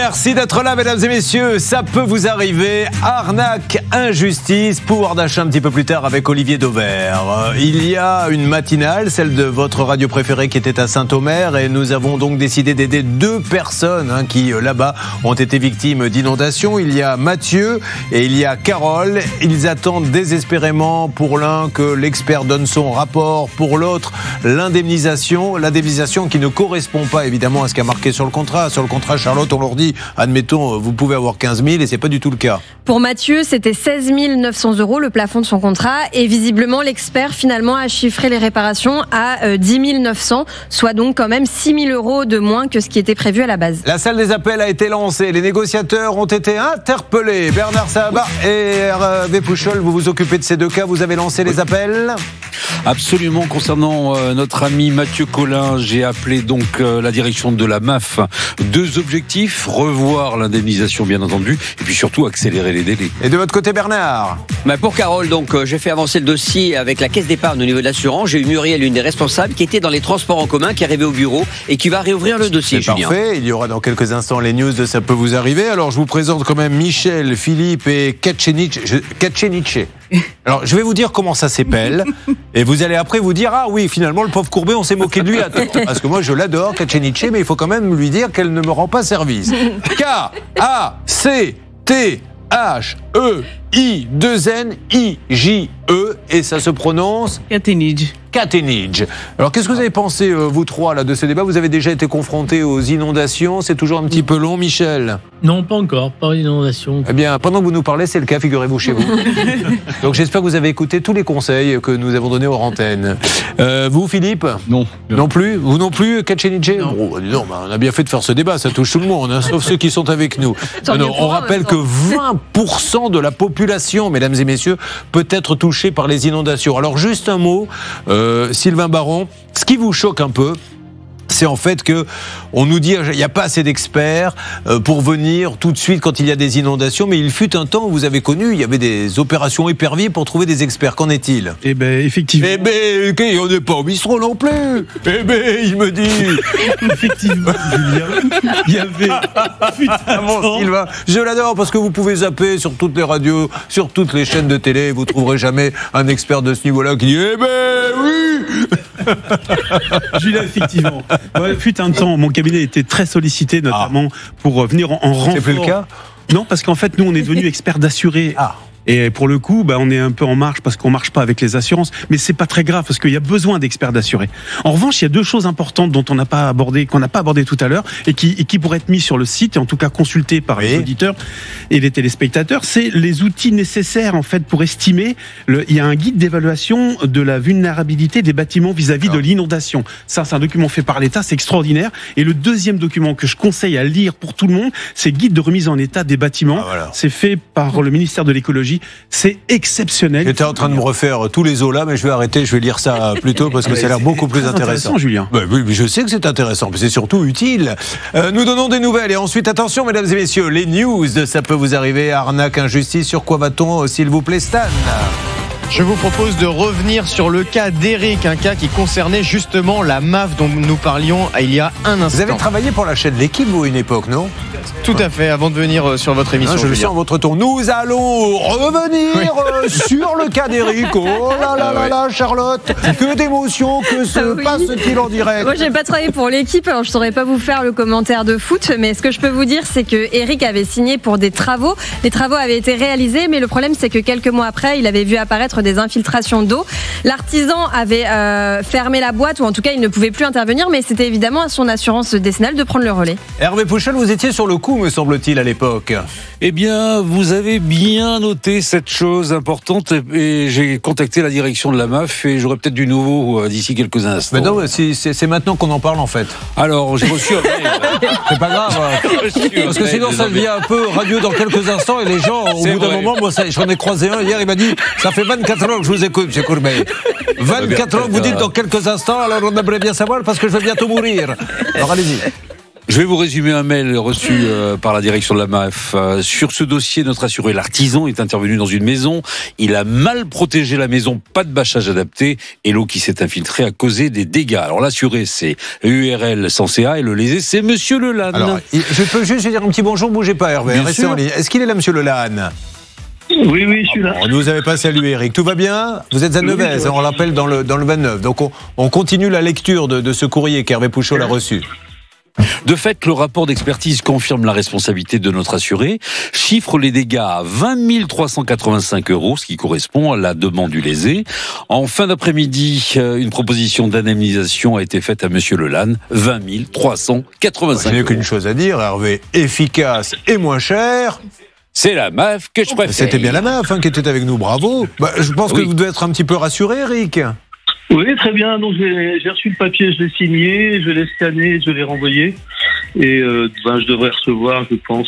Merci d'être là, mesdames et messieurs. Ça peut vous arriver. Arnaque, injustice, pouvoir d'achat un petit peu plus tard avec Olivier Dauvert. Il y a une matinale, celle de votre radio préférée qui était à Saint-Omer, et nous avons donc décidé d'aider 2 personnes qui, là-bas, ont été victimes d'inondations. Il y a Mathieu et il y a Carole. Ils attendent désespérément pour l'un que l'expert donne son rapport, pour l'autre l'indemnisation qui ne correspond pas évidemment à ce qui a marqué sur le contrat. Sur le contrat, Charlotte, on leur dit, admettons, vous pouvez avoir 15 000 et c'est pas du tout le cas. Pour Mathieu, c'était 16 900 € le plafond de son contrat, et visiblement l'expert finalement a chiffré les réparations à 10 900, soit donc quand même 6 000 € de moins que ce qui était prévu à la base. La salle des appels a été lancée, les négociateurs ont été interpellés. Bernard Sahabat et Hervé Pouchol, vous vous occupez de ces 2 cas, vous avez lancé les appels ? Absolument, concernant notre ami Mathieu Collin, j'ai appelé donc la direction de la MAF. 2 objectifs, revoir l'indemnisation bien entendu, et puis surtout accélérer les délais. Et de votre côté, Bernard ? Pour Carole, donc j'ai fait avancer le dossier avec la caisse d'épargne au niveau de l'assurance. J'ai eu Muriel, une des responsables, qui était dans les transports en commun, qui est arrivée au bureau et qui va réouvrir le dossier. C'est Julien. parfait, il y aura dans quelques instants les news de Ça peut vous arriver. Alors je vous présente quand même Michel, Philippe et Kacenic. Alors je vais vous dire comment ça s'appelle et vous allez après vous dire, ah oui, finalement le pauvre Courbet, on s'est moqué de lui à tort. Parce que moi je l'adore, Kacenic, mais il faut quand même lui dire qu'elle ne me rend pas service. K-A-C-T-H-E-I-2-N-I-J-E, et ça se prononce Kacenic. Alors qu'est-ce que vous avez pensé, vous 3, là, de ce débat ? Vous avez déjà été confrontés aux inondations, c'est toujours un petit peu long, Michel ? Non, pas encore, pas d'inondation. Eh bien, pendant que vous nous parlez, c'est le cas, figurez-vous, chez vous. Donc j'espère que vous avez écouté tous les conseils que nous avons donnés aux antennes. Vous, Philippe ? Non. Non plus ? Vous non plus, Kacenic ? Non. Non, on a bien fait de faire ce débat, ça touche tout le monde, hein, sauf ceux qui sont avec nous. On rappelle que 20% de la population, mesdames et messieurs, peut être touchée par les inondations. Alors juste un mot, Sylvain Baron, ce qui vous choque un peu, c'est en fait que on nous dit il n'y a pas assez d'experts pour venir tout de suite quand il y a des inondations, mais il fut un temps où vous avez connu, il y avait des opérations éperviers pour trouver des experts. Qu'en est-il ? Eh ben effectivement. Eh ben, on n'est pas au bistrot non plus. Eh ben, il me dit. Effectivement, Julien. Il y avait. Sylvain, je l'adore parce que vous pouvez zapper sur toutes les radios, sur toutes les chaînes de télé, vous trouverez jamais un expert de ce niveau-là qui dit eh ben oui. Julien, effectivement. Fut un temps, mon cabinet était très sollicité, notamment pour venir en renfort. C'est plus le cas ? Non, parce qu'en fait, nous, on est devenus experts d'assurés. Et pour le coup, on est un peu en marge parce qu'on marche pas avec les assurances. Mais c'est pas très grave parce qu'il y a besoin d'experts d'assurés. En revanche, il y a 2 choses importantes dont qu'on n'a pas abordé tout à l'heure et qui pourraient être mis sur le site et en tout cas consultés par les auditeurs et les téléspectateurs. C'est les outils nécessaires en fait pour estimer. Il y a un guide d'évaluation de la vulnérabilité des bâtiments vis-à-vis de l'inondation. Ça, c'est un document fait par l'État, c'est extraordinaire. Et le deuxième document que je conseille à lire pour tout le monde, c'est guide de remise en état des bâtiments. C'est fait par le ministère de l'écologie. C'est exceptionnel. J'étais en train de me refaire tous les os là, mais je vais arrêter, je vais lire ça plus tôt parce que ça a l'air beaucoup plus intéressant. Julien. Oui, je sais que c'est intéressant, mais c'est surtout utile. Nous donnons des nouvelles et ensuite, attention mesdames et messieurs, les news, ça peut vous arriver, arnaque, injustice, sur quoi va-t-on, s'il vous plaît, Stan ? Je vous propose de revenir sur le cas d'Eric, un cas qui concernait justement la MAF dont nous parlions il y a un instant. Vous avez travaillé pour la chaîne L'Équipe, vous, à une époque, non ? Tout à fait, avant de venir sur votre émission. Je le sens votre ton. Nous allons revenir sur le cas d'Eric. Oh là là là là, Charlotte, que d'émotions, que se passe-t-il en direct ? Moi, j'ai pas travaillé pour L'Équipe, alors je saurais pas vous faire le commentaire de foot, mais ce que je peux vous dire, c'est que Eric avait signé pour des travaux. Les travaux avaient été réalisés, mais le problème, c'est que quelques mois après, il avait vu apparaître des infiltrations d'eau. L'artisan avait fermé la boîte, ou en tout cas, il ne pouvait plus intervenir, mais c'était évidemment à son assurance décennale de prendre le relais. Hervé Pouchol, vous étiez sur le coup, me semble-t-il, à l'époque. Eh bien, vous avez bien noté cette chose importante et j'ai contacté la direction de la MAF et j'aurai peut-être du nouveau d'ici quelques instants. Mais non, c'est maintenant qu'on en parle en fait. Alors, j'ai reçu un mail. C'est pas grave. Parce que sinon, ça devient un peu radio dans quelques instants et les gens, au bout d'un moment, moi, j'en ai croisé un hier, il m'a dit, ça fait 24 ans que je vous écoute, M. Courbet. 24 ans que vous dites dans quelques instants, alors on aimerait bien savoir parce que je vais bientôt mourir. Alors allez-y. Je vais vous résumer un mail reçu par la direction de la MAF. Sur ce dossier, notre assuré, l'artisan, est intervenu dans une maison. Il a mal protégé la maison, pas de bâchage adapté, et l'eau qui s'est infiltrée a causé des dégâts. Alors l'assuré, c'est URL sans CA, et le lésé, c'est Monsieur Lelanne. Alors, je peux juste dire un petit bonjour, bougez pas Hervé, Bien restez sûr. en ligne. Est-ce qu'il est là, Monsieur Lelanne? Oui, je suis là. On ne vous avait pas salué, Eric. Tout va bien? Vous êtes à Nevez, on l'appelle dans le 29. Donc on continue la lecture de ce courrier qu'Hervé Pouchot l'a reçu. De fait, le rapport d'expertise confirme la responsabilité de notre assuré, chiffre les dégâts à 20 385 €, ce qui correspond à la demande du lésé. En fin d'après-midi, une proposition d'indemnisation a été faite à Monsieur Lelanne, 20 385 Je n'ai €. qu'une chose à dire, Hervé, efficace et moins cher. C'est la MAF que je préfère. C'était bien la MAF qui était avec nous, bravo. Je pense que Oui. vous devez être un petit peu rassuré, Eric. Oui, très bien. Donc j'ai reçu le papier, je l'ai signé, je l'ai scanné, je l'ai renvoyé. Et je devrais recevoir, je pense,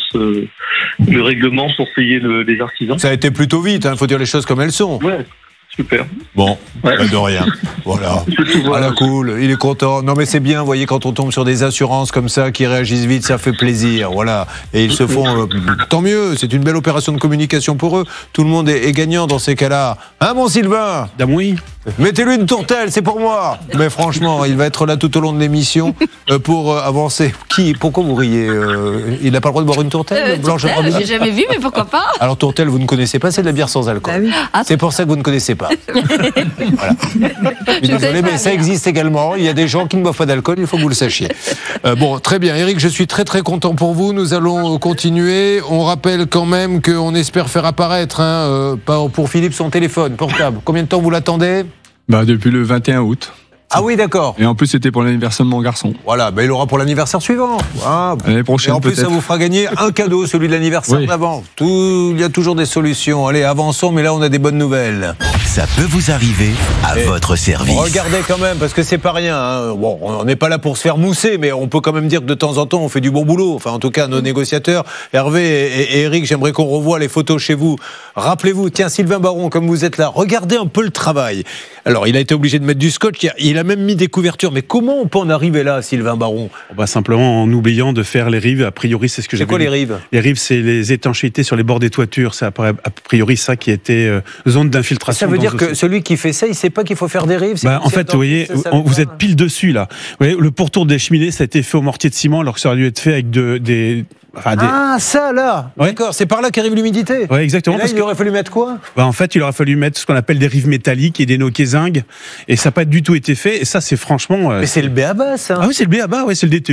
le règlement pour payer les artisans. Ça a été plutôt vite, il faut dire les choses comme elles sont. Ouais, super. Bon, Ouais. de rien. Voilà. Je te vois. Ah la cool, il est content. Non mais c'est bien, vous voyez, quand on tombe sur des assurances comme ça qui réagissent vite, ça fait plaisir. Voilà. Et ils se font tant mieux, c'est une belle opération de communication pour eux. Tout le monde est gagnant dans ces cas-là. Hein mon Sylvain? Damoui. Mettez-lui une tourtelle, c'est pour moi. Mais franchement, il va être là tout au long de l'émission pour avancer. Pourquoi vous riez? Il n'a pas le droit de boire une tourtelle, Blanche Rabelais? J'ai jamais vu, mais pourquoi pas? Alors tourtelle, vous ne connaissez pas, c'est de la bière sans alcool. Bah oui. C'est pour ça que vous ne connaissez pas. Voilà. Je suis désolé, mais ça existe également. Il y a des gens qui ne boivent pas d'alcool, il faut que vous le sachiez. Bon, très bien. Eric, je suis très très content pour vous. Nous allons continuer. On rappelle quand même qu'on espère faire apparaître pour Philippe son téléphone portable. Combien de temps vous l'attendez? Depuis le 21 août. Ah oui, d'accord. Et en plus, c'était pour l'anniversaire de mon garçon. Voilà, il aura pour l'anniversaire suivant. Ah, L'année prochaine, et en plus, ça peut-être. vous fera gagner un cadeau, celui de l'anniversaire Oui. d'avant. Il y a toujours des solutions. Allez, avançons, mais là, on a des bonnes nouvelles. Ça peut vous arriver à votre service. Regardez quand même, parce que c'est pas rien. Hein. Bon, on n'est pas là pour se faire mousser, mais on peut quand même dire que de temps en temps, on fait du bon boulot. Enfin, en tout cas, nos négociateurs, Hervé et Eric, j'aimerais qu'on revoie les photos chez vous. Rappelez-vous, tiens, Sylvain Baron, comme vous êtes là, regardez un peu le travail. Alors, il a été obligé de mettre du scotch, il a même mis des couvertures. Mais comment on peut en arriver là, Sylvain Baron? Simplement en oubliant de faire les rives. A priori, c'est ce que j'ai. C'est quoi les rives? Les rives, c'est les étanchéités sur les bords des toitures. C'est a priori ça qui était zone d'infiltration. Ça veut dans dire ce que site. celui qui fait ça, il sait pas qu'il faut faire des rives? En fait, vous voyez, vous êtes pile dessus là. Vous voyez, le pourtour des cheminées, ça a été fait au mortier de ciment, alors que ça aurait dû être fait avec des Ah, ça là. Ouais. D'accord, c'est par là qu'arrive l'humidité. Ouais, exactement. Et là, parce il aurait fallu mettre quoi? En fait, il aurait fallu mettre ce qu'on appelle des rives métalliques et des noquézingues, et ça n'a pas du tout été fait. Et ça, c'est franchement. Mais c'est le B.A.B.A. ça. Ah oui, c'est le B.A.B.A. Ouais, c'est le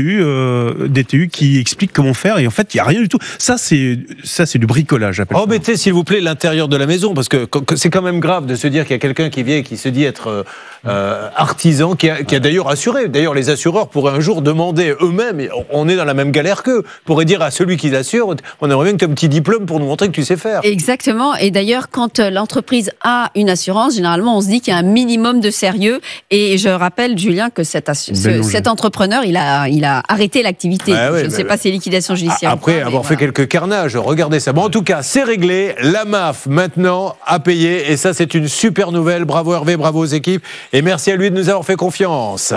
DTU qui explique comment faire. Et en fait, il y a rien du tout. Ça, c'est du bricolage. j'appelle ça. Embêtez, s'il vous plaît, l'intérieur de la maison, parce que c'est quand même grave de se dire qu'il y a quelqu'un qui vient et qui se dit être artisan, qui a d'ailleurs assuré. D'ailleurs, les assureurs pourraient un jour demander eux-mêmes, on est dans la même galère qu'eux, pourraient dire à celui qui l'assure, on aimerait bien que tu aies un petit diplôme pour nous montrer que tu sais faire. Exactement. Et d'ailleurs, quand l'entreprise a une assurance, généralement, on se dit qu'il y a un minimum de sérieux. Et je rappelle, Julien, que cet entrepreneur, il a arrêté l'activité. Ouais, ouais, je ne sais pas si c'est liquidation judiciaire. Après avoir fait quelques carnages, regardez ça. Bon, en tout cas, c'est réglé. La MAF, maintenant, a payé. Et ça, c'est une super nouvelle. Bravo Hervé, bravo aux équipes. Et merci à lui de nous avoir fait confiance.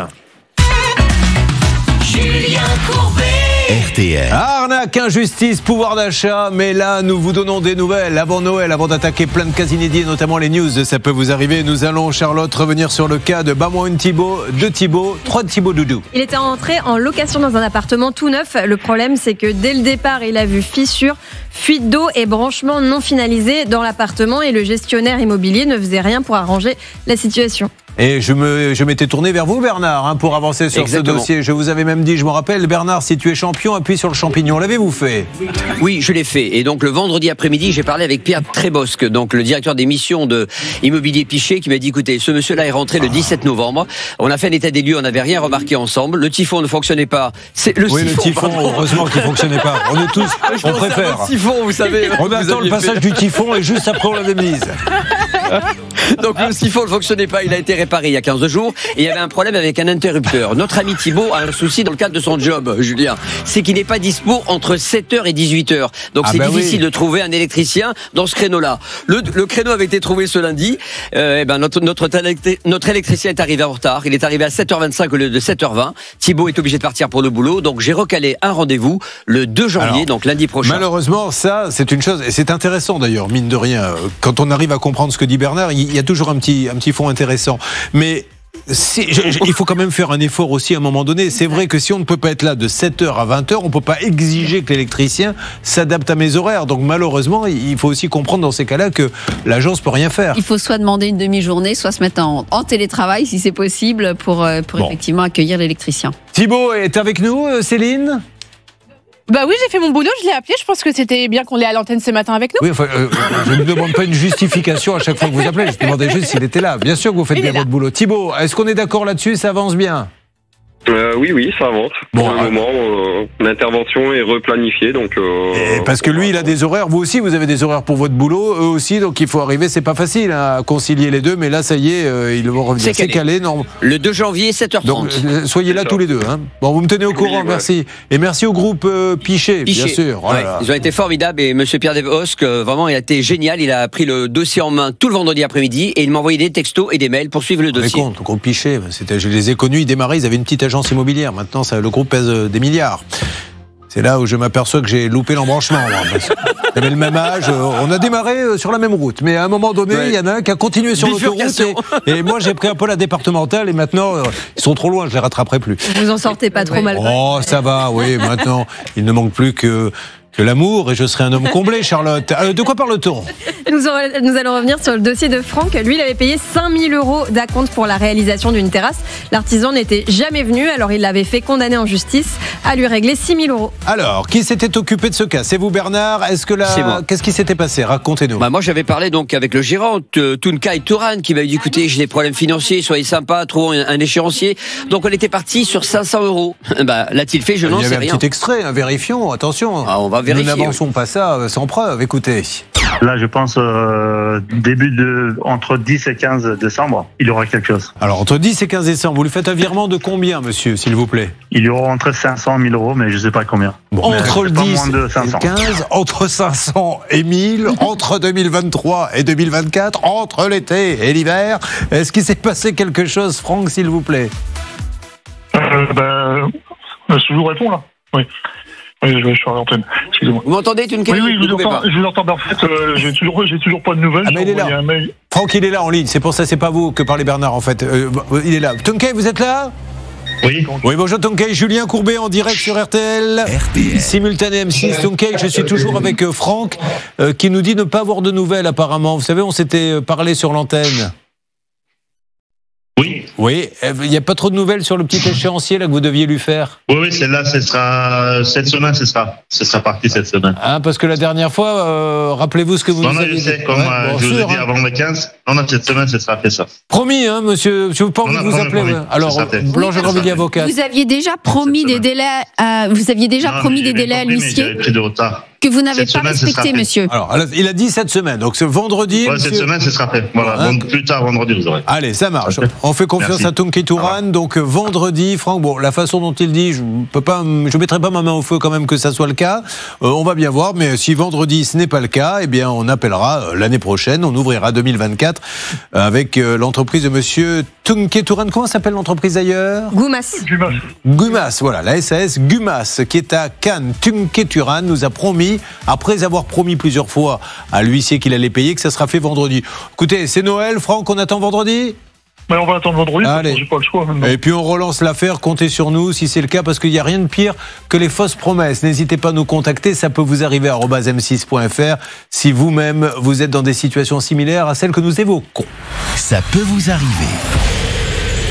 Julien Courbet. RTL. Arnaque, injustice, pouvoir d'achat, mais là nous vous donnons des nouvelles avant Noël, avant d'attaquer plein de cas inédits, notamment les news de Ça peut vous arriver. Nous allons, Charlotte, revenir sur le cas de Bamoun Thibault, de Thibault, 3 de Thibault Doudou. Il était entré en location dans un appartement tout neuf. Le problème, c'est que dès le départ, il a vu fissures, fuite d'eau et branchements non finalisés dans l'appartement, et le gestionnaire immobilier ne faisait rien pour arranger la situation. Et je m'étais tourné vers vous, Bernard, pour avancer sur Exactement. ce dossier. Je vous avais même dit, je me rappelle, Bernard, si tu es champion, appuie sur le champignon. L'avez-vous fait? Oui, je l'ai fait. Et donc le vendredi après-midi, j'ai parlé avec Pierre Trébosque, donc le directeur des missions de Immobilier Pichet, qui m'a dit, écoutez, ce monsieur-là est rentré le 17 novembre. On a fait un état des lieux, on n'avait rien remarqué ensemble. Le typhon ne fonctionnait pas. C'est le Oui, siphon, le typhon, pardon. heureusement qu'il ne fonctionnait pas. On est tous, on préfère. Le siphon, vous savez. On attend le passage du typhon et juste après on l'indemnise. Donc le siphon ne fonctionnait pas, il a été réparé il y a 15 jours et il y avait un problème avec un interrupteur. Notre ami Thibaut a un souci dans le cadre de son job, Julien. C'est qu'il n'est pas dispo entre 7h et 18h. Donc c'est difficile de trouver un électricien dans ce créneau-là. Le créneau avait été trouvé ce lundi. Notre électricien est arrivé en retard. Il est arrivé à 7h25 au lieu de 7h20. Thibaut est obligé de partir pour le boulot. Donc j'ai recalé un rendez-vous le 2 janvier, donc lundi prochain. Malheureusement, ça, c'est une chose, et c'est intéressant d'ailleurs, mine de rien. Quand on arrive à comprendre ce que dit Bernard, il y a toujours un petit fond intéressant. Mais il faut quand même faire un effort aussi à un moment donné. C'est vrai que si on ne peut pas être là de 7h à 20h, on ne peut pas exiger que l'électricien s'adapte à mes horaires. Donc malheureusement, il faut aussi comprendre dans ces cas-là que l'agence ne peut rien faire. Il faut soit demander une demi-journée, soit se mettre en télétravail si c'est possible pour effectivement accueillir l'électricien. Thibaut est avec nous, Céline ? Bah oui, j'ai fait mon boulot, je l'ai appelé. Je pense que c'était bien qu'on l'ait à l'antenne ce matin avec nous. Oui, enfin, je ne demande pas une justification à chaque fois que vous appelez. Je demandais juste s'il était là. Bien sûr que vous faites bien votre boulot. Thibaut, est-ce qu'on est d'accord là-dessus ? Ça avance bien ? Oui, ça avance. Pour le moment, l'intervention est replanifiée. Donc, parce que lui, il a des horaires. Vous aussi, vous avez des horaires pour votre boulot. Eux aussi, donc il faut arriver. C'est pas facile à concilier les deux, mais là, ça y est, ils vont revenir. C'est calé. Non. Le 2 janvier, 7h30. Donc, soyez là tous les deux. Hein. Bon, vous me tenez au courant, merci. Et merci au groupe Pichet, bien sûr. Voilà. Ils ont été formidables et Monsieur Pierre Devosque, vraiment, il a été génial. Il a pris le dossier en main tout le vendredi après-midi et il m'a envoyé des textos et des mails pour suivre le dossier. Le groupe Pichet, je les ai connus. Ils démarraient. Ils avaient une petite agence immobilière. Maintenant, le groupe pèse des milliards. C'est là où je m'aperçois que j'ai loupé l'embranchement. J'avais le même âge. On a démarré sur la même route. Mais à un moment donné, il y en a un qui a continué sur l'autoroute. Et moi, j'ai pris un peu la départementale. Et maintenant, ils sont trop loin. Je les rattraperai plus. Vous en sortez pas trop mal. Oh, ça va. Oui, maintenant, il ne manque plus que l'amour et je serai un homme comblé, Charlotte. De quoi parle-t-on ? Nous allons revenir sur le dossier de Franck. Lui, il avait payé 5 000 € d'acompte pour la réalisation d'une terrasse. L'artisan n'était jamais venu, alors il l'avait fait condamner en justice à lui régler 6 000 €. Alors, qui s'était occupé de ce cas ? C'est vous, Bernard ? Qu'est-ce qui s'était passé ? Racontez-nous. Moi, j'avais parlé donc avec le gérant, Tunkai Turan, qui m'avait dit, écoutez, j'ai des problèmes financiers, soyez sympa, trouvons un échéancier. Donc, on était parti sur 500 €. L'a-t-il fait ? Je n'en sais rien. Il y avait un petit extrait, vérifions, attention. On va vérifier. Nous n'avançons pas ça sans preuve, écoutez. Là, je pense entre 10 et 15 décembre, il y aura quelque chose. Alors, entre 10 et 15 décembre, vous lui faites un virement de combien, monsieur, s'il vous plaît ? Il y aura entre 500 et 1000 € mais je ne sais pas combien. Bon, entre le 10 et le 15, entre 500 et 1000, entre 2023 et 2024, entre l'été et l'hiver. Est-ce qu'il s'est passé quelque chose, Franck, s'il vous plaît ? Je vous réponds, là. Oui. Oui, je suis en antenne. Excusez-moi. Vous m'entendez, Tunkai ? Oui, je vous entends. En fait, j'ai toujours pas de nouvelles. Mais il est là. Franck, il est là en ligne. C'est pour ça, c'est pas vous que parlait Bernard, en fait. Il est là. Tunkai, vous êtes là ? Oui. Oui, bonjour Tunkai. Julien Courbet en direct sur RTL. Simultané M6. Tunkai, je suis toujours avec Franck qui nous dit ne pas avoir de nouvelles, apparemment. Vous savez, on s'était parlé sur l'antenne. Oui. Oui, il n'y a pas trop de nouvelles sur le petit échéancier là que vous deviez lui faire ? Oui, celle-là, ce sera cette semaine, ce sera parti cette semaine. Parce que la dernière fois, rappelez-vous ce que vous nous aviez dit. Je sais, comme je vous ai dit avant le 15, cette semaine, ce sera fait ça. Promis, monsieur, je n'ai pas envie de vous appeler. Promis. Alors, Blanche Grandvilliers, avocate. Vous aviez déjà promis des délais à l'huissier pris de retard. Que vous n'avez pas respecté, monsieur. Alors, il a dit cette semaine, donc ce vendredi. Ouais, cette semaine, ce sera fait. Voilà, plus tard, vendredi, vous aurez. Allez, ça marche. On fait confiance à Tunkai Turan. Donc, vendredi, Franck, la façon dont il dit, je ne mettrai pas ma main au feu quand même que ça soit le cas. On va bien voir, mais si vendredi, ce n'est pas le cas, eh bien, on appellera l'année prochaine, on ouvrira 2024 avec l'entreprise de monsieur Tunkai Turan. Comment s'appelle l'entreprise d'ailleurs ? Gumas, voilà, la SAS Gumas, qui est à Cannes. Tunkai Turan nous a promis, après avoir promis plusieurs fois à l'huissier qu'il allait payer, que ça sera fait vendredi. Écoutez, c'est Noël, Franck, on attend vendredi ? On va attendre vendredi, j'ai pas le choix. Maintenant. Et puis on relance l'affaire, comptez sur nous si c'est le cas, parce qu'il n'y a rien de pire que les fausses promesses. N'hésitez pas à nous contacter, ça peut vous arriver à @m6.fr si vous-même vous êtes dans des situations similaires à celles que nous évoquons. Ça peut vous arriver.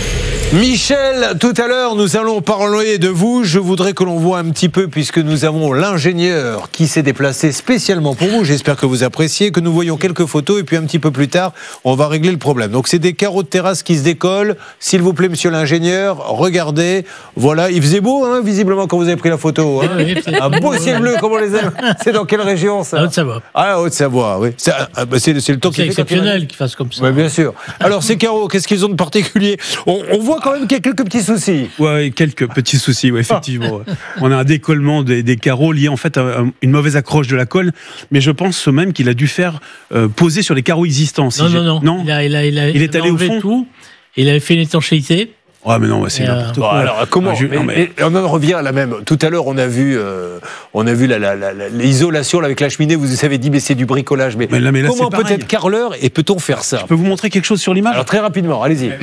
Michel, tout à l'heure, nous allons parler de vous. Je voudrais que l'on voit un petit peu, puisque nous avons l'ingénieur qui s'est déplacé spécialement pour vous. J'espère que vous appréciez, que nous voyons quelques photos et puis un petit peu plus tard, on va régler le problème. Donc c'est des carreaux de terrasse qui se décollent. S'il vous plaît, monsieur l'ingénieur, regardez. Voilà, il faisait beau, hein, visiblement, quand vous avez pris la photo. Hein. Oui, un beau ciel bleu, comme on les aime. C'est dans quelle région, ça? Haute-Savoie. Ah, Haute-Savoie, oui. C'est le temps qui fait. C'est exceptionnel qu'ils fassent comme ça. Oui, bien sûr. Alors, ces carreaux, qu'est-ce qu'ils ont de particulier? On voit quand même qu'il y a quelques petits soucis. Oui, quelques petits soucis, ouais, effectivement. On a un décollement des carreaux lié en fait à une mauvaise accroche de la colle, mais je pense même qu'il a dû faire poser sur les carreaux existants. Non. Il est allé au fond. Tout. Il avait fait une étanchéité. Ouais, mais non, c'est n'importe quoi. Alors, comment on en revient à la même. Tout à l'heure, on a vu l'isolation avec la cheminée. Vous avez dit, mais c'est du bricolage. Mais là, comment peut être carreleur et peut-on faire ça? Je peux vous montrer quelque chose sur l'image? Alors, très rapidement, allez-y.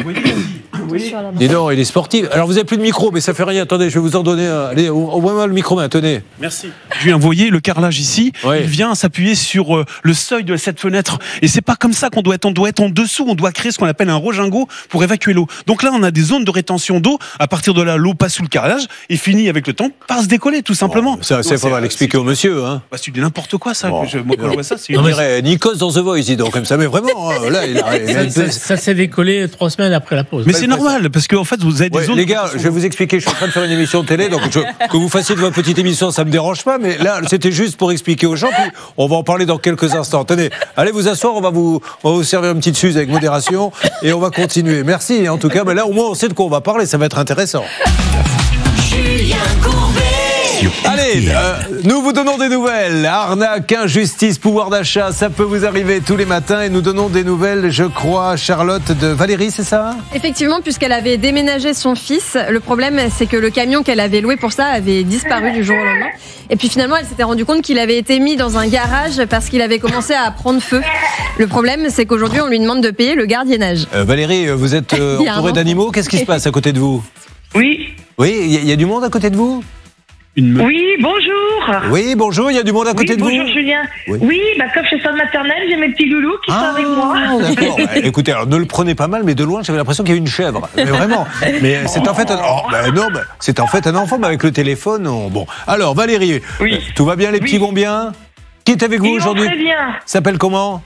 Dis donc, il est sportif. Alors, vous n'avez plus de micro, mais ça fait rien. Attendez, je vais vous en donner un. Allez, envoie-moi le micro, tenez. Merci. Julien, vous voyez le carrelage ici, il vient s'appuyer sur le seuil de cette fenêtre. Et c'est pas comme ça qu'on doit être. On doit être en dessous. On doit créer ce qu'on appelle un rogingot pour évacuer l'eau. Donc là, on a des zones de rétention d'eau. À partir de là, l'eau passe sous le carrelage et finit avec le temps par se décoller, tout simplement. Ça, il faudra l'expliquer au monsieur. Hein. Bah, c'est n'importe quoi, ça. Moi, c'est on dirait Nikos dans The Voice, donc comme ça. Mais vraiment, là, ça s'est décollé 3 semaines après la pause. Mais c'est normal, parce qu'en fait, vous avez des zones. Les gars, je vais vous expliquer. Je suis en train de faire une émission de télé, donc que vous fassiez de votre petite émission, ça me dérange pas. Mais là, c'était juste pour expliquer aux gens. Puis on va en parler dans quelques instants. Tenez, allez vous asseoir. On va vous servir une petite suze avec modération et on va continuer. Merci. En tout cas, mais là, au moins, on sait de quoi on va parler. Ça va être intéressant. Julien Courbet. Allez, nous vous donnons des nouvelles. Arnaque, injustice, pouvoir d'achat, ça peut vous arriver tous les matins. Et nous donnons des nouvelles, je crois, Charlotte, de Valérie, c'est ça? Effectivement, puisqu'elle avait déménagé son fils. Le problème, c'est que le camion qu'elle avait loué pour ça avait disparu du jour au lendemain. Et puis finalement, elle s'était rendue compte qu'il avait été mis dans un garage parce qu'il avait commencé à prendre feu. Le problème, c'est qu'aujourd'hui, on lui demande de payer le gardiennage. Valérie, vous êtes entourée d'animaux. Qu'est-ce qui se passe à côté de vous? Oui. Oui, il y a du monde à côté de vous? Oui, bonjour. Oui, bonjour, il y a du monde à côté de vous? Bonjour Julien. Oui, comme je suis centre maternelle, j'ai mes petits loulous qui sont avec moi. D'accord. Écoutez, alors, ne le prenez pas mal, mais de loin, j'avais l'impression qu'il y avait une chèvre. Mais vraiment. Mais c'est en fait c'est en fait un enfant, mais avec le téléphone. Bon. Alors, Valérie, tout va bien, les petits vont bien? Qui est avec vous aujourd'hui? Très bien. S'appelle comment?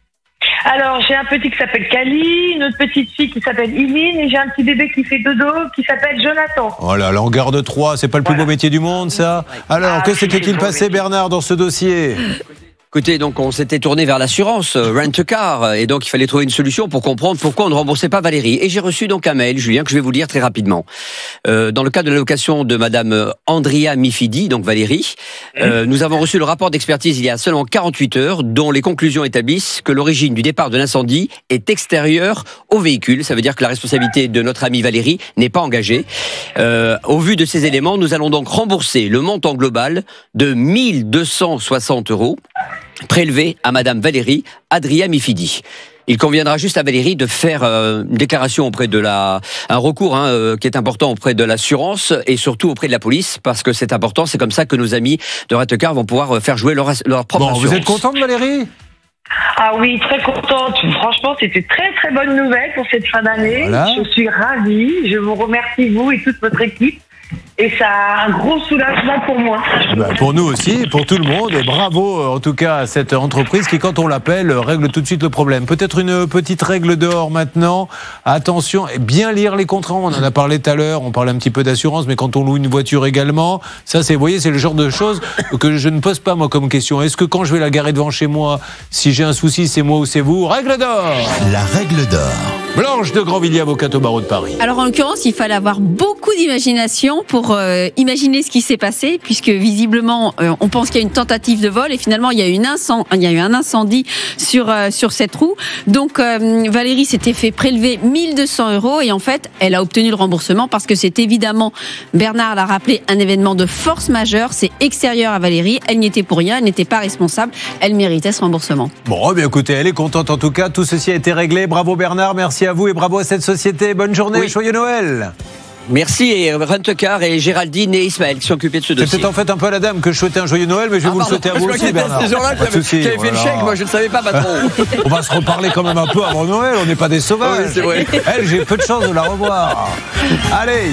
Alors, j'ai un petit qui s'appelle Kali, une autre petite fille qui s'appelle Iline, et j'ai un petit bébé qui fait dodo, qui s'appelle Jonathan. Oh là là, en garde 3, c'est pas le plus beau métier du monde, ça? Alors, que s'était-il passé, Bernard, dans ce dossier? Écoutez, donc on s'était tourné vers l'assurance Rent-A-Car et donc il fallait trouver une solution pour comprendre pourquoi on ne remboursait pas Valérie. Et j'ai reçu donc un mail, Julien, que je vais vous lire très rapidement. Dans le cas de l'allocation de Madame Andrea Mifidi, donc Valérie, nous avons reçu le rapport d'expertise il y a seulement 48 heures, dont les conclusions établissent que l'origine du départ de l'incendie est extérieure au véhicule. Ça veut dire que la responsabilité de notre amie Valérie n'est pas engagée. Au vu de ces éléments, nous allons donc rembourser le montant global de 1 260 € prélevé à Madame Valérie Adria Mifidi. Il conviendra juste à Valérie de faire une déclaration auprès de un recours qui est important auprès de l'assurance et surtout auprès de la police parce que c'est important. C'est comme ça que nos amis de Rent-A-Car vont pouvoir faire jouer leur propre assurance. Vous êtes contente, Valérie? Ah oui, très contente. Franchement, c'était très très bonne nouvelle pour cette fin d'année. Voilà. Je suis ravie. Je vous remercie, vous et toute votre équipe. Et ça a un gros soulagement pour moi. Pour nous aussi, pour tout le monde. Et bravo en tout cas à cette entreprise qui, quand on l'appelle, règle tout de suite le problème. Peut-être une petite règle dehors maintenant. Attention, bien lire les contrats. On en a parlé tout à l'heure. On parlait un petit peu d'assurance, mais quand on loue une voiture également, ça c'est, vous voyez, c'est le genre de choses que je ne pose pas moi comme question. Est-ce que quand je vais la garer devant chez moi, si j'ai un souci, c'est moi ou c'est vous? Règle d'or. La règle d'or. Blanche de Grandvilliers, avocate au barreau de Paris. Alors en l'occurrence, il fallait avoir beaucoup d'imagination pour imaginer ce qui s'est passé, puisque visiblement, on pense qu'il y a une tentative de vol et finalement, il y a eu un incendie sur cette roue. Donc Valérie s'était fait prélever 1 200 € et en fait, elle a obtenu le remboursement parce que c'est évidemment, Bernard l'a rappelé, un événement de force majeure. C'est extérieur à Valérie. Elle n'y était pour rien, elle n'était pas responsable. Elle méritait ce remboursement. Bon, bien écoutez, elle est contente en tout cas. Tout ceci a été réglé. Bravo Bernard, merci à vous et bravo à cette société. Bonne journée, joyeux Noël. Merci, et Rentecar et Géraldine et Ismaël qui sont occupés de ce dossier. C'était en fait un peu à la dame que je souhaitais un joyeux Noël, mais je vais vous le souhaiter à vous aussi, Bernard. Ces gens-là qui avaient fait le chèque, moi je ne savais pas, patron. On va se reparler quand même un peu avant Noël, on n'est pas des sauvages. Oui, c'est vrai. Elle, j'ai peu de chance de la revoir. Allez,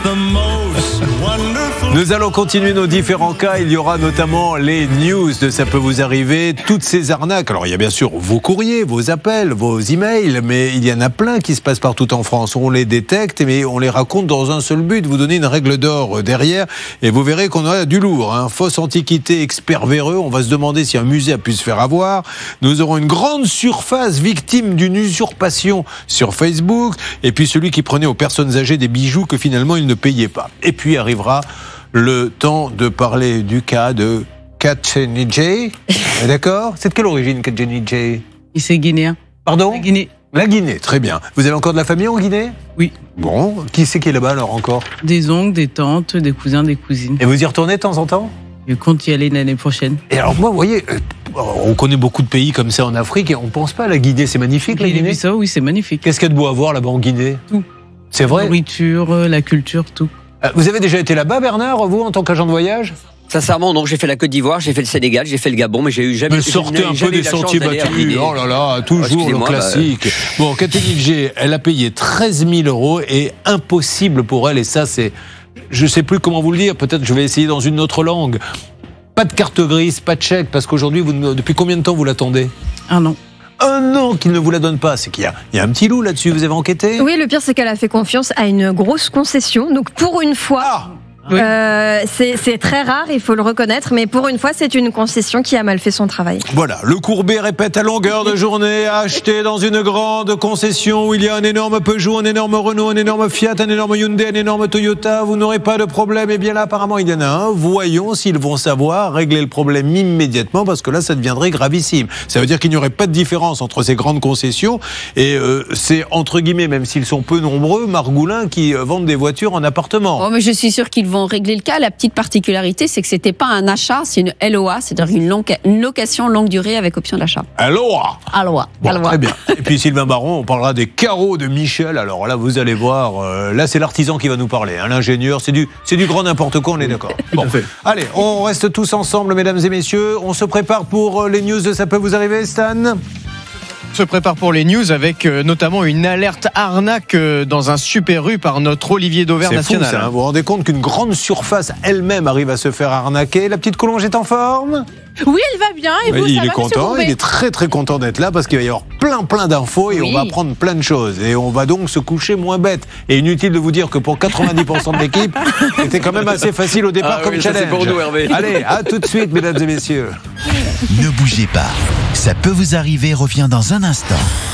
nous allons continuer nos différents cas. Il y aura notamment les news de Ça peut vous arriver, toutes ces arnaques. Alors il y a bien sûr vos courriers, vos appels, vos emails, mais il y en a plein qui se passent partout en France. On les détecte, mais on les raconte dans un seul but, vous donner une règle d'or derrière, et vous verrez qu'on a du lourd. Fausse antiquité, expert véreux, on va se demander si un musée a pu se faire avoir. Nous aurons une grande surface victime d'une usurpation sur Facebook, et puis celui qui prenait aux personnes âgées des bijoux que finalement ils ne payaient pas. Et puis arrivera le temps de parler du cas de Katchenidze. D'accord ? C'est de quelle origine, Katchenidze ? C'est guinéen. Pardon ? La Guinée. La Guinée, très bien. Vous avez encore de la famille en Guinée ? Oui. Bon, qui c'est qui est là-bas alors encore ? Des oncles, des tantes, des cousins, des cousines. Et vous y retournez de temps en temps ? Je compte y aller l'année prochaine. Et alors moi, vous voyez, on connaît beaucoup de pays comme ça en Afrique et on pense pas à la Guinée. C'est magnifique la Guinée ? Ça, oui, c'est magnifique. Qu'est-ce qu'il y a de beau à voir là-bas en Guinée ? Tout. C'est vrai ? La nourriture, la culture, tout. Vous avez déjà été là-bas, Bernard, vous, en tant qu'agent de voyage ? Sincèrement, non, j'ai fait la Côte d'Ivoire, j'ai fait le Sénégal, j'ai fait le Gabon, mais j'ai eu jamais. Mais sortez un peu des sentiers battus. Oh là là, toujours le classique. Bon, Katchenidze, elle a payé 13 000 € et impossible pour elle, et ça c'est, je sais plus comment vous le dire, peut-être je vais essayer dans une autre langue. Pas de carte grise, pas de chèque, parce qu'aujourd'hui, depuis combien de temps vous l'attendez ? 1 an. 1 an qu'il ne vous la donne pas, c'est qu'il y a un petit loup là-dessus, vous avez enquêté ? Oui, le pire c'est qu'elle a fait confiance à une grosse concession, donc pour une fois... Oui. C'est très rare, il faut le reconnaître, mais pour une fois, c'est une concession qui a mal fait son travail. Voilà, le Courbet répète à longueur de journée, acheter dans une grande concession où il y a un énorme Peugeot, un énorme Renault, un énorme Fiat, un énorme Hyundai, un énorme Toyota, vous n'aurez pas de problème. Et bien là, apparemment, il y en a un. Voyons s'ils vont savoir régler le problème immédiatement, parce que là, ça deviendrait gravissime. Ça veut dire qu'il n'y aurait pas de différence entre ces grandes concessions et c'est, entre guillemets, même s'ils sont peu nombreux, margoulins qui vendent des voitures en appartement. Oh, mais je suis sûr qu'ils vont régler le cas. La petite particularité, c'est que c'était pas un achat, c'est une LOA, c'est-à-dire une location longue durée avec option d'achat. LOA. Bon, très bien. Et puis Sylvain Baron, on parlera des carreaux de Michel. Alors là, vous allez voir, là c'est l'artisan qui va nous parler, l'ingénieur, c'est du grand n'importe quoi, on est d'accord. Bon, allez, on reste tous ensemble, mesdames et messieurs. On se prépare pour les news de Ça peut vous arriver, Stan ? Se prépare pour les news avec notamment une alerte arnaque dans un Super U par notre Olivier Dauvert national. C'est fou ça, vous vous rendez compte qu'une grande surface elle-même arrive à se faire arnaquer. La petite Collonge est en forme ? Oui, elle va bien. Et vous, il ça est va, content, il est très très content d'être là parce qu'il va y avoir plein d'infos et on va apprendre plein de choses. Et on va donc se coucher moins bête. Et inutile de vous dire que pour 90% de l'équipe, c'était quand même assez facile au départ comme challenge. C'est pour nous, Hervé. Allez, à tout de suite, mesdames et messieurs. Ne bougez pas. Ça peut vous arriver, revient dans un instant.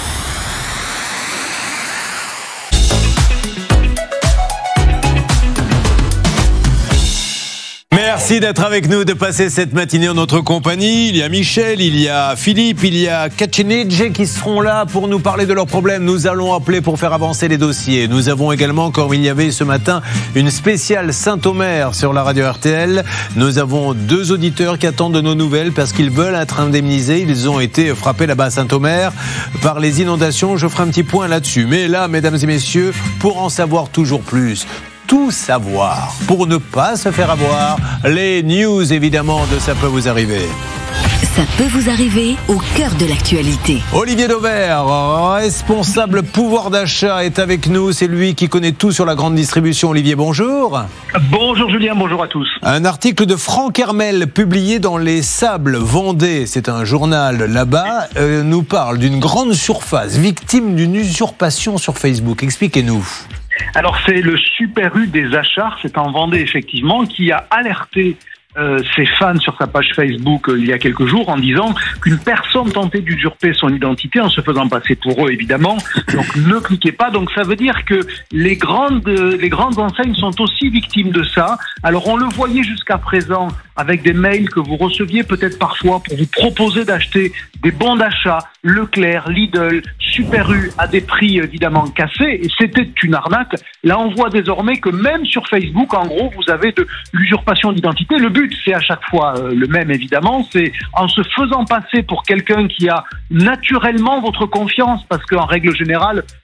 Merci d'être avec nous, de passer cette matinée en notre compagnie. Il y a Michel, il y a Philippe, il y a Katchenidze qui seront là pour nous parler de leurs problèmes. Nous allons appeler pour faire avancer les dossiers. Nous avons également, comme il y avait ce matin, une spéciale Saint-Omer sur la radio RTL. Nous avons 2 auditeurs qui attendent de nos nouvelles parce qu'ils veulent être indemnisés. Ils ont été frappés là-bas à Saint-Omer par les inondations. Je ferai un petit point là-dessus. Mais là, mesdames et messieurs, pour en savoir toujours plus, tout savoir pour ne pas se faire avoir, les news évidemment de Ça peut vous arriver. Ça peut vous arriver au cœur de l'actualité. Olivier Dauvert, responsable pouvoir d'achat, est avec nous. C'est lui qui connaît tout sur la grande distribution. Olivier, bonjour. Bonjour Julien, bonjour à tous. Un article de Franck Hermel publié dans Les Sables Vendée, c'est un journal là-bas, nous parle d'une grande surface victime d'une usurpation sur Facebook. Expliquez-nous. Alors c'est le Super U des achats, c'est en Vendée effectivement, qui a alerté ses fans sur sa page Facebook il y a quelques jours en disant qu'une personne tentait d'usurper son identité en se faisant passer pour eux évidemment. Donc ne cliquez pas. Donc ça veut dire que les grandes enseignes sont aussi victimes de ça. Alors on le voyait jusqu'à présent avec des mails que vous receviez peut-être parfois pour vous proposer d'acheter des bons d'achat, Leclerc, Lidl, Super U à des prix évidemment cassés, et c'était une arnaque. Là on voit désormais que même sur Facebook, en gros, vous avez de l'usurpation d'identité. Le but c'est à chaque fois le même évidemment, c'est en se faisant passer pour quelqu'un qui a naturellement votre confiance, parce qu'en règle générale,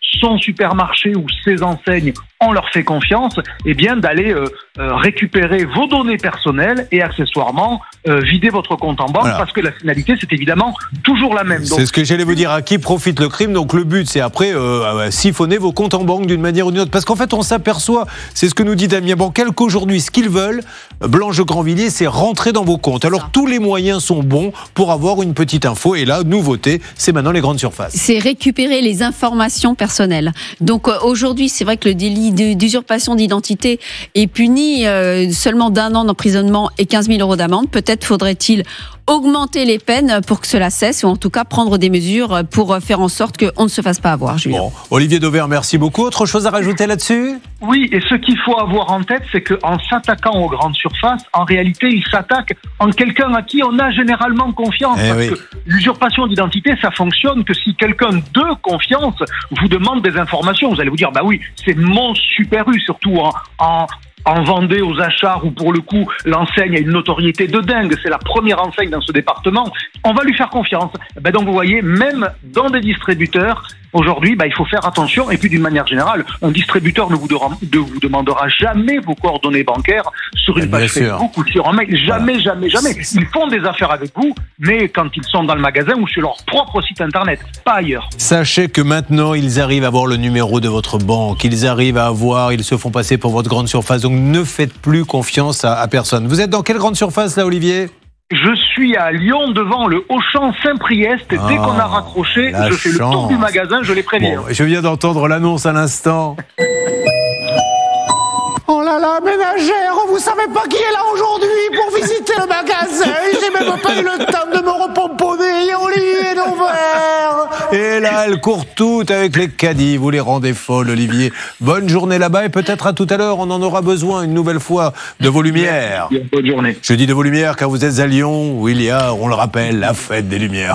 son supermarché ou ses enseignes, on leur fait confiance, eh bien d'aller récupérer vos données personnelles et accessoirement vider votre compte en banque, parce que la finalité c'est évidemment toujours la même. C'est ce que j'allais vous dire, à qui profite le crime. Donc le but c'est après siphonner vos comptes en banque d'une manière ou d'une autre, parce qu'en fait on s'aperçoit, c'est ce que nous dit Damien Bancal, qu'aujourd'hui ce qu'ils veulent, Blanche de Grandvilliers, c'est rentrer dans vos comptes. Alors tous les moyens sont bons pour avoir une petite info, et là, nouveauté, c'est maintenant les grandes surfaces. C'est récupérer les informations personnelles. Donc aujourd'hui, c'est vrai que le délit d'usurpation d'identité est puni seulement d'1 an d'emprisonnement et 15 000 € d'amende. Peut-être faudrait-il augmenter les peines pour que cela cesse, ou en tout cas prendre des mesures pour faire en sorte qu'on ne se fasse pas avoir, Julien. Bon, Olivier Dauvert, merci beaucoup. Autre chose à rajouter là-dessus ? Oui, et ce qu'il faut avoir en tête, c'est qu'en s'attaquant aux grandes surfaces, en réalité, il s'attaque en quelqu'un à qui on a généralement confiance. Parce que l'usurpation d'identité, ça fonctionne que si quelqu'un de confiance vous demande des informations. Vous allez vous dire, bah oui, c'est mon Super U, surtout en Vendée, aux Achats, où pour le coup l'enseigne a une notoriété de dingue, c'est la première enseigne dans ce département, on va lui faire confiance. Donc vous voyez, même dans des distributeurs, aujourd'hui, il faut faire attention. Et puis d'une manière générale, un distributeur ne vous demandera jamais vos coordonnées bancaires sur une page Facebook ou sur un mail. Jamais, jamais, jamais. Ils font des affaires avec vous, mais quand ils sont dans le magasin ou sur leur propre site internet, pas ailleurs. Sachez que maintenant, ils arrivent à avoir le numéro de votre banque, ils se font passer pour votre grande surface. Donc ne faites plus confiance à personne. Vous êtes dans quelle grande surface là, Olivier ? Je suis à Lyon devant le Auchan Saint-Priest. Dès qu'on a raccroché, je fais le tour du magasin, je les préviens. Bon, je viens d'entendre l'annonce à l'instant. Oh là là, ménagère, vous savez pas qui est là aujourd'hui pour visiter le magasin. J'ai même pas eu le temps de me repomponner, Olivier Dauvert. Et là, elle court toute avec les caddies. Vous les rendez folles, Olivier. Bonne journée là-bas et peut-être à tout à l'heure. On en aura besoin une nouvelle fois de vos lumières. Bonne journée. Je dis de vos lumières car vous êtes à Lyon où il y a, on le rappelle, la fête des lumières.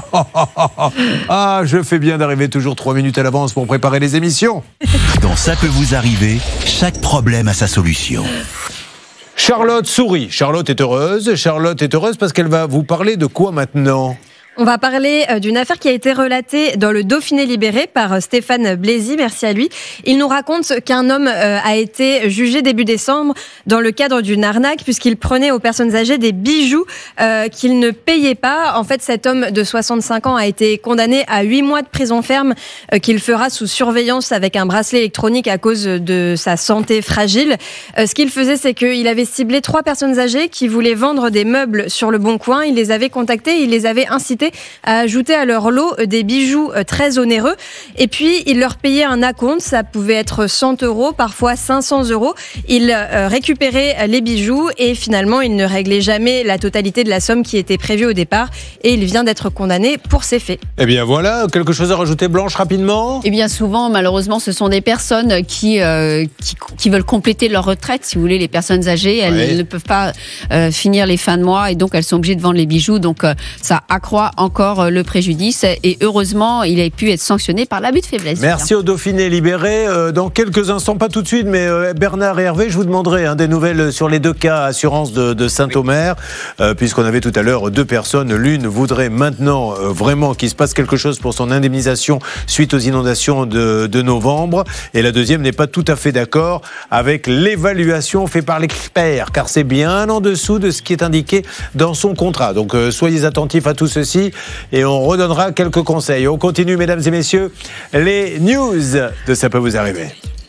Ah, je fais bien d'arriver toujours 3 minutes à l'avance pour préparer les émissions. Dans Ça peut vous arriver, chaque problème a sa solution. Charlotte sourit. Charlotte est heureuse. Charlotte est heureuse parce qu'elle va vous parler de quoi maintenant ? On va parler d'une affaire qui a été relatée dans le Dauphiné libéré par Stéphane Blaisy, merci à lui. Il nous raconte qu'un homme a été jugé début décembre dans le cadre d'une arnaque puisqu'il prenait aux personnes âgées des bijoux qu'il ne payait pas. En fait, cet homme de 65 ans a été condamné à 8 mois de prison ferme qu'il fera sous surveillance avec un bracelet électronique à cause de sa santé fragile. Ce qu'il faisait, c'est qu'il avait ciblé 3 personnes âgées qui voulaient vendre des meubles sur le Bon Coin. Il les avait contactées, il les avait incitées à ajouter à leur lot des bijoux très onéreux. Et puis, il leur payait un acompte. Ça pouvait être 100 €, parfois 500 €. Il récupérait les bijoux et finalement, il ne réglait jamais la totalité de la somme qui était prévue au départ. Et il vient d'être condamné pour ces faits. Eh bien voilà, quelque chose à rajouter, Blanche, rapidement ? Eh bien souvent, malheureusement, ce sont des personnes qui veulent compléter leur retraite. Si vous voulez, les personnes âgées, elles ne peuvent pas finir les fins de mois et donc elles sont obligées de vendre les bijoux. Donc ça accroît encore le préjudice et heureusement il a pu être sanctionné par l'abus de faiblesse. Merci au Dauphiné libéré. Dans quelques instants, pas tout de suite, mais Bernard et Hervé, je vous demanderai des nouvelles sur les 2 cas assurance de Saint-Omer, puisqu'on avait tout à l'heure 2 personnes. L'une voudrait maintenant vraiment qu'il se passe quelque chose pour son indemnisation suite aux inondations de novembre, et la deuxième n'est pas tout à fait d'accord avec l'évaluation faite par l'expert, car c'est bien en dessous de ce qui est indiqué dans son contrat. Donc soyez attentifs à tout ceci et on redonnera quelques conseils. On continue, mesdames et messieurs, les news de Ça peut vous arriver.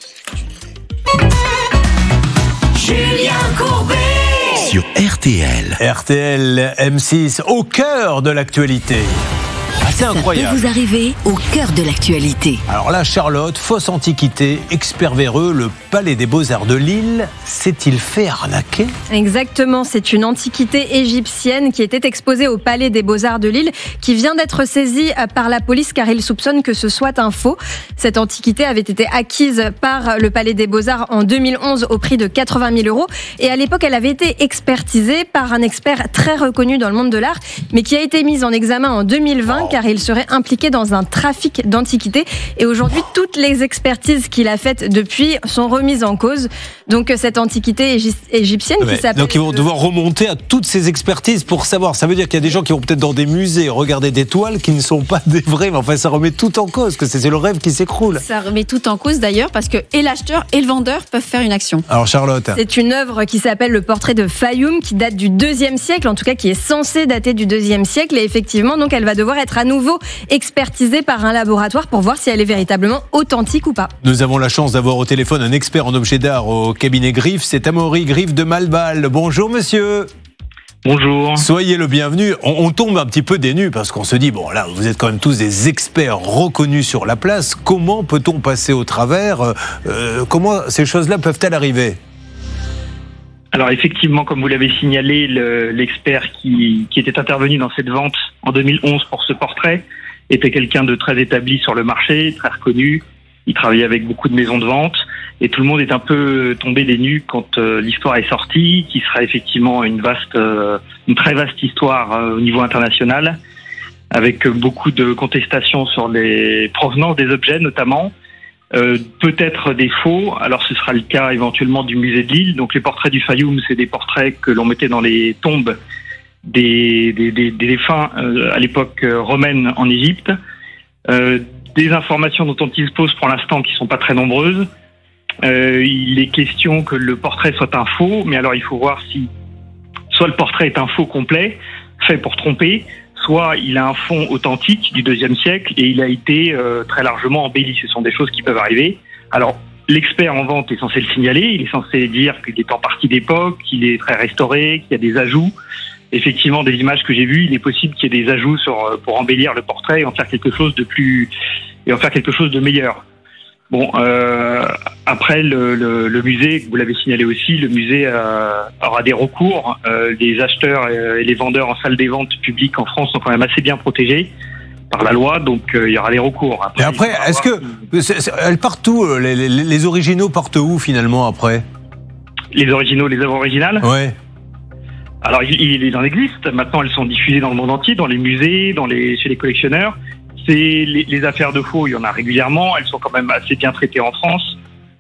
Julien Courbet sur RTL. RTL M6, au cœur de l'actualité. C'est incroyable. Ça peut vous arriver au cœur de l'actualité. Alors là, Charlotte, fausse antiquité, expert véreux, le Palais des Beaux-Arts de Lille s'est-il fait arnaquer ? Exactement, c'est une antiquité égyptienne qui était exposée au Palais des Beaux-Arts de Lille, qui vient d'être saisie par la police car ils soupçonnent que ce soit un faux. Cette antiquité avait été acquise par le Palais des Beaux-Arts en 2011 au prix de 80 000 € et à l'époque, elle avait été expertisée par un expert très reconnu dans le monde de l'art, mais qui a été mise en examen en 2020 car car il serait impliqué dans un trafic d'antiquités. Et aujourd'hui, toutes les expertises qu'il a faites depuis sont remises en cause. Donc cette antiquité égyptienne qui s'appelle... Donc ils vont devoir remonter à toutes ces expertises pour savoir. Ça veut dire qu'il y a des gens qui vont peut-être dans des musées regarder des toiles qui ne sont pas des vraies. Mais enfin, ça remet tout en cause, que c'est le rêve qui s'écroule. Ça remet tout en cause d'ailleurs parce que et l'acheteur et le vendeur peuvent faire une action. Alors Charlotte. C'est une œuvre qui s'appelle le portrait de Fayoum qui date du 2e siècle, en tout cas qui est censée dater du 2e siècle. Et effectivement, donc elle va devoir être à nouveau expertisée par un laboratoire pour voir si elle est véritablement authentique ou pas. Nous avons la chance d'avoir au téléphone un expert en objets d'art au cabinet Griffe. C'est Amaury Griffe de Malval. Bonjour monsieur. Bonjour. Soyez le bienvenu. On tombe un petit peu des nues parce qu'on se dit, bon là, vous êtes quand même tous des experts reconnus sur la place. Comment peut-on passer au travers comment ces choses-là peuvent-elles arriver ? Alors effectivement, comme vous l'avez signalé, l'expert qui était intervenu dans cette vente en 2011 pour ce portrait était quelqu'un de très établi sur le marché, très reconnu. Il travaillait avec beaucoup de maisons de vente. Et tout le monde est un peu tombé des nues quand l'histoire est sortie, qui sera effectivement une très vaste histoire au niveau international, avec beaucoup de contestations sur les provenances des objets notamment, peut-être des faux. Alors ce sera le cas éventuellement du musée de Lille. Donc les portraits du Fayoum, c'est des portraits que l'on mettait dans les tombes des défunts à l'époque romaine en Égypte. Des informations dont on dispose pour l'instant qui sont pas très nombreuses. Il est question que le portrait soit un faux, mais alors il faut voir si soit le portrait est un faux complet, fait pour tromper, soit il a un fond authentique du 2e siècle et il a été très largement embelli. Ce sont des choses qui peuvent arriver. Alors, l'expert en vente est censé le signaler, il est censé dire qu'il est en partie d'époque, qu'il est très restauré, qu'il y a des ajouts. Effectivement, des images que j'ai vues, il est possible qu'il y ait des ajouts pour embellir le portrait et en faire quelque chose de meilleur. Bon, après le musée, vous l'avez signalé aussi, le musée aura des recours. Les acheteurs et les vendeurs en salle des ventes publiques en France sont quand même assez bien protégés par la loi, donc il y aura des recours. Après, est-ce que elles partent où les originaux partent où finalement après ? Les originaux, les œuvres originales ? Ouais. Alors il en existe. Maintenant, elles sont diffusées dans le monde entier, dans les musées, chez les collectionneurs. C'est les affaires de faux, il y en a régulièrement. Elles sont quand même assez bien traitées en France.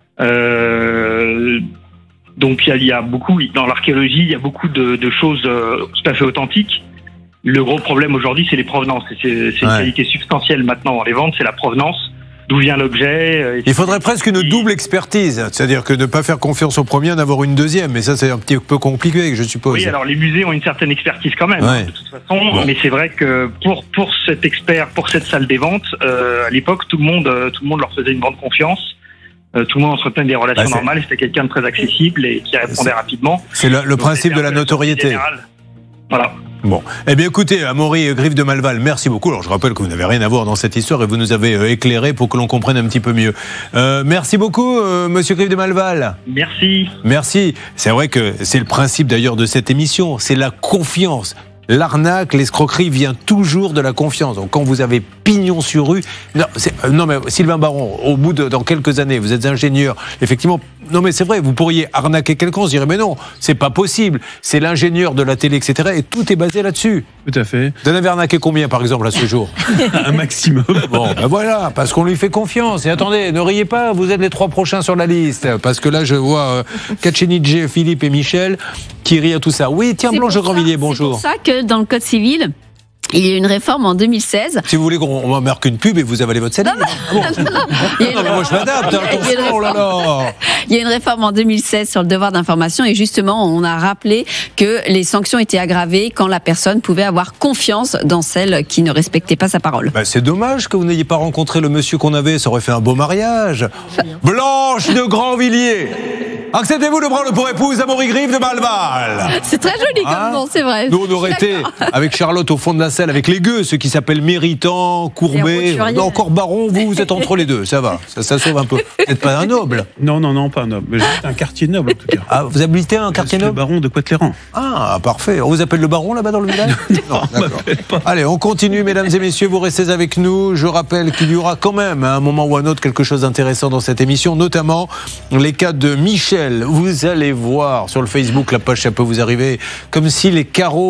Donc il y a beaucoup, dans l'archéologie, il y a beaucoup de choses tout à fait authentiques. Le gros problème aujourd'hui, c'est les provenances. C'est une qualité substantielle maintenant dans les ventes, c'est la provenance. D'où vient l'objet. Il faudrait presque une double expertise, c'est-à-dire que de ne pas faire confiance au premier, en avoir une deuxième, mais ça c'est un petit peu compliqué, je suppose. Oui, alors les musées ont une certaine expertise quand même, de toute façon, mais c'est vrai que pour cet expert, pour cette salle des ventes, à l'époque, tout le monde leur faisait une grande confiance. Tout le monde entretenait des relations normales, c'était quelqu'un de très accessible et qui répondait rapidement. C'est le principe de la notoriété. Voilà. Bon, eh bien écoutez, Amaury Griffe de Malval, merci beaucoup. Alors je rappelle que vous n'avez rien à voir dans cette histoire et vous nous avez éclairé pour que l'on comprenne un petit peu mieux. Merci beaucoup, monsieur Griffe de Malval. Merci. Merci. C'est vrai que c'est le principe d'ailleurs de cette émission, c'est la confiance. L'arnaque, l'escroquerie vient toujours de la confiance. Donc quand vous avez pignon sur rue, non mais Sylvain Baron, au bout dans quelques années, vous êtes ingénieur, effectivement. Non mais c'est vrai, vous pourriez arnaquer quelqu'un, on se dirait mais non, c'est pas possible. C'est l'ingénieur de la télé, etc. Et tout est basé là-dessus. Tout à fait. Vous en avez arnaqué combien par exemple à ce jour? Un maximum. Bon, ben voilà, parce qu'on lui fait confiance. Et attendez, ne riez pas, vous êtes les 3 prochains sur la liste. Parce que là je vois Kachenidje, Philippe et Michel qui rient à tout ça. Oui, tiens, Blanche Grandvilliers, bonjour. C'est pour ça que dans le Code civil, il y a eu une réforme en 2016. Si vous voulez qu'on marque une pub et vous avalez votre salive. Non, mais moi je m'adapte, attention, oh là là. Il y a une réforme en 2016 sur le devoir d'information et justement on a rappelé que les sanctions étaient aggravées quand la personne pouvait avoir confiance dans celle qui ne respectait pas sa parole. Bah, c'est dommage que vous n'ayez pas rencontré le monsieur qu'on avait, ça aurait fait un beau mariage. Blanche de Grandvilliers, acceptez-vous de prendre pour épouse Amaury Griffe de Malval? C'est très joli comme nom, c'est vrai. Nous on aurait été avec Charlotte au fond de la salle avec les gueux, ceux qui s'appellent Méritant, Courbet, encore Baron, vous êtes entre les deux, ça va, ça sauve un peu. Vous n'êtes pas un noble? Non, pas un noble, mais j'habite un quartier noble en tout cas. Ah, vous habitez un quartier noble? Le baron de Coëtléran. Ah, parfait. On vous appelle le baron là-bas dans le village? Non, d'accord. Allez, on continue, mesdames et messieurs, vous restez avec nous. Je rappelle qu'il y aura quand même, à un moment ou à un autre, quelque chose d'intéressant dans cette émission, notamment les cas de Michel. Vous allez voir sur le Facebook, la page, ça peut vous arriver, comme si les carreaux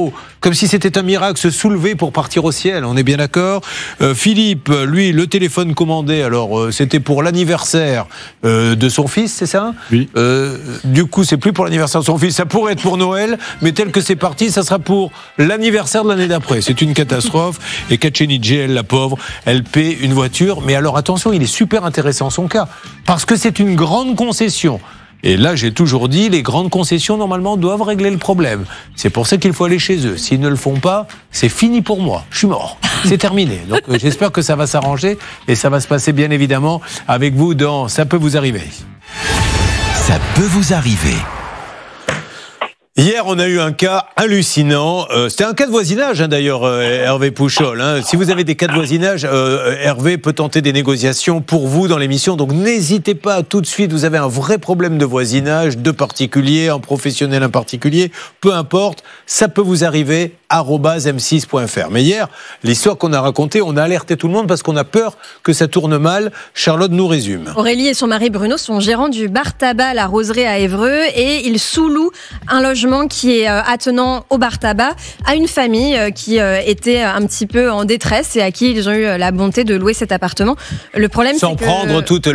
comme si c'était un miracle, se soulever pour partir au ciel. On est bien d'accord. Philippe, lui, le téléphone commandé, alors c'était pour l'anniversaire de son fils, c'est ça? Oui. Du coup, c'est plus pour l'anniversaire de son fils, ça pourrait être pour Noël, mais tel que c'est parti, ça sera pour l'anniversaire de l'année d'après. C'est une catastrophe. Et Katchenidze, elle, la pauvre, elle paie une voiture. Mais alors attention, il est super intéressant son cas, parce que c'est une grande concession. Et là, j'ai toujours dit, les grandes concessions, normalement, doivent régler le problème. C'est pour ça qu'il faut aller chez eux. S'ils ne le font pas, c'est fini pour moi. Je suis mort. C'est terminé. Donc, j'espère que ça va s'arranger et ça va se passer, bien évidemment, avec vous dans Ça peut vous arriver. Ça peut vous arriver. Hier, on a eu un cas hallucinant. C'était un cas de voisinage, d'ailleurs, Hervé Pouchol. Si vous avez des cas de voisinage, Hervé peut tenter des négociations pour vous dans l'émission. Donc, n'hésitez pas tout de suite. Vous avez un vrai problème de voisinage, de particulier, un professionnel, un particulier. Peu importe, ça peut vous arriver. @m6.fr. Mais hier, l'histoire qu'on a racontée, on a alerté tout le monde parce qu'on a peur que ça tourne mal. Charlotte nous résume. Aurélie et son mari Bruno sont gérants du bar tabac à la Roseraie à Évreux et ils sous-louent un logement qui est attenant au bar tabac à une famille qui était un petit peu en détresse et à qui ils ont eu la bonté de louer cet appartement. Le problème, sans prendre toutes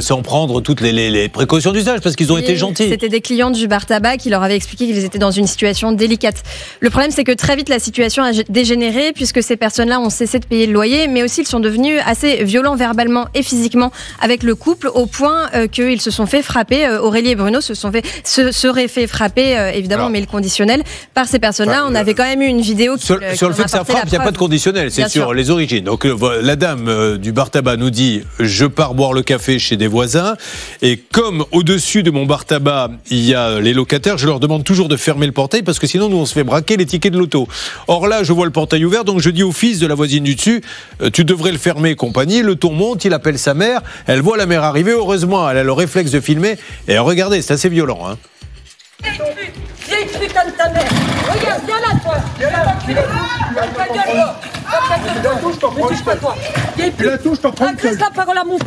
les précautions d'usage parce qu'ils ont été gentils. C'était des clients du bar tabac qui leur avaient expliqué qu'ils étaient dans une situation délicate. Le problème, c'est que très vite la situation a dégénéré puisque ces personnes-là ont cessé de payer le loyer, mais aussi ils sont devenus assez violents verbalement et physiquement avec le couple au point qu'ils se sont fait frapper. Aurélie et Bruno seraient fait frapper, évidemment, mais le conditionnel par ces personnes-là. On avait quand même eu une vidéo qui sur le fait que ça frappe, il n'y a pas de conditionnel, c'est sur les origines. Donc la dame du bar tabac nous dit je pars boire le café chez des voisins et comme au-dessus de mon bar tabac il y a les locataires, je leur demande toujours de fermer le portail parce que sinon nous on se fait braquer les tickets de l'auto. Or là, je vois le portail ouvert, donc je dis au fils de la voisine du dessus, tu devrais le fermer, compagnie. Le ton monte, il appelle sa mère, elle voit la mère arriver, heureusement, elle a le réflexe de filmer. Et regardez, c'est assez violent. Viens putain de ta mère. Regarde, viens là, toi. Viens là, la touche, t'en prends une seule. La parole à mon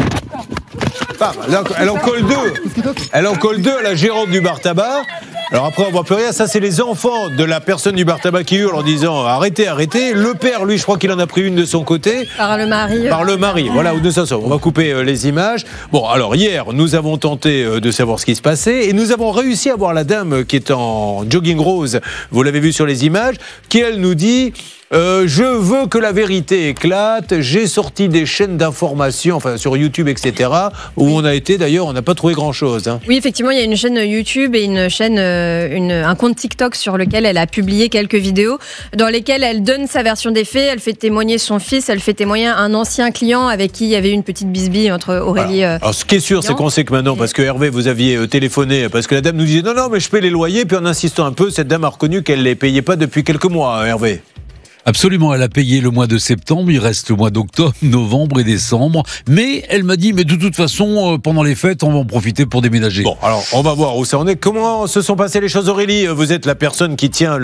Elle en colle deux. Elle en colle deux à la gérante du bar tabac. Alors après, on voit plus rien. Ça, c'est les enfants de la personne du bar tabac qui hurlent en disant arrêtez, arrêtez. Le père, lui, je crois qu'il en a pris une de son côté. Par le mari. Par le mari. Voilà où nous en sommes. On va couper les images. Bon, alors hier, nous avons tenté de savoir ce qui se passait et nous avons réussi à voir la dame qui est en jogging rose. Vous l'avez vu sur les images, qui elle nous dit. Je veux que la vérité éclate. J'ai sorti des chaînes d'information, enfin sur YouTube, etc. Où on a été d'ailleurs, on n'a pas trouvé grand-chose. Oui, effectivement, il y a une chaîne YouTube et une chaîne, un compte TikTok sur lequel elle a publié quelques vidéos dans lesquelles elle donne sa version des faits. Elle fait témoigner son fils, elle fait témoigner un ancien client avec qui il y avait eu une petite bisbille entre Aurélie. Alors, ce qui est sûr, c'est qu'on sait que maintenant, parce que Hervé, vous aviez téléphoné, parce que la dame nous disait non, mais je paie les loyers. Puis en insistant un peu, cette dame a reconnu qu'elle ne les payait pas depuis quelques mois, Hervé. Absolument, elle a payé le mois de septembre, il reste le mois d'octobre, novembre et décembre. Mais elle m'a dit, mais de toute façon, pendant les fêtes, on va en profiter pour déménager. Bon, alors on va voir où ça en est. Comment se sont passées les choses, Aurélie? Vous êtes la personne qui tient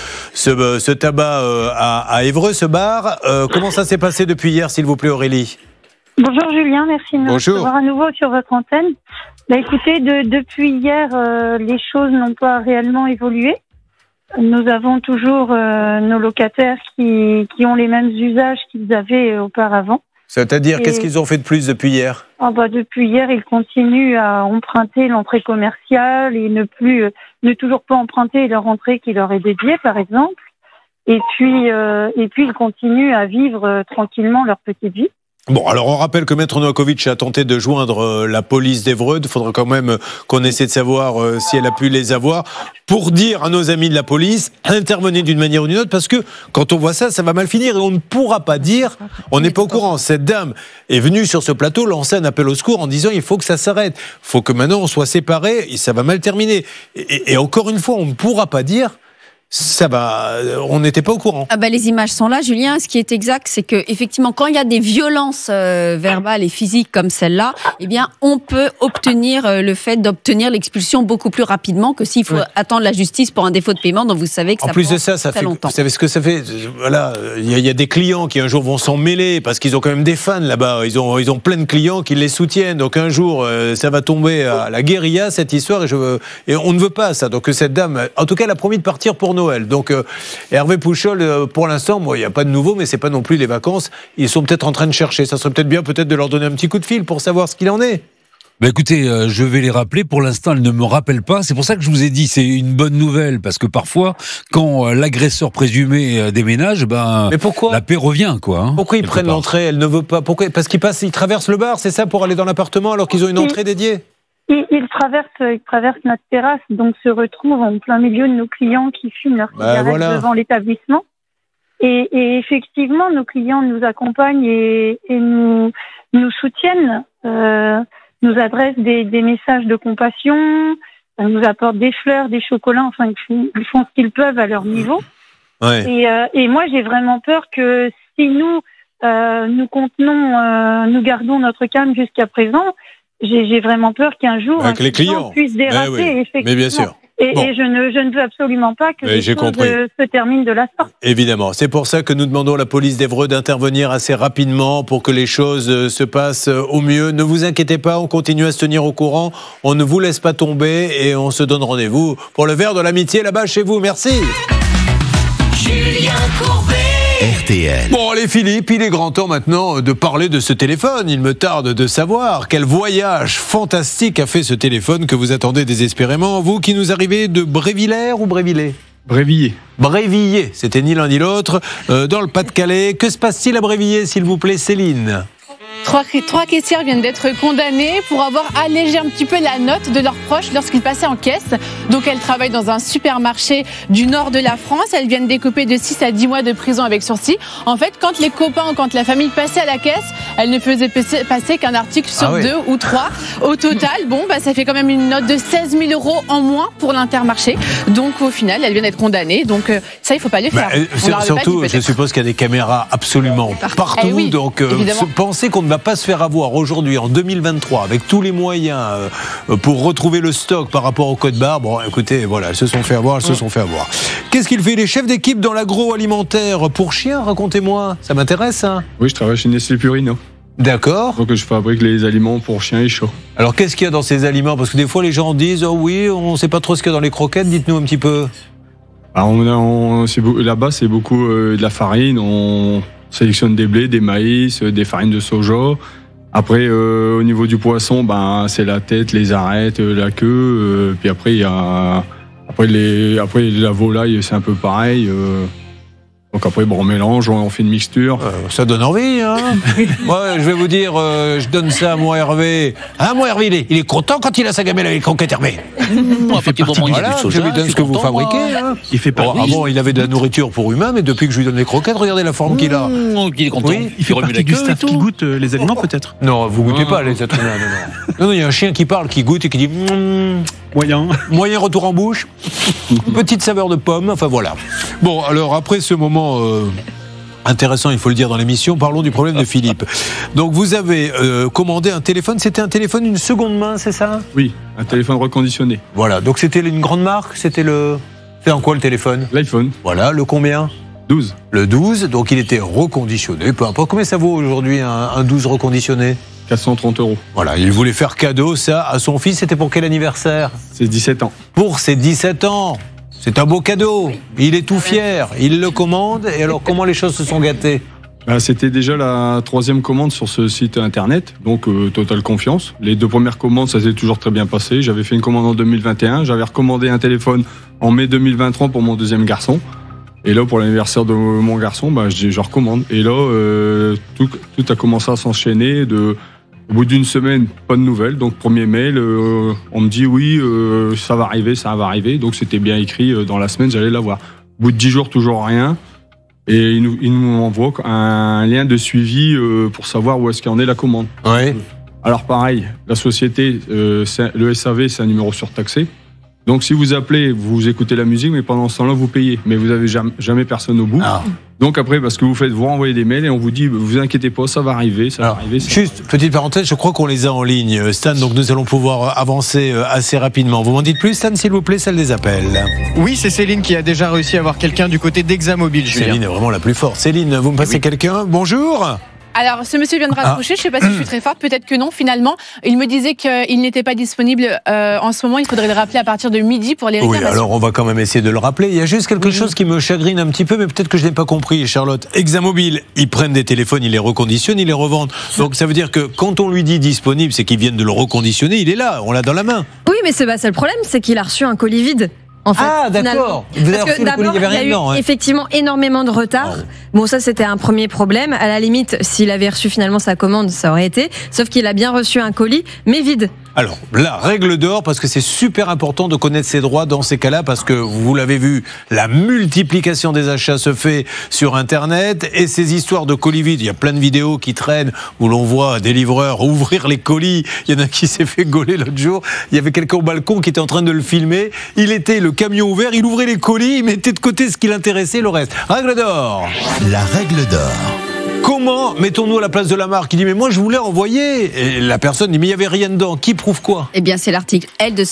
ce tabac à Évreux, ce bar. Comment ça s'est passé depuis hier, s'il vous plaît, Aurélie? Bonjour Julien, merci de me recevoir à nouveau sur votre antenne. Écoutez, depuis hier, les choses n'ont pas réellement évolué. Nous avons toujours nos locataires qui ont les mêmes usages qu'ils avaient auparavant. C'est-à-dire, qu'est-ce qu'ils ont fait de plus depuis hier? Depuis hier, ils continuent à emprunter l'entrée commerciale et ne toujours pas emprunter leur entrée qui leur est dédiée, par exemple. Et puis ils continuent à vivre tranquillement leur petite vie. Bon, alors on rappelle que Maître Novakovic a tenté de joindre la police d'Évreux. Il faudra quand même qu'on essaie de savoir si elle a pu les avoir. Pour dire à nos amis de la police, intervenez d'une manière ou d'une autre, parce que quand on voit ça, ça va mal finir et on ne pourra pas dire, on n'est pas au courant. Cette dame est venue sur ce plateau lancer un appel au secours en disant il faut que ça s'arrête. Il faut que maintenant on soit séparés et ça va mal terminer. Et encore une fois, on ne pourra pas dire ça va, on n'était pas au courant. Les images sont là, Julien. Ce qui est exact, c'est que effectivement, quand il y a des violences verbales et physiques comme celle-là, eh bien, on peut obtenir le fait d'obtenir l'expulsion beaucoup plus rapidement que s'il faut attendre la justice pour un défaut de paiement. Donc vous savez que ça prend très longtemps. Vous savez ce que ça fait? Voilà, il y a des clients qui un jour vont s'en mêler parce qu'ils ont quand même des fans là-bas. Ils ont plein de clients qui les soutiennent. Donc un jour, ça va tomber à la guérilla cette histoire et on ne veut pas ça. Donc cette dame, en tout cas, elle a promis de partir pour Noël. Donc Hervé Pouchol, pour l'instant, il n'y a pas de nouveau, mais c'est pas non plus les vacances. Ils sont peut-être en train de chercher. Ça serait peut-être bien de leur donner un petit coup de fil pour savoir ce qu'il en est. Bah écoutez, je vais les rappeler. Pour l'instant, elles ne me rappellent pas. C'est pour ça que je vous ai dit, c'est une bonne nouvelle, parce que parfois, quand l'agresseur présumé déménage, mais pourquoi la paix revient, quoi. Hein, pourquoi ils prennent l'entrée? Elle ne veut pas. Pourquoi? Parce qu'ils traversent le bar, c'est ça, pour aller dans l'appartement, alors qu'ils ont une entrée dédiée. Ils traversent notre terrasse, donc se retrouvent en plein milieu de nos clients qui fument leurs cigarettes devant l'établissement. Et effectivement, nos clients nous accompagnent et nous soutiennent. Nous adressent des messages de compassion, nous apportent des fleurs, des chocolats, enfin ils font ce qu'ils peuvent à leur niveau. Ouais. Et moi j'ai vraiment peur que si nous gardons notre calme jusqu'à présent, j'ai vraiment peur qu'un jour avec les clients puisse déraper. Oui. Mais bien sûr. Et je ne veux absolument pas que les choses se terminent de la sorte. Évidemment. C'est pour ça que nous demandons à la police d'Évreux d'intervenir assez rapidement pour que les choses se passent au mieux. Ne vous inquiétez pas, on continue à se tenir au courant. On ne vous laisse pas tomber et on se donne rendez-vous pour le verre de l'amitié là-bas chez vous. Merci. Julien Courbet. RTL. Bon, allez Philippe, il est grand temps maintenant de parler de ce téléphone. Il me tarde de savoir quel voyage fantastique a fait ce téléphone que vous attendez désespérément. Vous qui nous arrivez de Brévillers ou Brévillers ? Brévillers, c'était ni l'un ni l'autre. Dans le Pas-de-Calais, que se passe-t-il à Brévillers, s'il vous plaît, Céline ? Trois caissières viennent d'être condamnées pour avoir allégé un petit peu la note de leurs proches lorsqu'ils passaient en caisse. Donc elles travaillent dans un supermarché du nord de la France. Elles viennent d'écoper de 6 à 10 mois de prison avec sursis. En fait, quand les copains ou quand la famille passait à la caisse, elles ne faisaient passer qu'un article sur 2 ou 3. Au total, ça fait quand même une note de 16 000 € en moins pour l'Intermarché. Donc au final, elles viennent d'être condamnées. Donc ça, il ne faut pas les faire. Surtout, je suppose qu'il y a des caméras absolument partout. Oui, donc pensez qu'on ne va pas se faire avoir aujourd'hui en 2023 avec tous les moyens pour retrouver le stock par rapport au code barre. Bon, écoutez, voilà, elles se sont fait avoir. Qu'est-ce qu'il fait? Il est chef d'équipe dans l'agroalimentaire pour chiens, racontez-moi. Ça m'intéresse, hein. Oui, je travaille chez Nestlé Purino. D'accord. Donc je fabrique les aliments pour chiens et chats. Alors qu'est-ce qu'il y a dans ces aliments? Parce que des fois les gens disent oh oui, on ne sait pas trop ce qu'il y a dans les croquettes, dites-nous un petit peu. Alors là-bas c'est beaucoup de la farine, on sélectionne des blés, des maïs, des farines de soja. Après au niveau du poisson, c'est la tête, les arêtes, la queue, puis après il y a la volaille, c'est un peu pareil. Donc après, on mélange, on fait une mixture. Ça donne envie, hein. Moi, je vais vous dire, je donne ça à mon Hervé. Ah, mon Hervé, il est content quand il a sa gamelle avec croquettes, Hervé. Il fait partie du je lui donne ce que vous fabriquez. Hein. Il fait partie. Avant, il avait de la nourriture pour humains, mais depuis que je lui donne les croquettes, regardez la forme qu'il a. Il est content. Oui, il fait partie du staff qui goûte les aliments, peut-être. Non, vous goûtez pas les êtres humains. Non, il y a un chien qui parle, qui goûte et qui dit moyen retour en bouche, petite saveur de pomme, enfin voilà. Bon, alors après ce moment intéressant, il faut le dire dans l'émission, parlons du problème de Philippe. Donc vous avez commandé un téléphone, c'était un téléphone une seconde main, c'est ça? Oui, un téléphone reconditionné. Voilà, donc c'était une grande marque, c'est en quoi le téléphone? L'iPhone. Voilà, le combien? 12. Le 12, donc il était reconditionné, peu importe. Combien ça vaut aujourd'hui un 12 reconditionné? 430 €. Voilà, il voulait faire cadeau, ça, à son fils. C'était pour quel anniversaire? C'est 17 ans. Pour ses 17 ans. C'est un beau cadeau. Il est tout fier. Il le commande. Et alors, comment les choses se sont gâtées? C'était déjà la 3e commande sur ce site internet, donc totale confiance. Les 2 premières commandes, ça s'est toujours très bien passé. J'avais fait une commande en 2021. J'avais recommandé un téléphone en mai 2023 pour mon 2e garçon. Et là, pour l'anniversaire de mon garçon, je recommande. Et là, tout a commencé à s'enchaîner. Au bout d'une semaine, pas de nouvelles. Donc, premier mail, on me dit oui, ça va arriver. Donc, c'était bien écrit dans la semaine, j'allais l'avoir. Au bout de 10 jours, toujours rien. Et il nous envoie un lien de suivi pour savoir où est-ce qu'en est la commande. Ouais. Alors, pareil, la société, le SAV, c'est un numéro surtaxé. Donc, si vous appelez, vous écoutez la musique, mais pendant ce temps-là, vous payez. Mais vous n'avez jamais personne au bout. Ah. Donc, après, parce que vous faites, vous renvoyez des mails et on vous dit, vous inquiétez pas, ça va arriver, Juste, petite parenthèse, je crois qu'on les a en ligne, Stan, donc nous allons pouvoir avancer assez rapidement. Vous m'en dites plus, Stan, s'il vous plaît, celle des appels. Oui, c'est Céline qui a déjà réussi à avoir quelqu'un du côté d'Examobile, Julien. Céline est vraiment la plus forte. Céline, vous me passez quelqu'un? Bonjour. Alors, ce monsieur vient de raccrocher, je ne sais pas si je suis très forte, peut-être que non, finalement. Il me disait qu'il n'était pas disponible en ce moment, il faudrait le rappeler à partir de midi pour les réclamations. Oui, alors on va quand même essayer de le rappeler. Il y a juste quelque chose qui me chagrine un petit peu, mais peut-être que je n'ai pas compris, Charlotte. Examobile, ils prennent des téléphones, ils les reconditionnent, ils les revendent. Donc ça veut dire que quand on lui dit disponible, c'est qu'ils viennent de le reconditionner, il est là, on l'a dans la main. Oui, mais c'est le problème, c'est qu'il a reçu un colis vide. En fait, d'accord. Parce que d'abord, il y a eu effectivement énormément de retard. Bon, ça, c'était un premier problème. À la limite, s'il avait reçu finalement sa commande, ça aurait été. Sauf qu'il a bien reçu un colis, mais vide. Alors, la règle d'or, parce que c'est super important de connaître ses droits dans ces cas-là, parce que vous l'avez vu, la multiplication des achats se fait sur Internet, et ces histoires de colis vides, il y a plein de vidéos qui traînent où l'on voit des livreurs ouvrir les colis. Il y en a qui s'est fait gauler l'autre jour. Il y avait quelqu'un au balcon qui était en train de le filmer. Il était le camion ouvert, il ouvrait les colis, il mettait de côté ce qui l'intéressait, le reste. Règle d'or. La règle d'or. Comment mettons-nous à la place de la marque qui dit mais moi je voulais envoyer, et la personne dit mais il n'y avait rien dedans, qui prouve quoi? Eh bien c'est l'article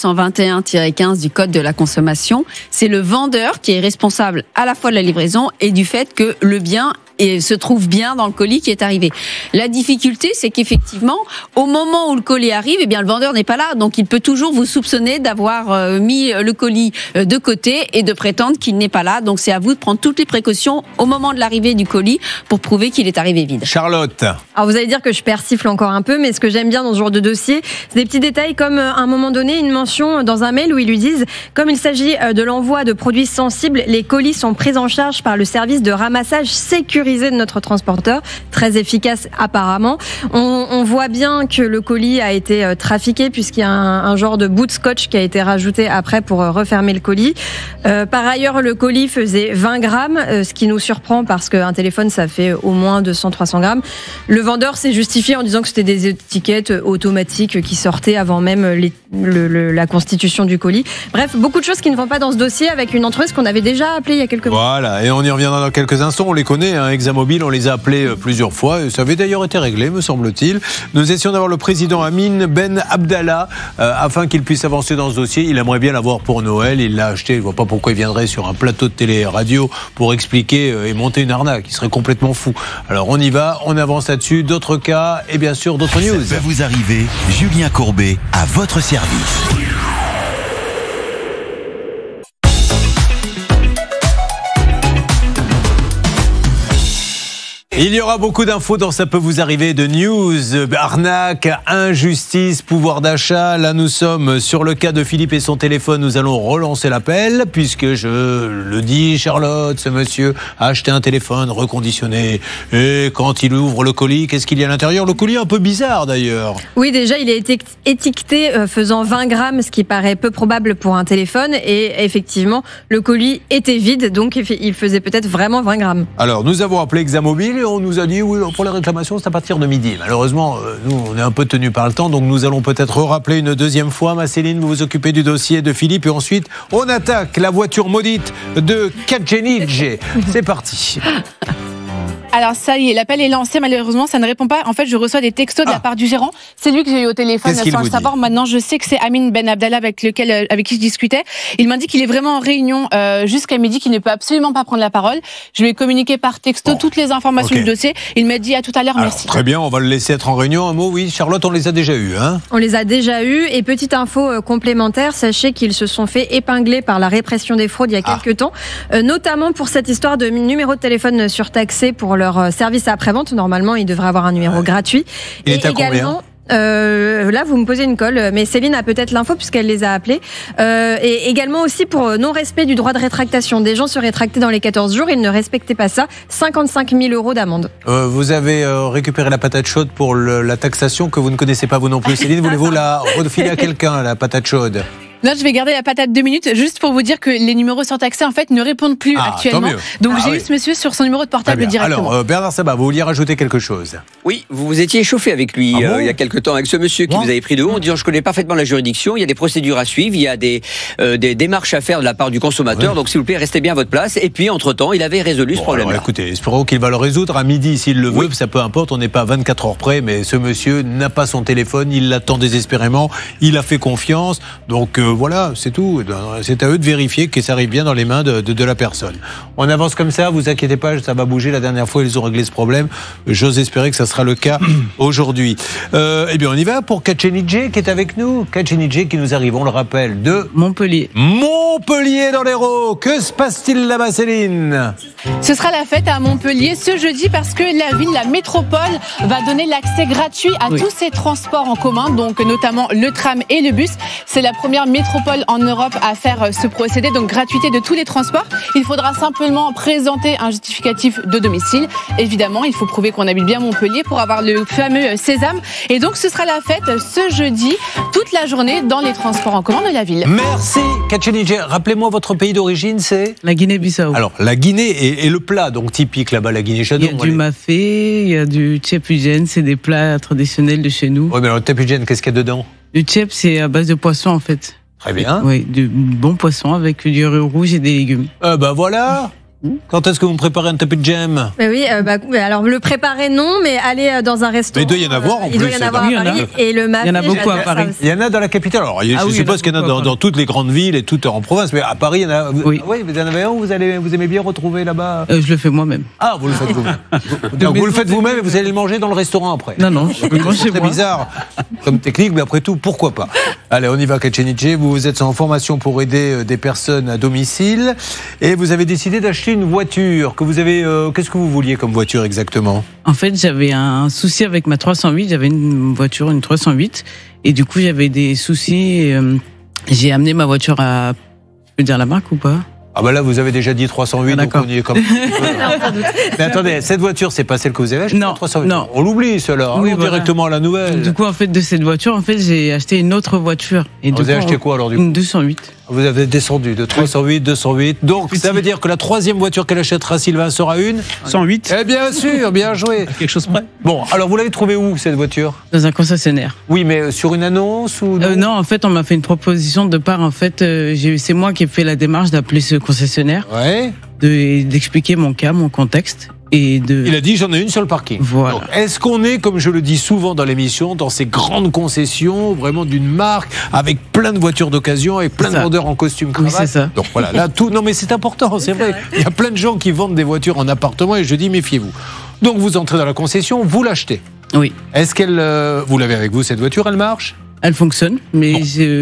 L221-15 du Code de la consommation. C'est le vendeur qui est responsable à la fois de la livraison et du fait que le bien se trouve bien dans le colis qui est arrivé. La difficulté, c'est qu'effectivement, au moment où le colis arrive, eh bien le vendeur n'est pas là, donc il peut toujours vous soupçonner d'avoir mis le colis de côté et de prétendre qu'il n'est pas là. Donc c'est à vous de prendre toutes les précautions au moment de l'arrivée du colis pour prouver qu'il est arrivé vide. Charlotte. Alors vous allez dire que je persifle encore un peu, mais ce que j'aime bien dans ce genre de dossier, c'est des petits détails comme à un moment donné une mention dans un mail où ils lui disent comme il s'agit de l'envoi de produits sensibles, les colis sont pris en charge par le service de ramassage sécurisé de notre transporteur, très efficace apparemment. On voit bien que le colis a été trafiqué puisqu'il y a un genre de bout de scotch qui a été rajouté après pour refermer le colis. Par ailleurs, le colis faisait 20 grammes, ce qui nous surprend parce qu'un téléphone ça fait au moins 200-300 grammes. Le vendeur s'est justifié en disant que c'était des étiquettes automatiques qui sortaient avant même la constitution du colis. Bref, beaucoup de choses qui ne vont pas dans ce dossier avec une entreprise qu'on avait déjà appelée il y a quelques mois. Voilà, et on y reviendra dans quelques instants, on les connaît, hein, Examobile, on les a appelés plusieurs fois, et ça avait d'ailleurs été réglé, me semble-t-il. Nous essayons d'avoir le président Amin Ben Abdallah, afin qu'il puisse avancer dans ce dossier. Il aimerait bien l'avoir pour Noël, il l'a acheté, je ne vois pas pourquoi il viendrait sur un plateau de télé et radio pour expliquer et monter une arnaque, il serait complètement fou. Alors on y va, on avance là-dessus, d'autres cas, et bien sûr d'autres news. Ça peut vous arriver, Julien Courbet, à votre service. Il y aura beaucoup d'infos dans Ça peut vous arriver, de news, arnaque, injustice, pouvoir d'achat. Là, nous sommes sur le cas de Philippe et son téléphone. Nous allons relancer l'appel puisque je le dis, Charlotte, ce monsieur a acheté un téléphone reconditionné. Et quand il ouvre le colis, qu'est-ce qu'il y a à l'intérieur? Le colis est un peu bizarre d'ailleurs. Oui, déjà, il a été étiqueté faisant 20 grammes, ce qui paraît peu probable pour un téléphone. Et effectivement, le colis était vide, donc il faisait peut-être vraiment 20 grammes. Alors, nous avons appelé Examobile. On nous a dit, oui, pour les réclamations, c'est à partir de midi. Malheureusement, nous, on est un peu tenus par le temps, donc nous allons peut-être rappeler une deuxième fois. Ma Céline, vous vous occupez du dossier de Philippe, et ensuite, on attaque la voiture maudite de Kajenidje. C'est parti. Alors ça y est, l'appel est lancé, malheureusement ça ne répond pas. En fait, je reçois des textos de la part du gérant. C'est lui que j'ai eu au téléphone sans le savoir. Maintenant, je sais que c'est Amin Ben Abdallah avec qui je discutais. Il m'a dit qu'il est vraiment en réunion jusqu'à midi, qu'il ne peut absolument pas prendre la parole. Je lui ai communiqué par texto toutes les informations du dossier. Il m'a dit à tout à l'heure, merci. Très bien, on va le laisser être en réunion. Un mot, oui, Charlotte, on les a déjà eus, hein? On les a déjà eus. Et petite info complémentaire, sachez qu'ils se sont fait épingler par la répression des fraudes il y a quelques temps, notamment pour cette histoire de numéro de téléphone surtaxé pour leur service après-vente. Normalement, ils devraient avoir un numéro gratuit. Il est à combien ? Là, vous me posez une colle, mais Céline a peut-être l'info puisqu'elle les a appelés. Et également aussi pour non-respect du droit de rétractation. Des gens se rétractaient dans les 14 jours, ils ne respectaient pas ça. 55 000 € d'amende. Vous avez récupéré la patate chaude pour la taxation que vous ne connaissez pas vous non plus. Céline, voulez-vous la refiler à quelqu'un, la patate chaude ? Non, je vais garder la patate 2 minutes, juste pour vous dire que les numéros surtaxés, en fait, ne répondent plus actuellement. Donc j'ai eu ce monsieur sur son numéro de portable directement. Alors, Bernard Sabat, vous vouliez rajouter quelque chose? Oui, vous vous étiez échauffé avec lui il y a quelque temps, avec ce monsieur qui vous avait pris de haut en disant je connais parfaitement la juridiction, il y a des procédures à suivre, il y a des démarches à faire de la part du consommateur, donc s'il vous plaît, restez bien à votre place. Et puis, entre-temps, il avait résolu ce problème-là. Alors, écoutez, espérons qu'il va le résoudre à midi s'il le veut, ça peu importe, on n'est pas à 24 heures près, mais ce monsieur n'a pas son téléphone, il l'attend désespérément, il a fait confiance, donc voilà, c'est tout. C'est à eux de vérifier que ça arrive bien dans les mains de la personne. On avance comme ça, vous inquiétez pas, ça va bouger. La dernière fois, ils ont réglé ce problème. J'ose espérer que ça sera le cas aujourd'hui. Eh bien, on y va pour Kachenidje qui est avec nous. Kachenidje qui nous arrive, on le rappelle, de Montpellier. Montpellier dans l'Hérault. Que se passe-t-il là-bas, Céline? Ce sera la fête à Montpellier ce jeudi parce que la métropole va donner l'accès gratuit à tous ces transports en commun, donc notamment le tram et le bus. C'est la première métropole en Europe à faire ce procédé, donc gratuité de tous les transports. Il faudra simplement présenter un justificatif de domicile. Évidemment, il faut prouver qu'on habite bien Montpellier pour avoir le fameux sésame. Et donc, ce sera la fête ce jeudi, toute la journée dans les transports en commun de la ville. Merci, Kachenidje. Rappelez-moi votre pays d'origine, c'est la Guinée-Bissau. Alors, la Guinée et le plat, donc typique là-bas, la Guinée-Château. Il y a du mafé, il y a du tchèp-ugène, c'est des plats traditionnels de chez nous. Oui, mais alors, le tchèp-ugène, qu'est-ce qu'il y a dedans? Le tchèp, c'est à base de poisson, en fait. Très bien. Oui, du bon poisson avec du riz rouge et des légumes. Voilà. Quand est-ce que vous me préparez un tchèp-ugène? Oui, alors le préparer non, mais aller dans un restaurant. Mais il doit y en avoir en plus. Il doit y en avoir à Paris. Et le mafé, il y en a beaucoup à Paris. Il y en a dans la capitale. Alors, je suppose qu'il y en a dans toutes les grandes villes et tout en province, mais à Paris, il y en a. Oui, vous en avez un où vous aimez bien retrouver là-bas? Je le fais moi-même. Ah, vous le faites vous-même. Donc vous le faites vous-même et vous allez le manger dans le restaurant après. Non, je peux manger C'est bizarre comme technique, mais après tout, pourquoi pas? Allez, on y va, Kachenidje. Vous êtes en formation pour aider des personnes à domicile et vous avez décidé d'acheter une voiture. Qu'est-ce que vous vouliez comme voiture exactement? En fait, j'avais un souci avec ma 308. J'avais une voiture, une 308, et du coup, j'avais des soucis. J'ai amené ma voiture à. Je peux dire la marque ou pas? Ah bah là, vous avez déjà dit 308, donc on y est comme... Mais attendez, cette voiture, c'est pas celle que vous avez achetée? Non, 308. non. On l'oublie, celle-là. Oui, directement à la nouvelle. Du coup, en fait, de cette voiture, j'ai acheté une autre voiture. Et vous avez acheté quoi alors du coup? Une 208. Vous avez descendu de 308, 208. Donc, ça veut dire que la troisième voiture qu'elle achètera, Sylvain, sera une 108. Eh bien sûr, bien joué. Quelque chose près. Bon, alors vous l'avez trouvée où, cette voiture? Dans un concessionnaire. Oui, mais sur une annonce ou non? Non, en fait, on m'a fait une proposition de part. En fait, c'est moi qui ai fait la démarche d'appeler ce concessionnaire. Ouais. D'expliquer mon cas, mon contexte. Il a dit j'en ai une sur le parking. Voilà. Donc, est-ce qu'on est, comme je le dis souvent dans l'émission, dans ces grandes concessions, vraiment d'une marque, avec plein de voitures d'occasion, avec plein de vendeurs en costume cravate? Oui, c'est ça. Donc voilà, là tout. Non mais c'est important, c'est vrai. Il y a plein de gens qui vendent des voitures en appartement et je dis méfiez-vous. Donc vous entrez dans la concession, vous l'achetez. Oui. Est-ce vous l'avez avec vous cette voiture, elle marche? Elle fonctionne, mais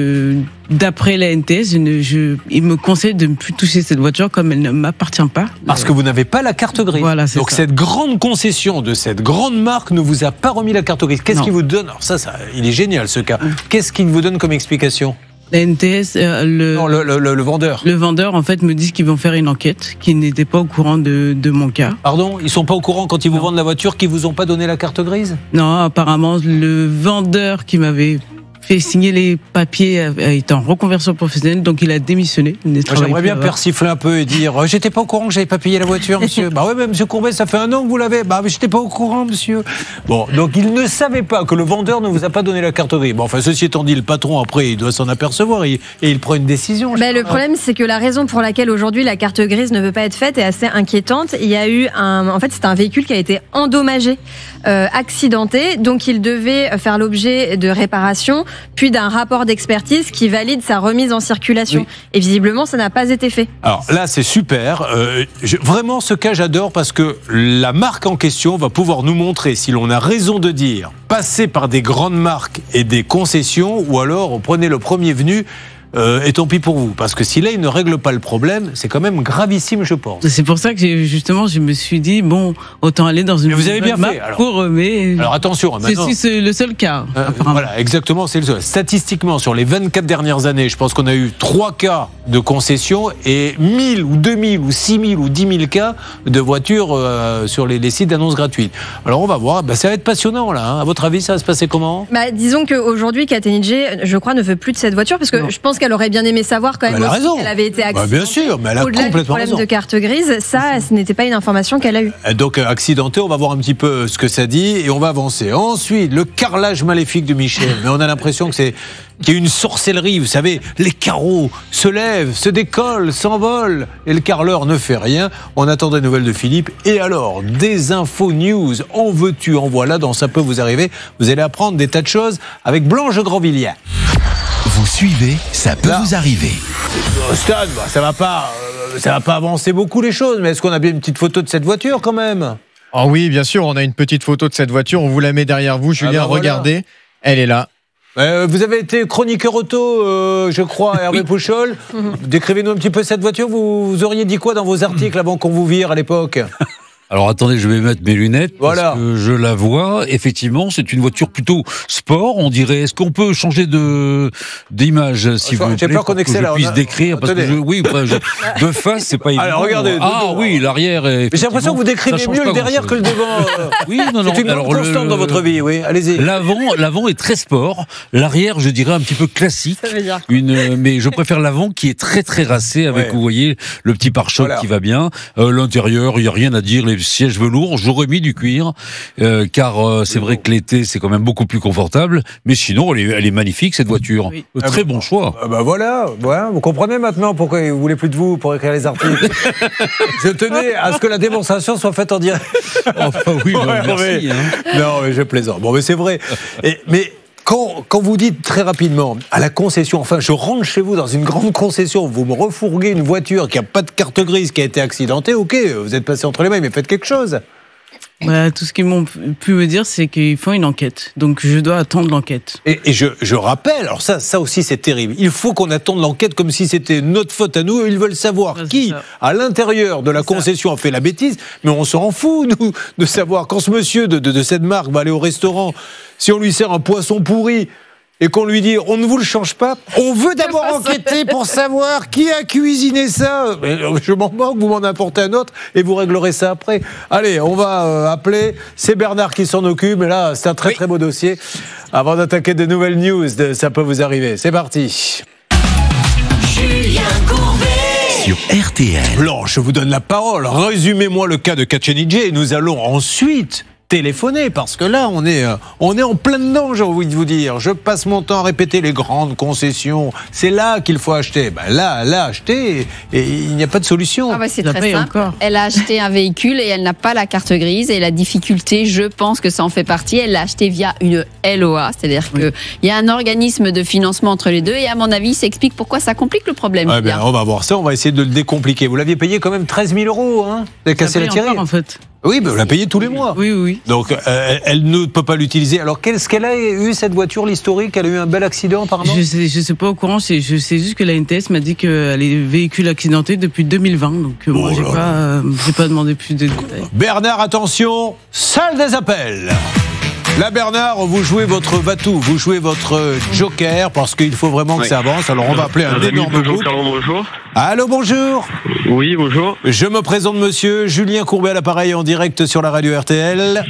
d'après la NTS, il me conseille de ne plus toucher cette voiture comme elle ne m'appartient pas. Parce que vous n'avez pas la carte grise. Voilà, c'est donc ça. Cette grande concession de cette grande marque ne vous a pas remis la carte grise. Qu'est-ce qu'il vous donne? Alors ça, il est génial ce cas. Qu'est-ce qu'il vous donne comme explication? La NTS, le vendeur. Le vendeur, en fait, me dit qu'ils vont faire une enquête, qu'ils n'étaient pas au courant de mon cas. Pardon, ils sont pas au courant quand ils vous vendent la voiture qu'ils vous ont pas donné la carte grise? Non, apparemment, le vendeur qui m'avait fait signer les papiers est en reconversion professionnelle, donc il a démissionné. J'aimerais bien persifler un peu et dire j'étais pas au courant que j'avais pas payé la voiture, monsieur. Bah ouais, mais monsieur Courbet, ça fait 1 an que vous l'avez. Bah mais j'étais pas au courant, monsieur. Bon, donc il ne savait pas que le vendeur ne vous a pas donné la carte grise. Bon, enfin ceci étant dit, le patron après il doit s'en apercevoir et il prend une décision. Le problème c'est que la raison pour laquelle aujourd'hui la carte grise ne veut pas être faite est assez inquiétante. Il y a eu en fait c'est un véhicule qui a été endommagé, accidenté, donc il devait faire l'objet de réparation, puis d'un rapport d'expertise qui valide sa remise en circulation. Oui. Et visiblement, ça n'a pas été fait. Alors là, c'est super. Vraiment, ce cas, j'adore parce que la marque en question va pouvoir nous montrer si l'on a raison de dire passer par des grandes marques et des concessions ou alors prenez le premier venu. Et tant pis pour vous, parce que si là il ne règle pas le problème, c'est quand même gravissime, je pense. C'est pour ça que je me suis dit bon, autant aller dans une. Mais vous avez bien fait. Alors attention, maintenant. C'est le seul cas. Voilà, exactement, c'est le seul. Statistiquement, sur les 24 dernières années, je pense qu'on a eu 3 cas de concession et 1000 ou 2000 ou 6000 ou 10 000 cas de voitures sur les sites d'annonces gratuites. Alors on va voir, ça va être passionnant là. Hein. À votre avis, ça va se passer comment? Disons qu'aujourd'hui, Kachenidje, je crois, ne veut plus de cette voiture parce que je pense qu'elle aurait bien aimé savoir quand même qu'elle avait été accidentée. Bien sûr, mais elle a complètement raison. Au-delà du problème de carte grise, ça, ce n'était pas une information qu'elle a eue. Donc accidentée, on va voir un petit peu ce que ça dit et on va avancer. Ensuite, le carrelage maléfique de Michel. Mais on a l'impression qu'il y a une sorcellerie, vous savez, les carreaux se lèvent, se décollent, s'envolent et le carreleur ne fait rien. On attend des nouvelles de Philippe. Et alors, des infos news, en veux-tu, en voilà, dans Ça peut vous arriver. Vous allez apprendre des tas de choses avec Blanche Grandvilliers. Vous suivez, ça peut vous arriver. Stan, ça va pas avancer beaucoup les choses, mais est-ce qu'on a bien une petite photo de cette voiture quand même ? Oh oui, bien sûr, on a une petite photo de cette voiture. On vous la met derrière vous, Julien. Regardez, voilà. Elle est là. Vous avez été chroniqueur auto, je crois, à Hervé Pouchol. Décrivez-nous un petit peu cette voiture. Vous auriez dit quoi dans vos articles avant qu'on vous vire à l'époque ? Alors attendez, je vais mettre mes lunettes parce que je la vois. Effectivement, c'est une voiture plutôt sport. On dirait. Est-ce qu'on peut changer d'image, s'il vous plaît, j'ai peur qu'on pour que je puisse décrire parce que de face, c'est pas évident. Alors regardez. Oui, l'arrière. Mais j'ai l'impression que vous décrivez mieux le derrière que le devant. Oui, non. C'est une grande constante dans votre vie. Oui, allez-y. L'avant est très sport. L'arrière, je dirais un petit peu classique. Ça veut dire. Mais je préfère l'avant qui est très très racé avec, vous voyez, le petit pare-choc qui va bien. L'intérieur, il y a rien à dire. Les sièges velours, j'aurais mis du cuir, car c'est vrai que l'été c'est quand même beaucoup plus confortable, mais sinon elle est magnifique cette voiture. Oui. Très bon choix. Voilà, vous comprenez maintenant pourquoi ils voulaient plus de vous pour écrire les articles. Je tenais à ce que la démonstration soit faite en direct. Enfin oui, merci. Non, mais je plaisante. Bon, mais c'est vrai. Mais quand vous dites très rapidement à la concession, enfin je rentre chez vous dans une grande concession, vous me refourguez une voiture qui n'a pas de carte grise, qui a été accidentée, ok, vous êtes passé entre les mains, mais faites quelque chose. Tout ce qu'ils m'ont pu me dire, c'est qu'ils font une enquête. Donc je dois attendre l'enquête. Et je rappelle, alors ça aussi c'est terrible, il faut qu'on attende l'enquête comme si c'était notre faute à nous, ils veulent savoir qui, à l'intérieur de la concession, a fait la bêtise, mais on s'en fout, nous, de savoir quand ce monsieur de cette marque va aller au restaurant, si on lui sert un poisson pourri, et qu'on lui dit on ne vous le change pas, on veut d'abord enquêter pour savoir qui a cuisiné ça. Je m'en moque, vous m'en apportez un autre et vous réglerez ça après. Allez, on va appeler, c'est Bernard qui s'en occupe, mais là c'est un très très beau dossier. Avant d'attaquer de nouvelles news, ça peut vous arriver. C'est parti. Julien Courbet sur RTL. Blanche, je vous donne la parole. Résumez-moi le cas de Kachenidzé et nous allons ensuite téléphoner, parce que là, on est en plein dedans, j'ai envie de vous dire. Je passe mon temps à répéter les grandes concessions. C'est là qu'il faut acheter. Là, acheter, et il n'y a pas de solution. C'est très simple. Elle a acheté un véhicule et elle n'a pas la carte grise. Et la difficulté, je pense que ça en fait partie. Elle l'a acheté via une LOA, c'est-à-dire qu'il y a un organisme de financement entre les deux. Et à mon avis, ça explique pourquoi ça complique le problème. On va voir ça, on va essayer de le décompliquer. Vous l'aviez payé quand même 13 000 €, hein ? Vous avez cassé la tirée en fait. Oui, mais on l'a payé tous les mois. Oui. Donc, elle ne peut pas l'utiliser. Alors, qu'est-ce qu'elle a eu, cette voiture, l'historique ? Elle a eu un bel accident, apparemment ? Je sais pas au courant. Je sais juste que la NTS m'a dit qu'elle est véhicule accidenté depuis 2020. Donc, moi, j'ai pas demandé plus de détails. Bernard, attention, salle des appels. Là, Bernard, vous jouez votre Vatou, vous jouez votre Joker, parce qu'il faut vraiment que ça avance. Alors, on va appeler un énorme groupe. Bonjour. Allô, bonjour. Oui, bonjour. Je me présente, monsieur Julien Courbet à l'appareil en direct sur la radio RTL.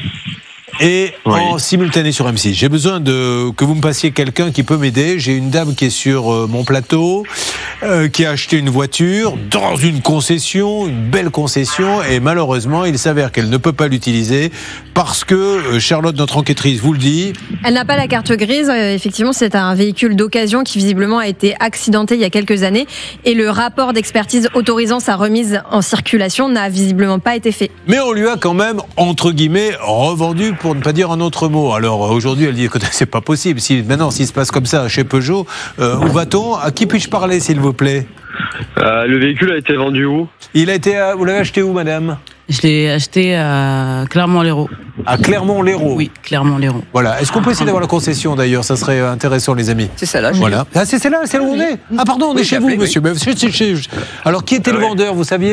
Et en simultané sur M6. J'ai besoin que vous me passiez quelqu'un qui peut m'aider. J'ai une dame qui est sur mon plateau, qui a acheté une voiture dans une concession, une belle concession, et malheureusement, il s'avère qu'elle ne peut pas l'utiliser parce que Charlotte, notre enquêtrice, vous le dit. Elle n'a pas la carte grise. Effectivement, c'est un véhicule d'occasion qui visiblement a été accidenté il y a quelques années, et le rapport d'expertise autorisant sa remise en circulation n'a visiblement pas été fait. Mais on lui a quand même, entre guillemets, revendu, pour ne pas dire un autre mot. Alors aujourd'hui, elle dit que c'est pas possible. Maintenant, s'il se passe comme ça chez Peugeot, où va-t-on ? À qui puis-je parler, s'il vous plaît ? Le véhicule a été vendu où ? Vous l'avez acheté où, madame ? Je l'ai acheté à Clermont-Lérault. À Clermont-Lérault ? Oui, Clermont-Lérault. Voilà. Est-ce qu'on peut essayer d'avoir la concession, d'ailleurs ? Ça serait intéressant, les amis. C'est celle-là. Voilà. Ah, c'est celle-là, c'est là où on est ? Ah, pardon, on est chez vous, monsieur. Alors, qui était le vendeur, vous saviez ?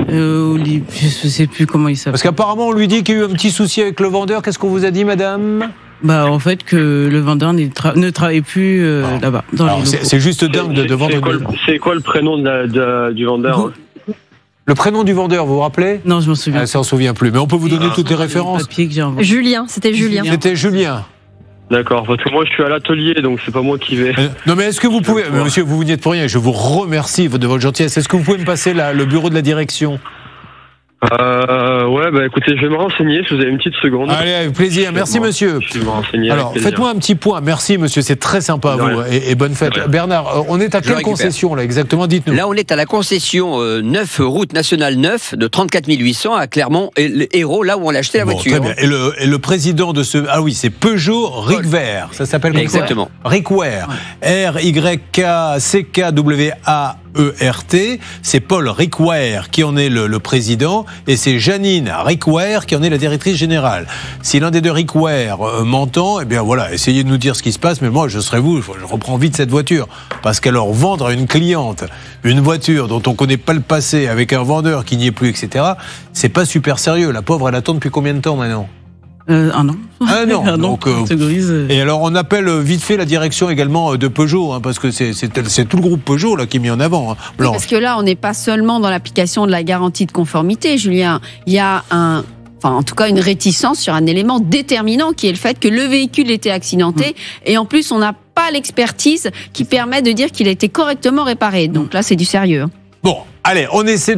Je sais plus comment il s'appelle. Parce qu'apparemment, on lui dit qu'il y a eu un petit souci avec le vendeur. Qu'est-ce qu'on vous a dit, madame ? En fait, que le vendeur ne travaille plus là-bas. C'est juste dingue de vendre. C'est quoi le prénom du vendeur ? Le prénom du vendeur, vous vous rappelez ? Non, je m'en souviens. Ça, on s'en souvient plus. Mais on peut vous donner toutes les références. Julien, c'était Julien. C'était Julien. D'accord, parce que moi je suis à l'atelier, donc c'est pas moi qui vais. Non, mais est-ce que vous pouvez, monsieur, vous n'y êtes pour rien, je vous remercie de votre gentillesse. Est-ce que vous pouvez me passer le bureau de la direction ? Ouais, bah écoutez, je vais me renseigner si vous avez une petite seconde. Allez, avec plaisir. Merci, monsieur. Je vais me renseigner. Alors, faites-moi un petit point. Merci, monsieur. C'est très sympa à vous. Et bonne fête. Bernard, on est à quelle concession, là, exactement? Dites-nous. Là, on est à la concession 9, route nationale 9, de 34 800 à Clermont et le Hérault, là où on a acheté la voiture. Très bien. Et le président de ce. Ah oui, c'est Peugeot Rickware. Ça s'appelle comme exactement. Rickware. R-Y-K-C-K-W-A-E-R-T. C'est Paul Rickware qui en est le président. Et c'est Janine Rickware qui en est la directrice générale. Si l'un des deux Rickware m'entend, eh bien voilà, essayez de nous dire ce qui se passe. Mais moi, je serai vous, je reprends vite cette voiture. Parce qu'alors, vendre à une cliente une voiture dont on ne connaît pas le passé, avec un vendeur qui n'y est plus, etc., c'est pas super sérieux. La pauvre, elle attend depuis combien de temps maintenant? Un an. Donc, et alors on appelle vite fait la direction également de Peugeot, hein, parce que c'est tout le groupe Peugeot là, qui est mis en avant. Hein, oui, parce que là, on n'est pas seulement dans l'application de la garantie de conformité, Julien. Il y a en tout cas une réticence sur un élément déterminant qui est le fait que le véhicule était accidenté et en plus on n'a pas l'expertise qui permet de dire qu'il a été correctement réparé. Donc là, c'est du sérieux. Bon, allez, on essaie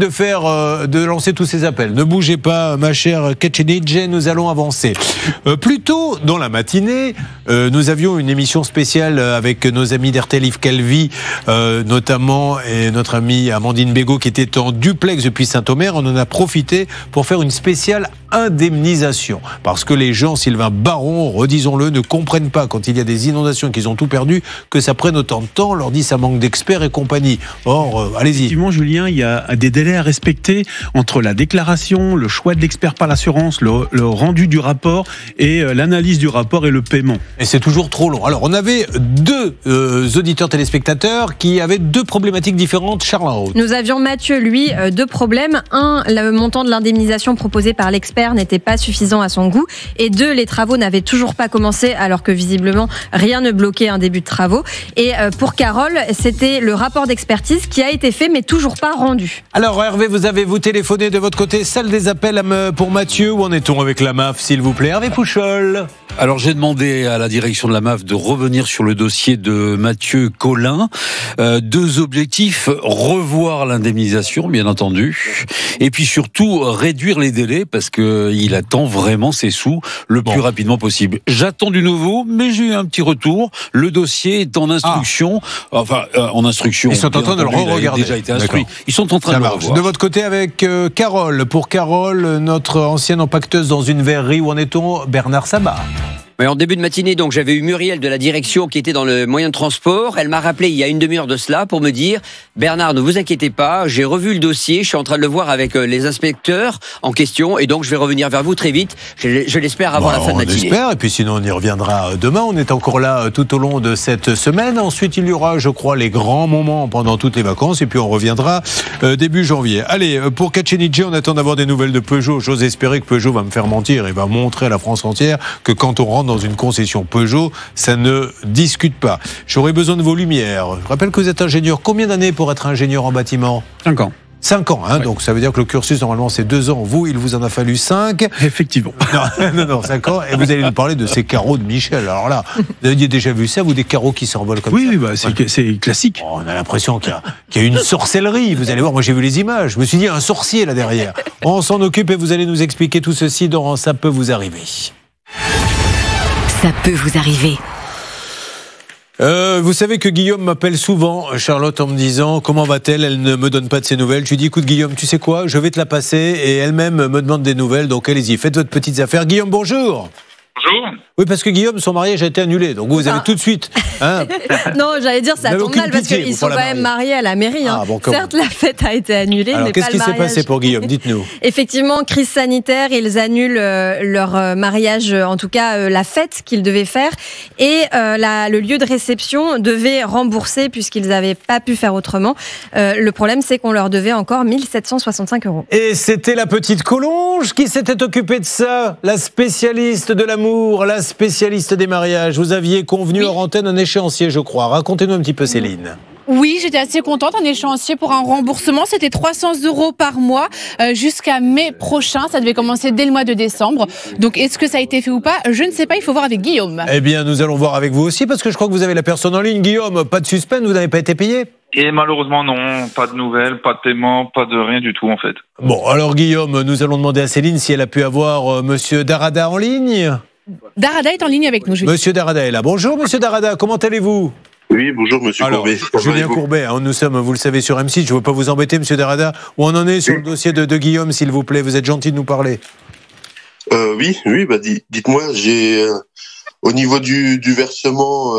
de lancer tous ces appels. Ne bougez pas, ma chère Kechenidje, nous allons avancer. Plus tôt dans la matinée, nous avions une émission spéciale avec nos amis d'RTL Yves Calvi, notamment, et notre amie Amandine Bégaud qui était en duplex depuis Saint-Omer. On en a profité pour faire une spéciale indemnisation. Parce que les gens, Sylvain Baron, redisons-le, ne comprennent pas quand il y a des inondations et qu'ils ont tout perdu, que ça prenne autant de temps. On leur dit ça manque d'experts et compagnie. Or, allez-y. Effectivement, Julien, il y a des délais à respecter entre la déclaration, le choix de l'expert par l'assurance, le rendu du rapport et l'analyse du rapport et le paiement. Et c'est toujours trop long. Alors, on avait deux auditeurs téléspectateurs qui avaient deux problématiques différentes. Charles Raoult. Nous avions Mathieu, lui, deux problèmes. Un, le montant de l'indemnisation proposé par l'expert n'était pas suffisant à son goût. Et deux, les travaux n'avaient toujours pas commencé alors que visiblement rien ne bloquait un début de travaux. Et pour Carole, c'était le rapport d'expertise qui a été fait mais toujours pas rendu. Alors Hervé, vous téléphoné de votre côté, salle des appels pour Mathieu. Où en est-on avec la MAF, s'il vous plaît? Hervé Pouchol. Alors j'ai demandé à la direction de la MAF de revenir sur le dossier de Mathieu Collin. Deux objectifs: revoir l'indemnisation, bien entendu, et puis surtout réduire les délais parce que il attend vraiment ses sous le plus rapidement possible. J'attends du nouveau, mais j'ai eu un petit retour. Le dossier est en instruction. En instruction. Ils sont en train de le re-regarder. Déjà été instruit. Ils sont en train de le revoir. De votre côté, avec Carole. Pour Carole, notre ancienne empaqueteuse dans une verrerie, où en est-on? Bernard Sabat. Mais en début de matinée, donc, j'avais eu Muriel de la direction qui était dans le moyen de transport. Elle m'a rappelé il y a une demi-heure de cela pour me dire: Bernard, ne vous inquiétez pas, j'ai revu le dossier, je suis en train de le voir avec les inspecteurs en question et donc je vais revenir vers vous très vite. Je l'espère avant la fin de matinée. On espère, et puis sinon on y reviendra demain. On est encore là tout au long de cette semaine. Ensuite, il y aura, je crois, les grands moments pendant toutes les vacances et puis on reviendra début janvier. Allez, pour Kechenidje, on attend d'avoir des nouvelles de Peugeot. J'ose espérer que Peugeot va me faire mentir et va montrer à la France entière que quand on rentre dans une concession Peugeot, ça ne discute pas. J'aurais besoin de vos lumières. Je rappelle que vous êtes ingénieur. Combien d'années pour être ingénieur en bâtiment? 5 ans. 5 ans, hein, donc ça veut dire que le cursus, normalement, c'est 2 ans. Vous, il vous en a fallu 5. Effectivement. Non, 5 ans. Et vous allez nous parler de ces carreaux de Michel. Alors là, vous aviez déjà vu ça, vous, des carreaux qui s'envolent comme ça? Oui, c'est classique. On a l'impression qu'il y a une sorcellerie. Vous allez voir, moi j'ai vu les images. Je me suis dit, un sorcier là derrière. On s'en occupe et vous allez nous expliquer tout ceci dans Ça peut vous arriver. Ça peut vous arriver. Vous savez que Guillaume m'appelle souvent, Charlotte, en me disant comment va-t-elle? Elle ne me donne pas de ses nouvelles. Je lui dis: écoute Guillaume, tu sais quoi, je vais te la passer. Et elle-même me demande des nouvelles, donc allez-y, faites votre petites affaires. Guillaume, bonjour. Bonjour. Oui, parce que Guillaume, son mariage a été annulé, donc vous avez tout de suite. Hein, non, j'allais dire ça tombe mal parce qu'ils sont quand même mariés à la mairie. Hein. Certes, la fête a été annulée, alors, mais qu'est-ce pas le mariage. Qu'est-ce qui s'est passé pour Guillaume? Dites-nous. Effectivement, crise sanitaire, ils annulent leur mariage, en tout cas la fête qu'ils devaient faire, et le lieu de réception devait rembourser puisqu'ils n'avaient pas pu faire autrement. Le problème, c'est qu'on leur devait encore 1 765 €. Et c'était la petite Collonges qui s'était occupée de ça, la spécialiste de l'amour, la spécialiste des mariages. Vous aviez convenu hors antenne un échéancier, je crois. Racontez-nous un petit peu, Céline. Oui, j'étais assez contente. Un échéancier pour un remboursement, c'était 300 € par mois jusqu'à mai prochain. Ça devait commencer dès le mois de décembre. Donc, est-ce que ça a été fait ou pas? Je ne sais pas, il faut voir avec Guillaume. Eh bien, nous allons voir avec vous aussi, parce que je crois que vous avez la personne en ligne. Guillaume, pas de suspense, vous n'avez pas été payé? Et malheureusement, non. Pas de nouvelles, pas de paiement, pas de rien du tout, en fait. Bon, alors Guillaume, nous allons demander à Céline si elle a pu avoir Monsieur Darada en ligne. Darada est en ligne avec nous. Monsieur Darada est là. Bonjour, Monsieur Darada, comment allez-vous? Oui, bonjour Monsieur Courbet. Julien Courbet, nous sommes, vous le savez, sur M6. Je ne veux pas vous embêter, Monsieur Darada. Où on en est sur le dossier de Guillaume, s'il vous plaît? Vous êtes gentil de nous parler. Oui, dites-moi, j'ai au niveau du versement,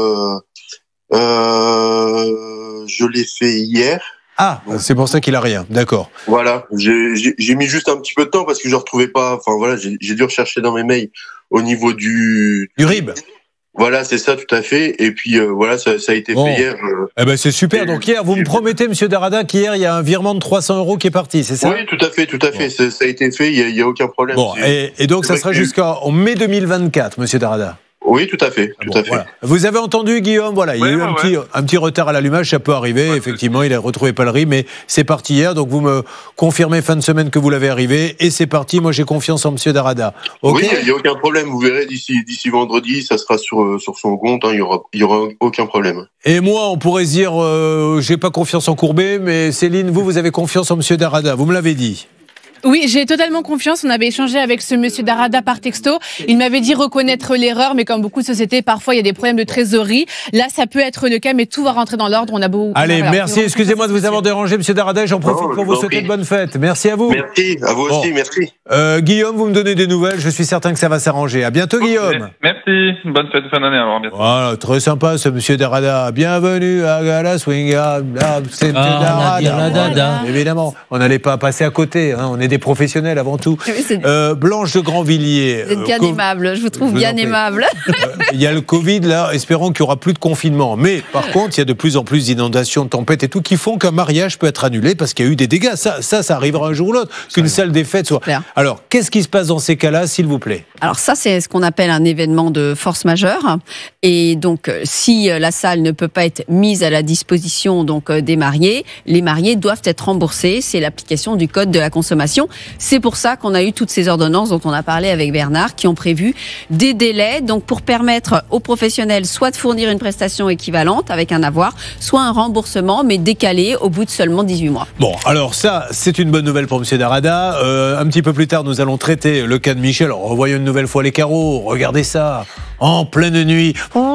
je l'ai fait hier. Ah, c'est pour ça qu'il a rien, d'accord. Voilà, j'ai mis juste un petit peu de temps parce que je ne retrouvais pas. Enfin voilà, j'ai dû rechercher dans mes mails au niveau du RIB. Voilà, c'est ça, tout à fait. Et puis voilà, ça a été fait hier. Eh ben c'est super. Donc hier, vous me promettez, Monsieur Darada, qu'hier il y a un virement de 300 € qui est parti, c'est ça? Oui, tout à fait. Ça a été fait. Il y a aucun problème. Bon, et donc ça sera jusqu'en mai 2024, Monsieur Darada. Oui, tout à fait, Voilà. Vous avez entendu, Guillaume, voilà, il y a eu un petit retard à l'allumage, ça peut arriver, effectivement, il a retrouvé pas le riz, mais c'est parti hier, donc vous me confirmez fin de semaine que vous l'avez arrivé, et c'est parti, moi j'ai confiance en Monsieur Darada. Okay. Oui, il n'y a aucun problème, vous verrez, d'ici vendredi, ça sera sur son compte, il y aura aucun problème. Et moi, on pourrait se dire, j'ai pas confiance en Courbet, mais Céline, vous avez confiance en Monsieur Darada, vous me l'avez dit. Oui, j'ai totalement confiance. On avait échangé avec ce monsieur Darada par texto. Il m'avait dit reconnaître l'erreur, mais comme beaucoup de sociétés, parfois il y a des problèmes de trésorerie. Là, ça peut être le cas, mais tout va rentrer dans l'ordre. On a beau. Allez, merci. Excusez-moi de vous avoir dérangé, monsieur Darada. J'en profite pour vous souhaiter de bonnes fêtes. Merci à vous. Merci, à vous aussi, merci. Guillaume, vous me donnez des nouvelles. Je suis certain que ça va s'arranger. À bientôt, Guillaume. Merci. Bonne fête de fin d'année. Alors, bientôt. Voilà, très sympa, ce monsieur Darada. Bienvenue à Gala Swing. C'est monsieur Darada. Évidemment, on n'allait pas passer à côté. On est des professionnels avant tout. Blanche de Grandvilliers. Vous êtes bien aimable, je vous trouve bien aimable. Il y a le Covid, là, espérons qu'il n'y aura plus de confinement. Mais par contre, il y a de plus en plus d'inondations, de tempêtes et tout, qui font qu'un mariage peut être annulé parce qu'il y a eu des dégâts. Ça arrivera un jour ou l'autre, qu'une salle des fêtes soit... Alors, qu'est-ce qui se passe dans ces cas-là, s'il vous plaît? Alors ça, c'est ce qu'on appelle un événement de force majeure. Et donc, si la salle ne peut pas être mise à la disposition des mariés, les mariés doivent être remboursés. C'est l'application du Code de la consommation. C'est pour ça qu'on a eu toutes ces ordonnances dont on a parlé avec Bernard, qui ont prévu des délais donc pour permettre aux professionnels soit de fournir une prestation équivalente avec un avoir, soit un remboursement, mais décalé au bout de seulement 18 mois. Bon, alors ça, c'est une bonne nouvelle pour M. Darada. Un petit peu plus tard, nous allons traiter le cas de Michel. Alors, revoyons une nouvelle fois les carreaux. Regardez ça, en pleine nuit.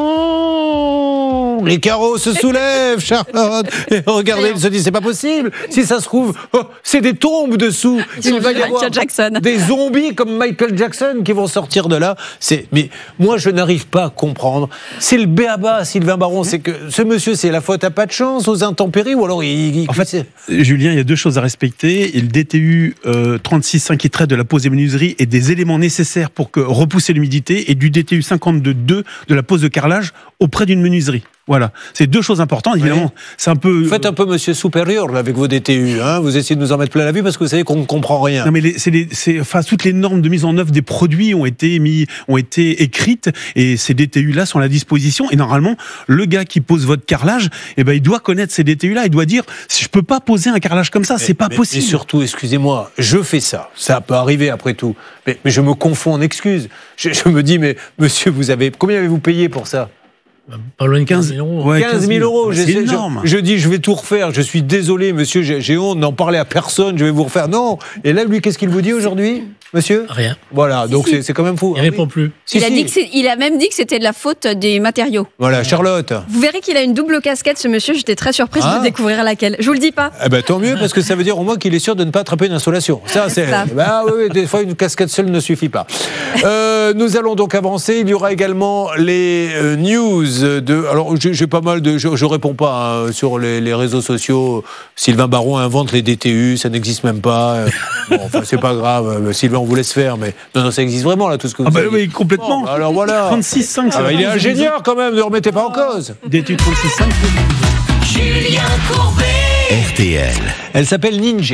Les carreaux se soulèvent, Charlotte. Et regardez, il se dit, c'est pas possible. Si ça se trouve, c'est des tombes dessous. Il va y avoir des zombies comme Michael Jackson qui vont sortir de là. Mais moi, je n'arrive pas à comprendre. C'est le béaba, Sylvain Baron. C'est que ce monsieur, c'est la faute à pas de chance, aux intempéries, ou alors En fait, Julien, il y a deux choses à respecter. Et le DTU 36.5 qui traite de la pose des menuiseries et des éléments nécessaires pour repousser l'humidité, et du DTU 52.2 de la pose de carrelage auprès d'une menuiserie. Voilà, c'est deux choses importantes, évidemment. C'est un peu... Faites un peu monsieur supérieur là, avec vos DTU, hein. Vous essayez de nous en mettre plein la vue parce que vous savez qu'on ne comprend rien. Non mais toutes les normes de mise en œuvre des produits ont été écrites, et ces DTU-là sont à la disposition, et normalement, le gars qui pose votre carrelage, il doit connaître ces DTU-là, il doit dire, je peux pas poser un carrelage comme ça, c'est pas possible. Et surtout, excusez-moi, je fais ça peut arriver après tout, mais je me confonds en excuses. Je me dis, mais monsieur, combien avez-vous payé pour ça? Pas loin de 15 000 euros. Ouais, 15 000 euros. C'est énorme. Je dis, je vais tout refaire. Je suis désolé, monsieur, j'ai honte, n'en parler à personne, je vais vous refaire. Non. Et là, lui, qu'est-ce qu'il vous dit aujourd'hui, monsieur? Rien. Voilà, donc c'est quand même fou. Il répond plus. Il a même dit que c'était de la faute des matériaux. Voilà, Charlotte. Vous verrez qu'il a une double casquette, ce monsieur. J'étais très surprise de découvrir laquelle. Je vous le dis pas. Eh ben, tant mieux, parce que ça veut dire au moins qu'il est sûr de ne pas attraper une insolation. Ça, c'est. Oui, des fois, une casquette seule ne suffit pas. Nous allons donc avancer. Il y aura également les news de. Alors, j'ai pas mal de. Je réponds pas sur les réseaux sociaux. Sylvain Baron invente les DTU, ça n'existe même pas. Bon, enfin, c'est pas grave. Sylvain, on vous laisse faire, mais non, ça existe vraiment là, tout ce que vous dites. Oui, complètement. Bon, alors voilà. 36.5. Il est ingénieur quand même. Ne remettez pas en cause. DTU 36.5. Julien Courbet. RTL. Elle s'appelle Ninja.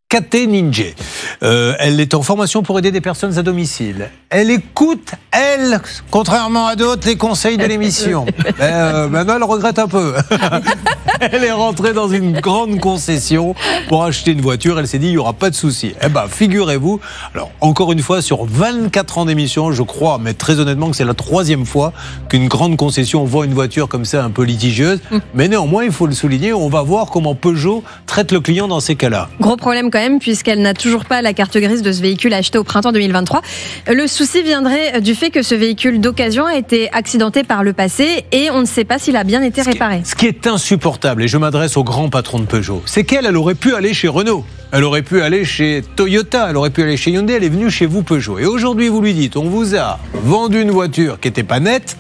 Kate Ninja. Elle est en formation pour aider des personnes à domicile. Elle écoute, elle, contrairement à d'autres, les conseils de l'émission. Maintenant, elle regrette un peu. Elle est rentrée dans une grande concession pour acheter une voiture. Elle s'est dit, il n'y aura pas de souci. Eh ben, figurez-vous, alors, encore une fois, sur 24 ans d'émission, je crois, mais très honnêtement, que c'est la 3e fois qu'une grande concession vend une voiture comme ça, un peu litigieuse. Mais néanmoins, il faut le souligner, on va voir comment Peugeot traite le client dans ces cas-là. Gros problème quand même, puisqu'elle n'a toujours pas la carte grise de ce véhicule acheté au printemps 2023. Le souci viendrait du fait que ce véhicule d'occasion a été accidenté par le passé et on ne sait pas s'il a bien été réparé. Ce qui est insupportable, et je m'adresse au grand patron de Peugeot, c'est qu'elle aurait pu aller chez Renault, elle aurait pu aller chez Toyota, elle aurait pu aller chez Hyundai, elle est venue chez vous Peugeot. Et aujourd'hui, vous lui dites, on vous a vendu une voiture qui n'était pas nette.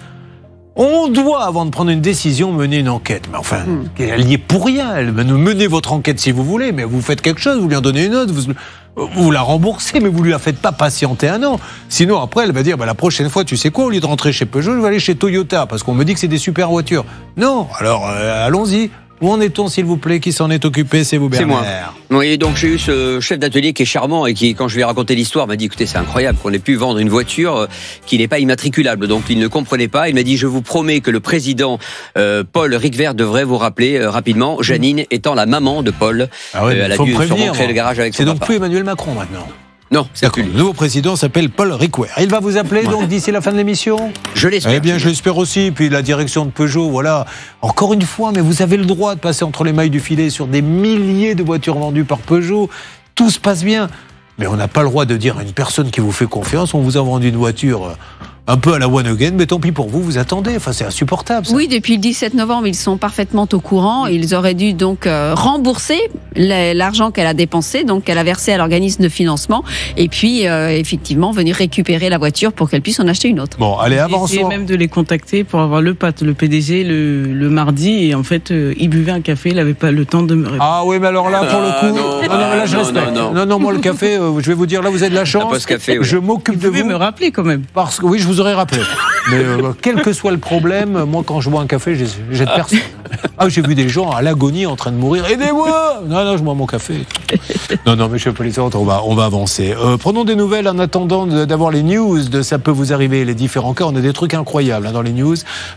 On doit, avant de prendre une décision, mener une enquête. Mais enfin, elle n'y est pour rien. Menez votre enquête si vous voulez, mais vous faites quelque chose, vous lui en donnez une autre, vous la remboursez, mais vous lui la faites pas patienter 1 an. Sinon, après, elle va dire, la prochaine fois, tu sais quoi, au lieu de rentrer chez Peugeot, je vais aller chez Toyota, parce qu'on me dit que c'est des super voitures. Non, alors allons-y. Où en est-on, s'il vous plaît? Qui s'en est occupé? C'est vous, Bernard. C'est moi. Oui, donc j'ai eu ce chef d'atelier qui est charmant et qui, quand je lui ai raconté l'histoire, m'a dit, écoutez, c'est incroyable qu'on ait pu vendre une voiture qui n'est pas immatriculable. Donc il ne comprenait pas. Il m'a dit, je vous promets que le président Paul Riquevert devrait vous rappeler rapidement, Janine étant la maman de Paul. Elle a dû surmontrer le garage avec son papa. C'est donc plus Emmanuel Macron maintenant. Non, c'est plus. Le nouveau président s'appelle Paul Riquevert. Il va vous appeler donc d'ici la fin de l'émission? Je l'espère. Eh bien, je l'espère aussi. Puis la direction de Peugeot, voilà. Encore une fois, mais vous avez le droit de passer entre les mailles du filet sur des milliers de voitures vendues par Peugeot. Tout se passe bien. Mais on n'a pas le droit de dire à une personne qui vous fait confiance, on vous a vendu une voiture un peu à la one again, mais tant pis pour vous, vous attendez. Enfin, c'est insupportable, ça. Oui, depuis le 17 novembre, ils sont parfaitement au courant. Ils auraient dû donc rembourser l'argent qu'elle a dépensé, donc qu'elle a versé à l'organisme de financement, et puis effectivement venir récupérer la voiture pour qu'elle puisse en acheter une autre. Bon, allez, avançons. J'ai même de les contacter pour avoir le PDG le mardi, et en fait, il buvait un café, il n'avait pas le temps de me répondre. Ah oui, mais alors là, pour le coup, là, je respecte. Non, moi, le café, je vais vous dire, là, vous avez de la chance. Café, oui. Je m'occupe de vous. Vous pouvez me rappeler quand même. Parce que oui, je vous aurais rappelé. Mais quel que soit le problème, moi, quand je bois un café, j'aide personne. Ah, j'ai vu des gens à l'agonie en train de mourir. Aidez-moi! Non, je bois mon café. Non, mais monsieur le policier, on va avancer. Prenons des nouvelles en attendant d'avoir les news de Ça peut vous arriver, les différents cas. On a des trucs incroyables dans les news.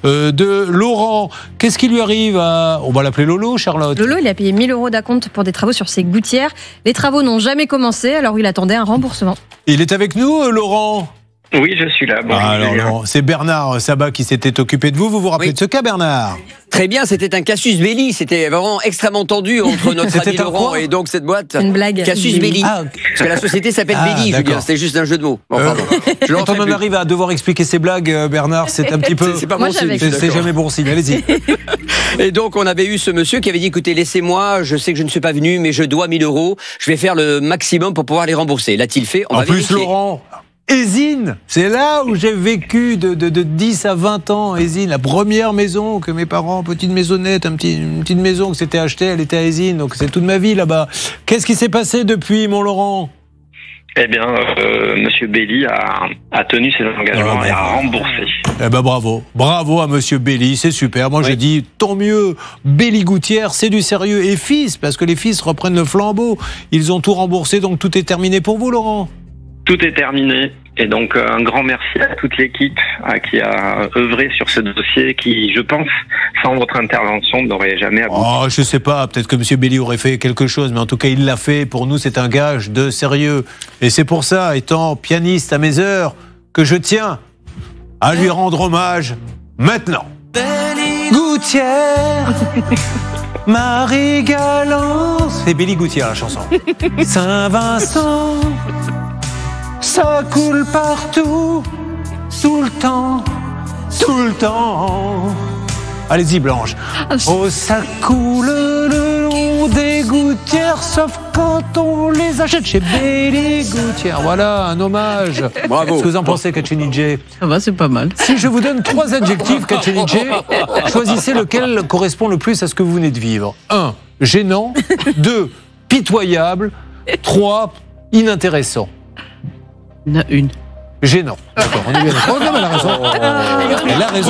De Laurent, qu'est-ce qui lui arrive à... On va l'appeler Lolo, Charlotte? Lolo, il a payé 1 000 € d'acompte pour des travaux sur ses gouttières. Les travaux n'ont jamais commencé, alors il attendait un remboursement. Il est avec nous, Laurent? Oui, je suis là. Bonjour, alors, c'est Bernard Sabat qui s'était occupé de vous. Vous vous rappelez de ce cas, Bernard? Très bien, c'était un casus belli. C'était vraiment extrêmement tendu entre notre ami Laurent et donc cette boîte. Une blague. Casus belli. Parce que la société s'appelle Belli, Julien. C'était juste un jeu de mots. Bon, pardon. Quand on en arrive à devoir expliquer ses blagues, Bernard, c'est un petit peu... C'est pas bon signe. C'est jamais bon signe. Allez-y. Et donc, on avait eu ce monsieur qui avait dit, écoutez, laissez-moi, je sais que je ne suis pas venu, mais je dois 1 000 €. Je vais faire le maximum pour pouvoir les rembourser. L'a-t-il fait? On va vérifier. Laurent... Ésine, c'est là où j'ai vécu de 10 à 20 ans. Ésine, la première maison que mes parents, petite maisonnette, une petite maison que s'était achetée, elle était à Ésine, donc c'est toute ma vie là-bas. Qu'est-ce qui s'est passé depuis, mon Laurent? Eh bien, Monsieur Belli a tenu ses engagements et a remboursé. Eh ben bravo à Monsieur Belli, c'est super. Moi j'ai dit tant mieux. Belli Gouttière, c'est du sérieux. Et fils, parce que les fils reprennent le flambeau. Ils ont tout remboursé, donc tout est terminé pour vous, Laurent? Tout est terminé. Et donc, un grand merci à toute l'équipe qui a œuvré sur ce dossier qui, je pense, sans votre intervention, n'aurait jamais abouti. Oh, je sais pas, peut-être que M. Belli aurait fait quelque chose, mais en tout cas, il l'a fait. Pour nous, c'est un gage de sérieux. Et c'est pour ça, étant pianiste à mes heures, que je tiens à lui rendre hommage maintenant. Belli Gouttière, Marie Galance. C'est Belli Gouttière, la chanson. Saint-Vincent. Ça coule partout, tout le temps. Allez-y, Blanche. Oh, ça coule le long des gouttières, sauf quand on les achète chez Belli Gouttière. Voilà, un hommage. Bravo. Qu'est-ce que vous en pensez, Kachenidje? Ça va, c'est pas mal. Si je vous donne 3 adjectifs, Kachenidje, choisissez lequel correspond le plus à ce que vous venez de vivre. 1, gênant. 2, pitoyable. 3, inintéressant. Il y en a une. Gênant. D'accord, on est bien d'accord. Elle a raison. Elle a raison.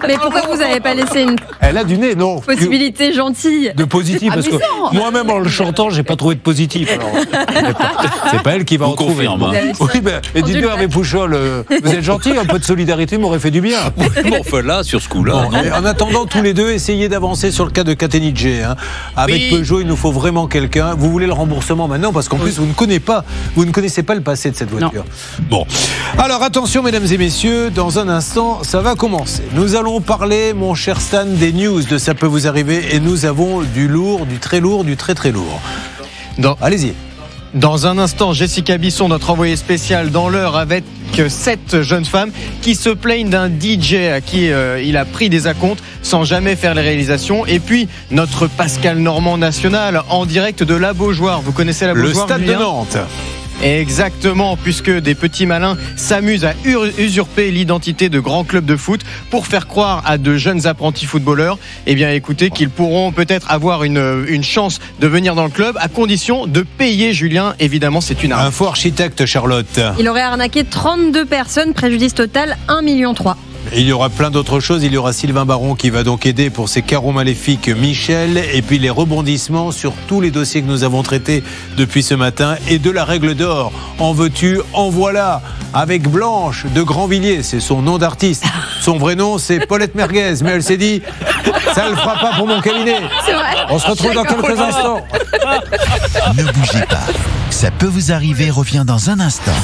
Mais pourquoi vous n'avez pas laissé une Elle a du nez, non. possibilité gentille De positif, parce que moi-même en le chantant, j'ai pas trouvé de positif. Alors, c'est pas elle qui va en trouver. Oui, ben, et dites-nous, Hervé Pouchol, vous êtes gentil, un peu de solidarité m'aurait fait du bien. Bon, enfin là, sur ce coup-là. Bon, en attendant, tous les deux, essayez d'avancer sur le cas de Catenicce. Hein. Avec Peugeot, il nous faut vraiment quelqu'un. Vous voulez le remboursement maintenant, parce qu'en plus, vous ne connaissez pas le passé de cette voiture. Non. Bon. Alors, attention, mesdames et messieurs, dans un instant, ça va commencer. Nous allons parler, mon cher Stan, des news de Ça peut vous arriver, et nous avons du lourd, du très lourd, du très très lourd. Allez-y. Dans un instant, Jessica Bisson, notre envoyée spéciale dans l'heure, avec 7 jeunes femmes qui se plaignent d'un DJ à qui il a pris des acomptes sans jamais faire les réalisations. Et puis, notre Pascal Normand national en direct de la Beaujoire. Vous connaissez la Beaujoire, le stade de Nantes. Exactement, puisque des petits malins s'amusent à usurper l'identité de grands clubs de foot pour faire croire à de jeunes apprentis footballeurs, eh bien écoutez, qu'ils pourront peut-être avoir une chance de venir dans le club à condition de payer. Julien, évidemment, c'est une arnaque. Un faux architecte, Charlotte. Il aurait arnaqué 32 personnes, préjudice total 1,3 million. Il y aura plein d'autres choses. Il y aura Sylvain Baron qui va donc aider pour ses carreaux maléfiques Michel, et puis les rebondissements sur tous les dossiers que nous avons traités depuis ce matin, et de la règle d'or. En veux-tu, en voilà, avec Blanche de Grandvilliers, c'est son nom d'artiste. Son vrai nom, c'est Paulette Merguez, mais elle s'est dit, ça le fera pas pour mon cabinet. C'est vrai. On se retrouve dans quelques instants. Ne bougez pas. Ça peut vous arriver, revient dans un instant.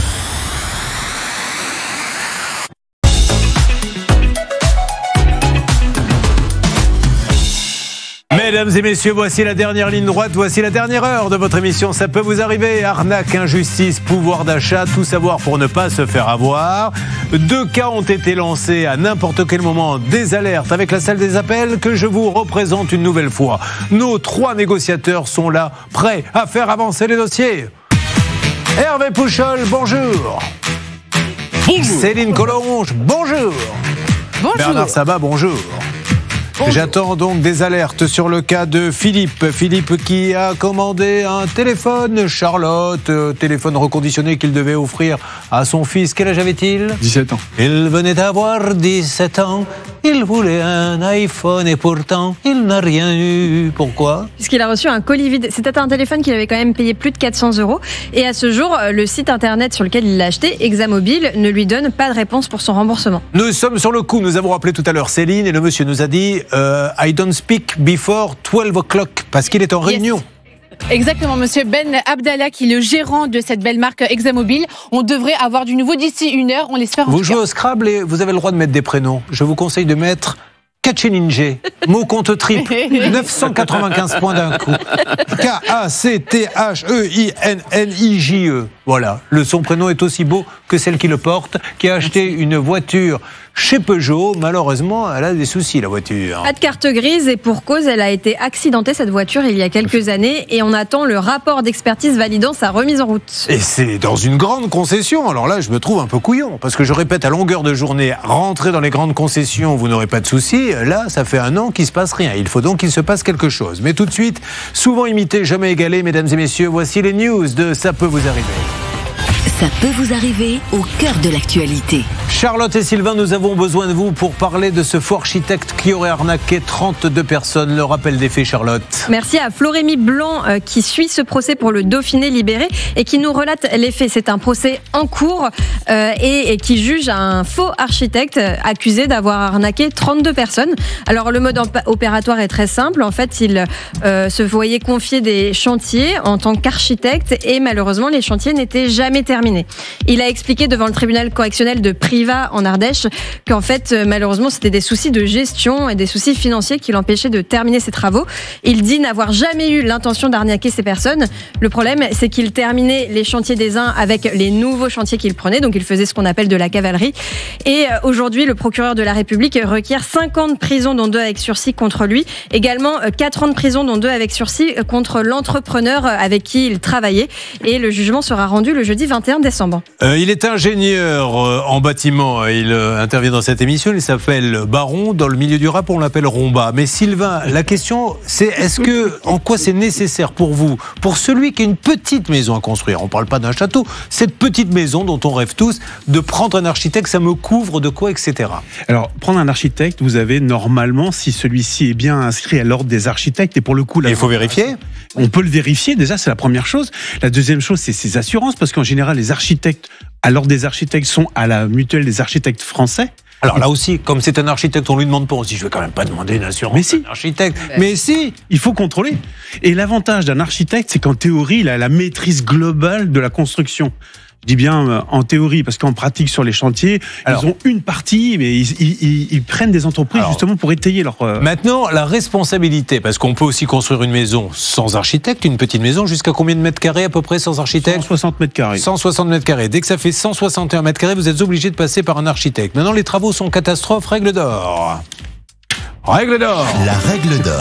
Mesdames et messieurs, voici la dernière ligne droite, voici la dernière heure de votre émission. Ça peut vous arriver. Arnaque, injustice, pouvoir d'achat, tout savoir pour ne pas se faire avoir. 2 cas ont été lancés à n'importe quel moment, des alertes avec la salle des appels que je vous représente une nouvelle fois. Nos 3 négociateurs sont là, prêts à faire avancer les dossiers. Hervé Pouchol, bonjour. Bonjour. Céline Collonges, bonjour. Bonjour. Bernard Sabat, bonjour. J'attends donc des alertes sur le cas de Philippe. Philippe qui a commandé un téléphone, Charlotte, téléphone reconditionné qu'il devait offrir à son fils. Quel âge avait-il ? 17 ans. Il venait d'avoir 17 ans. Il voulait un iPhone et pourtant il n'a rien eu. Pourquoi ? Puisqu'il a reçu un colis vide. C'était un téléphone qu'il avait quand même payé plus de 400 €. Et à ce jour, le site internet sur lequel il l'a acheté, Examobile, ne lui donne pas de réponse pour son remboursement. Nous sommes sur le coup. Nous avons rappelé tout à l'heure Céline et le monsieur nous a dit I don't speak before 12 o'clock parce qu'il est en réunion. Exactement, monsieur Ben Abdallah, qui est le gérant de cette belle marque Examobile. On devrait avoir du nouveau d'ici 1 heure, on l'espère. Vous jouez au Scrabble et vous avez le droit de mettre des prénoms. Je vous conseille de mettre Kacheninje, mot compte triple, 995 points d'un coup. K-A-C-T-H-E-I-N-N-I-J-E. Voilà, son prénom est aussi beau que celle qui le porte, qui a acheté une voiture chez Peugeot. Malheureusement, elle a des soucis, la voiture. Pas de carte grise, et pour cause, elle a été accidentée, cette voiture, il y a quelques années, et on attend le rapport d'expertise validant sa remise en route. Et c'est dans une grande concession. Alors là, je me trouve un peu couillon, parce que je répète à longueur de journée, rentrer dans les grandes concessions, vous n'aurez pas de soucis. Là, ça fait 1 an qu'il ne se passe rien. Il faut donc qu'il se passe quelque chose. Mais tout de suite, souvent imité, jamais égalé, mesdames et messieurs, voici les news de Ça peut vous arriver. Ça peut vous arriver au cœur de l'actualité. Charlotte et Sylvain, nous avons besoin de vous pour parler de ce faux architecte qui aurait arnaqué 32 personnes. Le rappel des faits, Charlotte. Merci à Florémie Blanc qui suit ce procès pour le Dauphiné libéré et qui nous relate les faits. C'est un procès en cours et qui juge un faux architecte accusé d'avoir arnaqué 32 personnes. Alors le mode opératoire est très simple. En fait, il se voyait confier des chantiers en tant qu'architecte et malheureusement les chantiers n'étaient jamais terminés. Il a expliqué devant le tribunal correctionnel de Privas en Ardèche qu'en fait, malheureusement, c'était des soucis de gestion et des soucis financiers qui l'empêchaient de terminer ses travaux. Il dit n'avoir jamais eu l'intention d'arnaquer ces personnes. Le problème, c'est qu'il terminait les chantiers des uns avec les nouveaux chantiers qu'il prenait. Donc, il faisait ce qu'on appelle de la cavalerie. Et aujourd'hui, le procureur de la République requiert 5 ans de prison, dont 2 avec sursis contre lui. Également, 4 ans de prison, dont 2 avec sursis contre l'entrepreneur avec qui il travaillait. Et le jugement sera rendu le jeudi 21 21 décembre. Il est ingénieur en bâtiment. Il intervient dans cette émission. Il s'appelle Baron. Dans le milieu du rap, on l'appelle Romba. Mais Sylvain, la question, c'est en quoi c'est nécessaire pour vous, pour celui qui a une petite maison à construire, on ne parle pas d'un château, cette petite maison dont on rêve tous, de prendre un architecte, ça me couvre de quoi, etc. Alors, prendre un architecte, vous avez normalement, si celui-ci est bien inscrit à l'ordre des architectes, et pour le coup... il faut vérifier. On peut le vérifier, déjà, c'est la première chose. La deuxième chose, c'est ses assurances, parce qu'en général, les architectes, à l'ordre des architectes, sont à la mutuelle des architectes français. Alors là aussi, comme c'est un architecte, on lui demande pas. On se dit, je vais quand même pas demander une assurance. Mais si, un architecte. Mais si, il faut contrôler. Et l'avantage d'un architecte, c'est qu'en théorie, il a la maîtrise globale de la construction. Je dis bien en théorie, parce qu'en pratique sur les chantiers, ils ont une partie, mais ils prennent des entreprises justement pour étayer leur... Maintenant, la responsabilité, parce qu'on peut aussi construire une maison sans architecte, une petite maison, jusqu'à combien de mètres carrés à peu près sans architecte ? 160 mètres carrés. 160 mètres carrés. Dès que ça fait 161 mètres carrés, vous êtes obligé de passer par un architecte. Maintenant, les travaux sont catastrophes, règle d'or. Règle d'or. La règle d'or.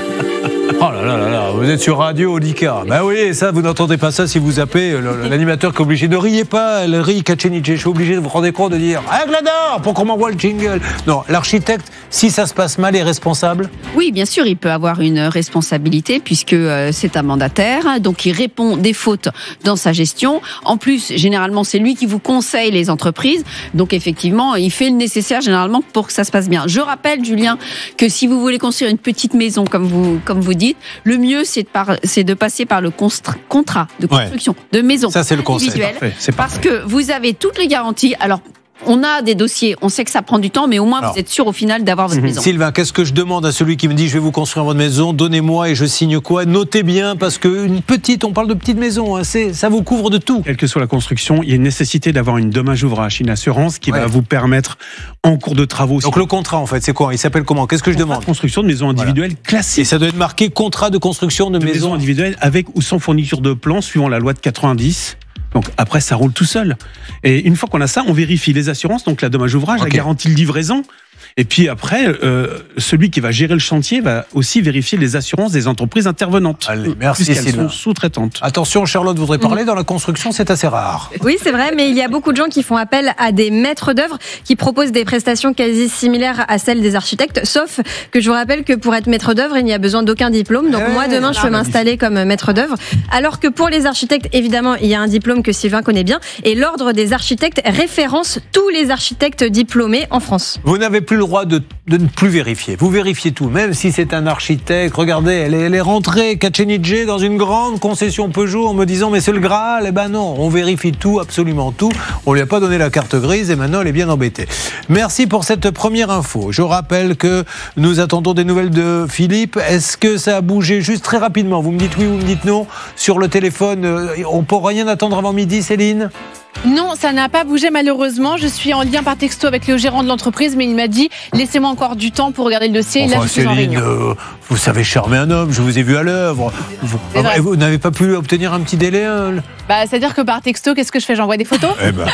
Oh là là là là, vous êtes sur Radio Olika. Ben oui, ça, vous n'entendez pas ça si vous zappez l'animateur qui est obligé. Ne riez pas, elle rit Kacheniche. Je suis obligé de vous rendre compte de dire règle d'or pour qu'on m'envoie le jingle. Non, l'architecte, si ça se passe mal, est responsable ? Oui, bien sûr, il peut avoir une responsabilité puisque c'est un mandataire, donc il répond des fautes dans sa gestion. En plus, généralement, c'est lui qui vous conseille les entreprises. Donc effectivement, il fait le nécessaire généralement pour que ça se passe bien. Je rappelle, Julien, que si vous voulez construire une petite maison, comme vous dites, le mieux, c'est de passer par le contrat de construction de maison individuelle. Parce que vous avez toutes les garanties. Alors, on a des dossiers, on sait que ça prend du temps, mais au moins vous êtes sûr au final d'avoir votre maison. Sylvain, qu'est-ce que je demande à celui qui me dit je vais vous construire votre maison, donnez-moi et je signe quoi ? Notez bien, parce qu'une petite, on parle de petite maison, hein, ça vous couvre de tout. Quelle que soit la construction, il y a une nécessité d'avoir une dommage ouvrage, une assurance qui va vous permettre en cours de travaux. Donc le contrat en fait, c'est quoi ? Il s'appelle comment ? Qu'est-ce que je demande ? Construction de maison individuelle classique. Et ça doit être marqué contrat de construction de maison individuelle avec ou sans fourniture de plan, suivant la loi de 90. Donc après, ça roule tout seul. Et une fois qu'on a ça, on vérifie les assurances, donc la dommage ouvrage, la garantie de livraison. Et puis après, celui qui va gérer le chantier va aussi vérifier les assurances des entreprises intervenantes. Allez, merci Sylvain. Sont sous-traitantes. Attention, Charlotte voudrait parler. Dans la construction, c'est assez rare. Oui, c'est vrai, mais il y a beaucoup de gens qui font appel à des maîtres d'œuvre qui proposent des prestations quasi similaires à celles des architectes, sauf que je vous rappelle que pour être maître d'œuvre, il n'y a besoin d'aucun diplôme. Donc moi, demain, je peux m'installer comme maître d'œuvre. Alors que pour les architectes, évidemment, il y a un diplôme que Sylvain connaît bien. Et l'ordre des architectes référence tous les architectes diplômés en France. Vous n'avez plus le droit de ne plus vérifier. Vous vérifiez tout, même si c'est un architecte. Regardez, elle est rentrée, Kacheniche, dans une grande concession Peugeot en me disant mais c'est le Graal. Eh ben non, on vérifie tout, absolument tout. On lui a pas donné la carte grise et maintenant elle est bien embêtée. Merci pour cette première info. Je rappelle que nous attendons des nouvelles de Philippe. Est-ce que ça a bougé juste très rapidement ? Vous me dites oui, vous me dites non. Sur le téléphone, on peut rien attendre avant midi, Céline ? Non, ça n'a pas bougé malheureusement. Je suis en lien par texto avec le gérant de l'entreprise, mais il m'a dit laissez-moi encore du temps pour regarder le dossier. Enfin, là, je suis en réunion. Vous savez charmer un homme, je vous ai vu à l'œuvre. Vous n'avez pas pu obtenir un petit délai c'est-à-dire que par texto, qu'est-ce que je fais ? J'envoie des photos ? Eh ben.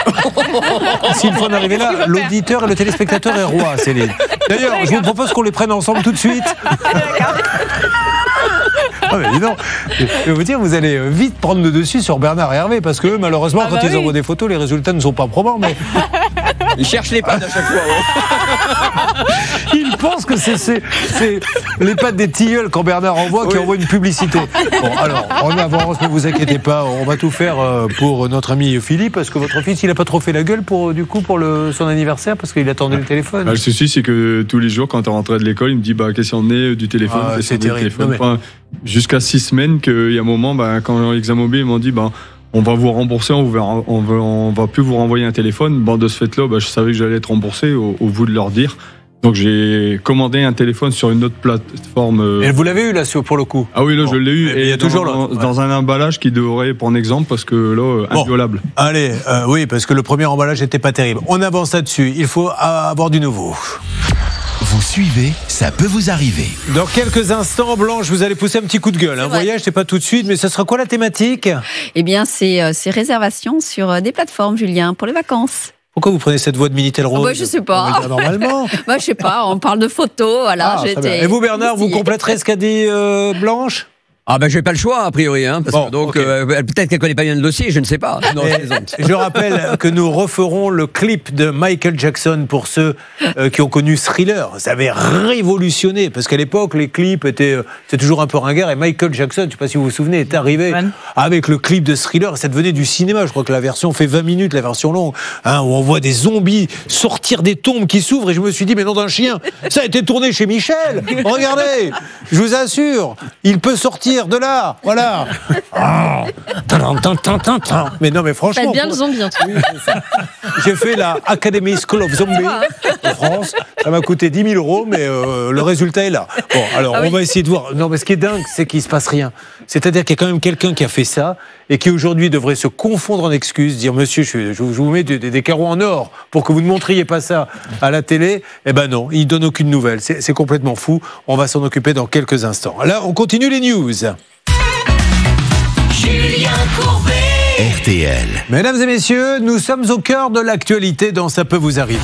Si une fois d'arriver là, l'auditeur et le téléspectateur est roi, Céline. D'ailleurs, je vous propose qu'on les prenne ensemble tout de suite. Mais dis donc, je vais vous dire, vous allez vite prendre le dessus sur Bernard et Hervé, parce que malheureusement, quand ils envoient des photos, les résultats ne sont pas probants. Mais ils cherchent les pattes à chaque fois. Ils pensent que c'est les pattes des tilleuls quand Bernard envoie qui envoie une publicité. Bon, alors, en avance, ne vous inquiétez pas, on va tout faire pour notre ami Philippe, parce que votre fils, il n'a pas trop fait la gueule pour son anniversaire, parce qu'il attendait le téléphone. Le souci, c'est que tous les jours, quand on rentrait de l'école, il me dit qu'est-ce qu'il y en est du téléphone, c'est terrible. Jusqu'à 6 semaines qu'il y a un moment, quand l'examen B, ils m'ont dit on va vous rembourser, on va plus vous renvoyer un téléphone. De ce fait-là, je savais que j'allais être remboursé au bout de leur dire. Donc j'ai commandé un téléphone sur une autre plateforme. Et vous l'avez eu là pour le coup ? Ah oui, là je l'ai eu. Et il y a toujours dans un emballage qui devrait prendre exemple, parce que là, inviolable. Allez, oui, parce que le premier emballage n'était pas terrible. On avance là-dessus. Il faut avoir du nouveau. Vous suivez, ça peut vous arriver. Dans quelques instants, Blanche, vous allez pousser un petit coup de gueule. Voyage, c'est pas tout de suite, mais ce sera quoi la thématique ? Eh bien, c'est réservations sur des plateformes, Julien, pour les vacances. Pourquoi vous prenez cette voix de Minitel Rose ? Je sais pas. Normalement. Je sais pas, on parle de photos, voilà. Et vous, Bernard, vous compléterez ce qu'a dit Blanche ? Ah ben j'ai pas le choix a priori, hein, parce que donc peut-être qu'elle connaît pas bien le dossier, je ne sais pas. Non, je rappelle que nous referons le clip de Michael Jackson pour ceux qui ont connu Thriller. Ça avait révolutionné parce qu'à l'époque les clips étaient toujours un peu ringards et Michael Jackson, je ne sais pas si vous vous souvenez, est arrivé avec le clip de Thriller. Ça devenait du cinéma. Je crois que la version fait 20 minutes, la version longue, hein, où on voit des zombies sortir des tombes qui s'ouvrent et je me suis dit mais nom d'un chien, ça a été tourné chez Michel. Regardez, je vous assure, il peut sortir de là, voilà. Mais non, mais franchement. Faites bien le zombie, en tout cas. J'ai fait la Academy School of Zombie en France. Ça m'a coûté 10 000 €, mais le résultat est là. Bon, alors on va essayer de voir. Non, mais ce qui est dingue, c'est qu'il ne se passe rien. C'est-à-dire qu'il y a quand même quelqu'un qui a fait ça et qui aujourd'hui devrait se confondre en excuses, dire monsieur, je vous mets des carreaux en or pour que vous ne montriez pas ça à la télé. Eh ben non, il ne donne aucune nouvelle. C'est complètement fou. On va s'en occuper dans quelques instants. Là, on continue les news. Julien Courbet. RTL. Mesdames et messieurs, nous sommes au cœur de l'actualité dans Ça peut vous arriver.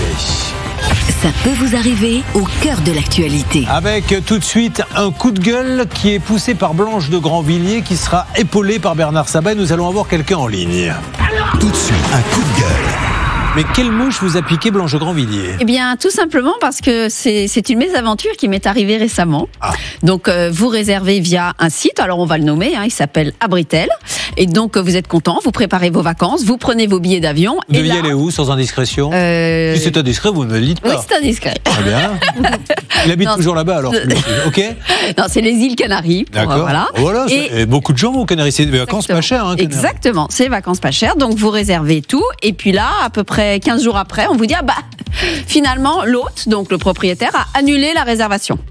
Ça peut vous arriver au cœur de l'actualité. Avec tout de suite un coup de gueule qui est poussé par Blanche de Grandvilliers qui sera épaulé par Bernard Sabat. Nous allons avoir quelqu'un en ligne. Tout de suite, un coup de gueule. Mais quelle mouche vous a piqué Blanche de Grandvilliers ? Eh bien, tout simplement parce que c'est une mésaventure qui m'est arrivée récemment. Donc, vous réservez via un site, alors on va le nommer, hein, il s'appelle Abritel. Et donc, vous êtes content, vous préparez vos vacances, vous prenez vos billets d'avion. Vous deviez aller où, sans indiscrétion ? Si c'est indiscret, vous ne me le dites pas. Oui, c'est indiscret. Très bien. Il habite toujours là-bas, alors. Ok. Non, c'est les îles Canaries. D'accord. Voilà. Et beaucoup de gens vont aux Canaries. C'est des vacances pas chères. Hein, exactement, c'est des vacances pas chères. Donc, vous réservez tout. Et puis là, à peu près 15 jours après, on vous dit, finalement, l'hôte, donc le propriétaire, a annulé la réservation.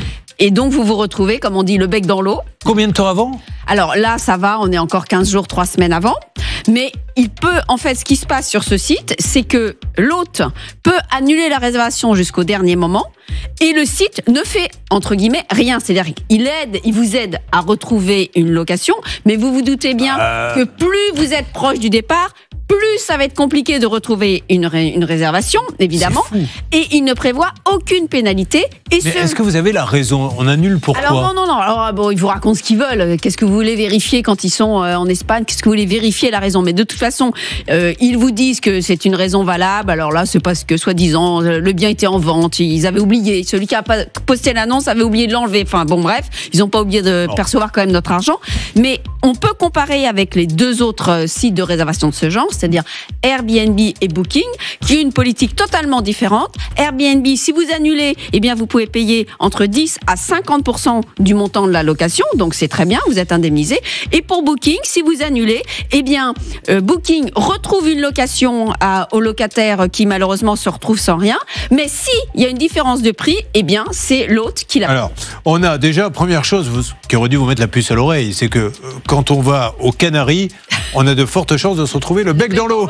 Et donc, vous vous retrouvez, comme on dit, le bec dans l'eau. Combien de temps avant ? Alors là, ça va, on est encore 15 jours, 3 semaines avant. Mais il peut, en fait, ce qui se passe sur ce site, c'est que l'hôte peut annuler la réservation jusqu'au dernier moment et le site ne fait, entre guillemets, rien. C'est-à-dire il vous aide à retrouver une location, mais vous vous doutez bien que plus vous êtes proche du départ, plus ça va être compliqué de retrouver une réservation, évidemment. Et il ne prévoit aucune pénalité. Mais est-ce que vous avez la raison ? On annule pourquoi ? Alors non. Alors, ils vous racontent ce qu'ils veulent. Qu'est-ce que vous voulez vérifier quand ils sont en Espagne ? Qu'est-ce que vous voulez vérifier la raison ? Mais de toute façon, ils vous disent que c'est une raison valable. Alors là, c'est parce que, soi-disant, le bien était en vente. Ils avaient oublié. Celui qui a posté l'annonce avait oublié de l'enlever. Enfin, bon, bref. Ils n'ont pas oublié de percevoir quand même notre argent. Mais on peut comparer avec les deux autres sites de réservation de ce genre, c'est-à-dire Airbnb et Booking, qui ont une politique totalement différente. Airbnb, si vous annulez, eh bien, vous pouvez payer entre 10 à 50% du montant de la location. Donc, c'est très bien, vous êtes indemnisé. Et pour Booking, si vous annulez, eh bien, Booking retrouve une location au locataire qui, malheureusement, se retrouve sans rien. Mais si il y a une différence de prix, eh bien, c'est l'hôte qui la. Alors, on a déjà, première chose qui aurait dû vous mettre la puce à l'oreille, c'est que quand on va aux Canaries, on a de fortes chances de se retrouver le bec dans l'eau.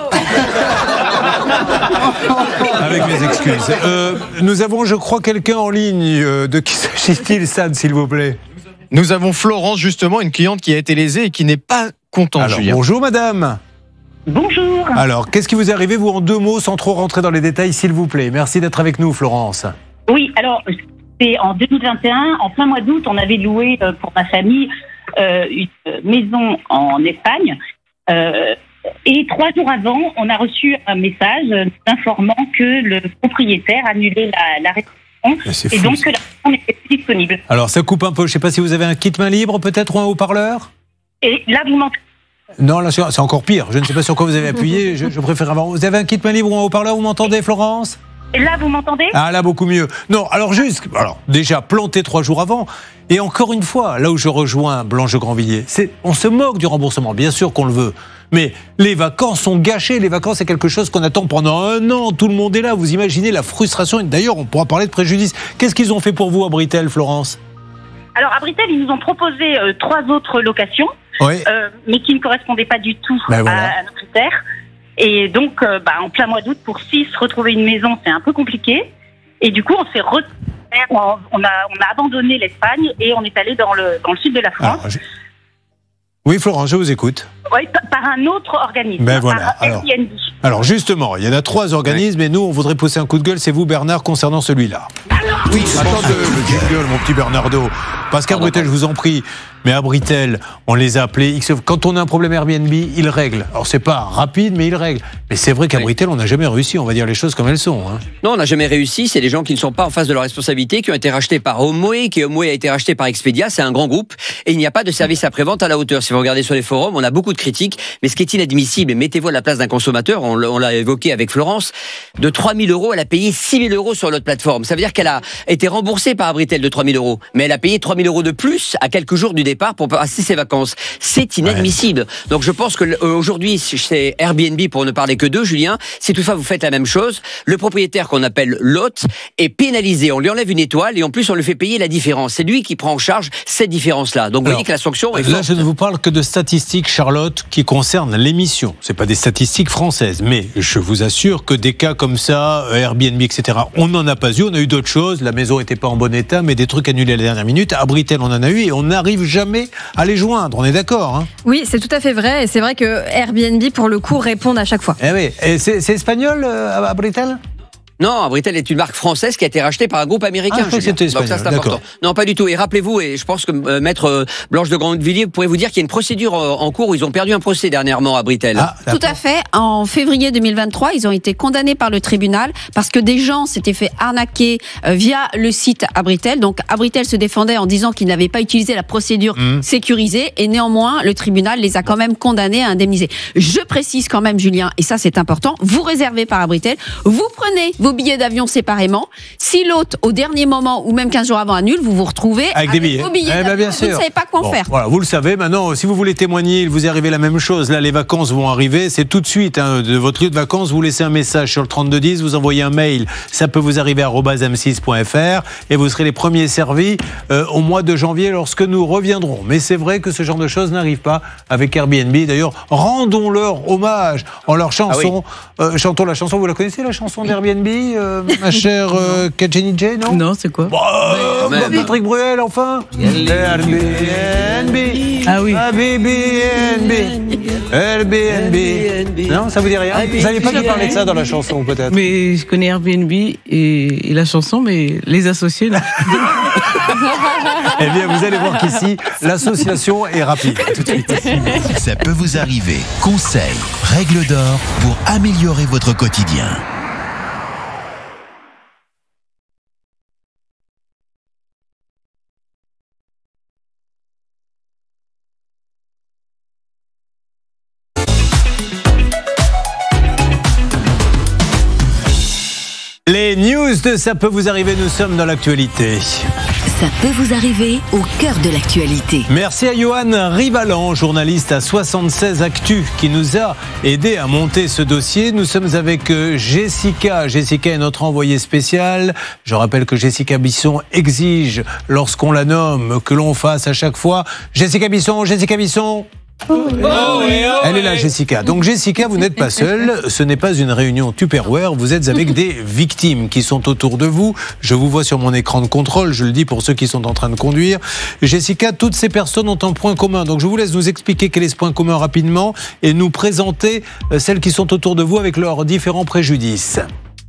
Avec mes excuses. Nous avons, je crois, quelqu'un en ligne. De qui s'agit-il, Sam, s'il vous plaît ? Nous avons Florence, justement, une cliente qui a été lésée et qui n'est pas contente. Alors, bonjour, madame. Bonjour. Alors, qu'est-ce qui vous est arrivé, vous, en 2 mots, sans trop rentrer dans les détails, s'il vous plaît ? Merci d'être avec nous, Florence. Oui, alors, c'est en 2021, en plein mois d'août, on avait loué pour ma famille une maison en Espagne. Et 3 jours avant, on a reçu un message informant que le propriétaire annulait la réservation et donc que la maison n'était plus disponible. Alors, ça coupe un peu. Je ne sais pas si vous avez un kit main libre, peut-être, ou un haut-parleur ? Et là, vous m'entendez ? Non, là, c'est encore pire. Je ne sais pas sur quoi vous avez appuyé. Je préfère avoir. Vous avez un kit main libre ou un haut-parleur ? Vous m'entendez, Florence ? Et là, vous m'entendez ? Ah, là, beaucoup mieux. Non, alors déjà, planté 3 jours avant. Et encore une fois, là où je rejoins Blanche de Grandvilliers, on se moque du remboursement. Bien sûr qu'on le veut. Mais les vacances sont gâchées. Les vacances, c'est quelque chose qu'on attend pendant 1 an. Tout le monde est là. Vous imaginez la frustration. Et d'ailleurs, on pourra parler de préjudice. Qu'est-ce qu'ils ont fait pour vous à Britel, Florence ? Alors, à Britel, ils nous ont proposé 3 autres locations, mais qui ne correspondaient pas du tout à nos critères. Et donc, en plein mois d'août, pour 6, retrouver une maison, c'est un peu compliqué. Et du coup, on a abandonné l'Espagne et on est allé dans le sud de la France. Oui, Florence, je vous écoute. Oui, par un autre organisme, par Airbnb. Alors justement, il y en a 3 organismes et nous, on voudrait pousser un coup de gueule, c'est vous, Bernard, concernant celui-là. Oui, attendez, le jingle, mon petit Bernardo. Pascal Brutel, je vous en prie. mais Abritel, on les a appelés. Quand on a un problème Airbnb, ils règlent. Alors c'est pas rapide, mais ils règlent. Mais c'est vrai qu'Abritel, on n'a jamais réussi, on va dire les choses comme elles sont. Hein. Non, on n'a jamais réussi. C'est des gens qui ne sont pas en face de leur responsabilité, qui ont été rachetés par HomeAway, qui HomeAway a été racheté par Expedia. C'est un grand groupe et il n'y a pas de service après-vente à la hauteur. Si vous regardez sur les forums, on a beaucoup de critiques. Mais ce qui est inadmissible, et mettez-vous à la place d'un consommateur, on l'a évoqué avec Florence, de 3 000 €, elle a payé 6 000 € sur notre plateforme. Ça veut dire qu'elle a été remboursée par Abritel de 3 000 €. Mais elle a payé 3 000 € de plus à quelques jours du départ pour passer ses vacances. C'est inadmissible. Donc je pense que aujourd'hui, chez Airbnb, pour ne parler que d'eux, Julien, si toutefois vous faites la même chose, le propriétaire qu'on appelle l'hôte est pénalisé. On lui enlève une étoile et en plus on lui fait payer la différence. C'est lui qui prend en charge cette différence-là. Donc vous voyez que la sanction est forte. Là, je ne vous parle que de statistiques, Charlotte, qui concernent l'émission. C'est pas des statistiques françaises, mais je vous assure que des cas comme ça, Airbnb, etc., on n'en a pas eu. On a eu d'autres choses. La maison n'était pas en bon état, mais des trucs annulés à la dernière minute. À Abritel, on en a eu et on n'arrive jamais à les joindre. On est d'accord, hein? Oui, c'est tout à fait vrai. Et c'est vrai que Airbnb, pour le coup, répond à chaque fois. Eh oui. Et c'est espagnol, Abritel? Non, Abritel est une marque française qui a été rachetée par un groupe américain. Ah, c'était espagnol. Donc ça, c'est important. Non, pas du tout. Et rappelez-vous, et je pense que maître Blanche de Grandvilliers pourrait vous dire qu'il y a une procédure en cours où ils ont perdu un procès dernièrement à Abritel. Ah, tout à fait. En février 2023, ils ont été condamnés par le tribunal parce que des gens s'étaient fait arnaquer via le site Abritel. Donc Abritel se défendait en disant qu'ils n'avaient pas utilisé la procédure sécurisée et néanmoins le tribunal les a quand même condamnés à indemniser. Je précise quand même, Julien, et ça c'est important, vous réservez par Abritel, vous prenez vos billets d'avion séparément. Si l'hôte, au dernier moment ou même 15 jours avant annule, vous vous retrouvez avec des billets. vos billets d'avion. Bien sûr. Vous ne savez pas quoi en faire. Voilà, vous le savez. Maintenant, si vous voulez témoigner, il vous est arrivé la même chose. Là, les vacances vont arriver. C'est tout de suite de votre lieu de vacances. Vous laissez un message sur le 3210, vous envoyez un mail. Ça peut vous arriver à @m6.fr et vous serez les premiers servis au mois de janvier lorsque nous reviendrons. Mais c'est vrai que ce genre de choses n'arrive pas avec Airbnb. D'ailleurs, rendons-leur hommage en leur chanson. Chantons la chanson. Vous la connaissez, la chanson d'Airbnb, ma chère Jenny J, non? Non, c'est quoi? Patrick Bruel, enfin. Airbnb. Ah oui. Airbnb. Non, ça vous dit rien? Vous n'avez pas dû parler de ça dans la chanson, peut-être? Mais je connais Airbnb et la chanson, mais les associés, là. Eh bien, vous allez voir qu'ici, l'association est rapide. Tout de suite. Ça peut vous arriver. Conseils, règles d'or pour améliorer votre quotidien. Les news de Ça peut vous arriver, nous sommes dans l'actualité. Ça peut vous arriver au cœur de l'actualité. Merci à Johan Rivalan, journaliste à 76 Actu, qui nous a aidé à monter ce dossier. Nous sommes avec Jessica. Jessica est notre envoyée spéciale. Je rappelle que Jessica Bisson exige, lorsqu'on la nomme, que l'on fasse à chaque fois Jessica Bisson, Jessica Bisson. Elle est là, Jessica. Donc Jessica, vous n'êtes pas seule. Ce n'est pas une réunion Tupperware. Vous êtes avec des victimes qui sont autour de vous. Je vous vois sur mon écran de contrôle. Je le dis pour ceux qui sont en train de conduire. Jessica, toutes ces personnes ont un point commun. Donc je vous laisse nous expliquer quel est ce point commun rapidement et nous présenter celles qui sont autour de vous avec leurs différents préjudices.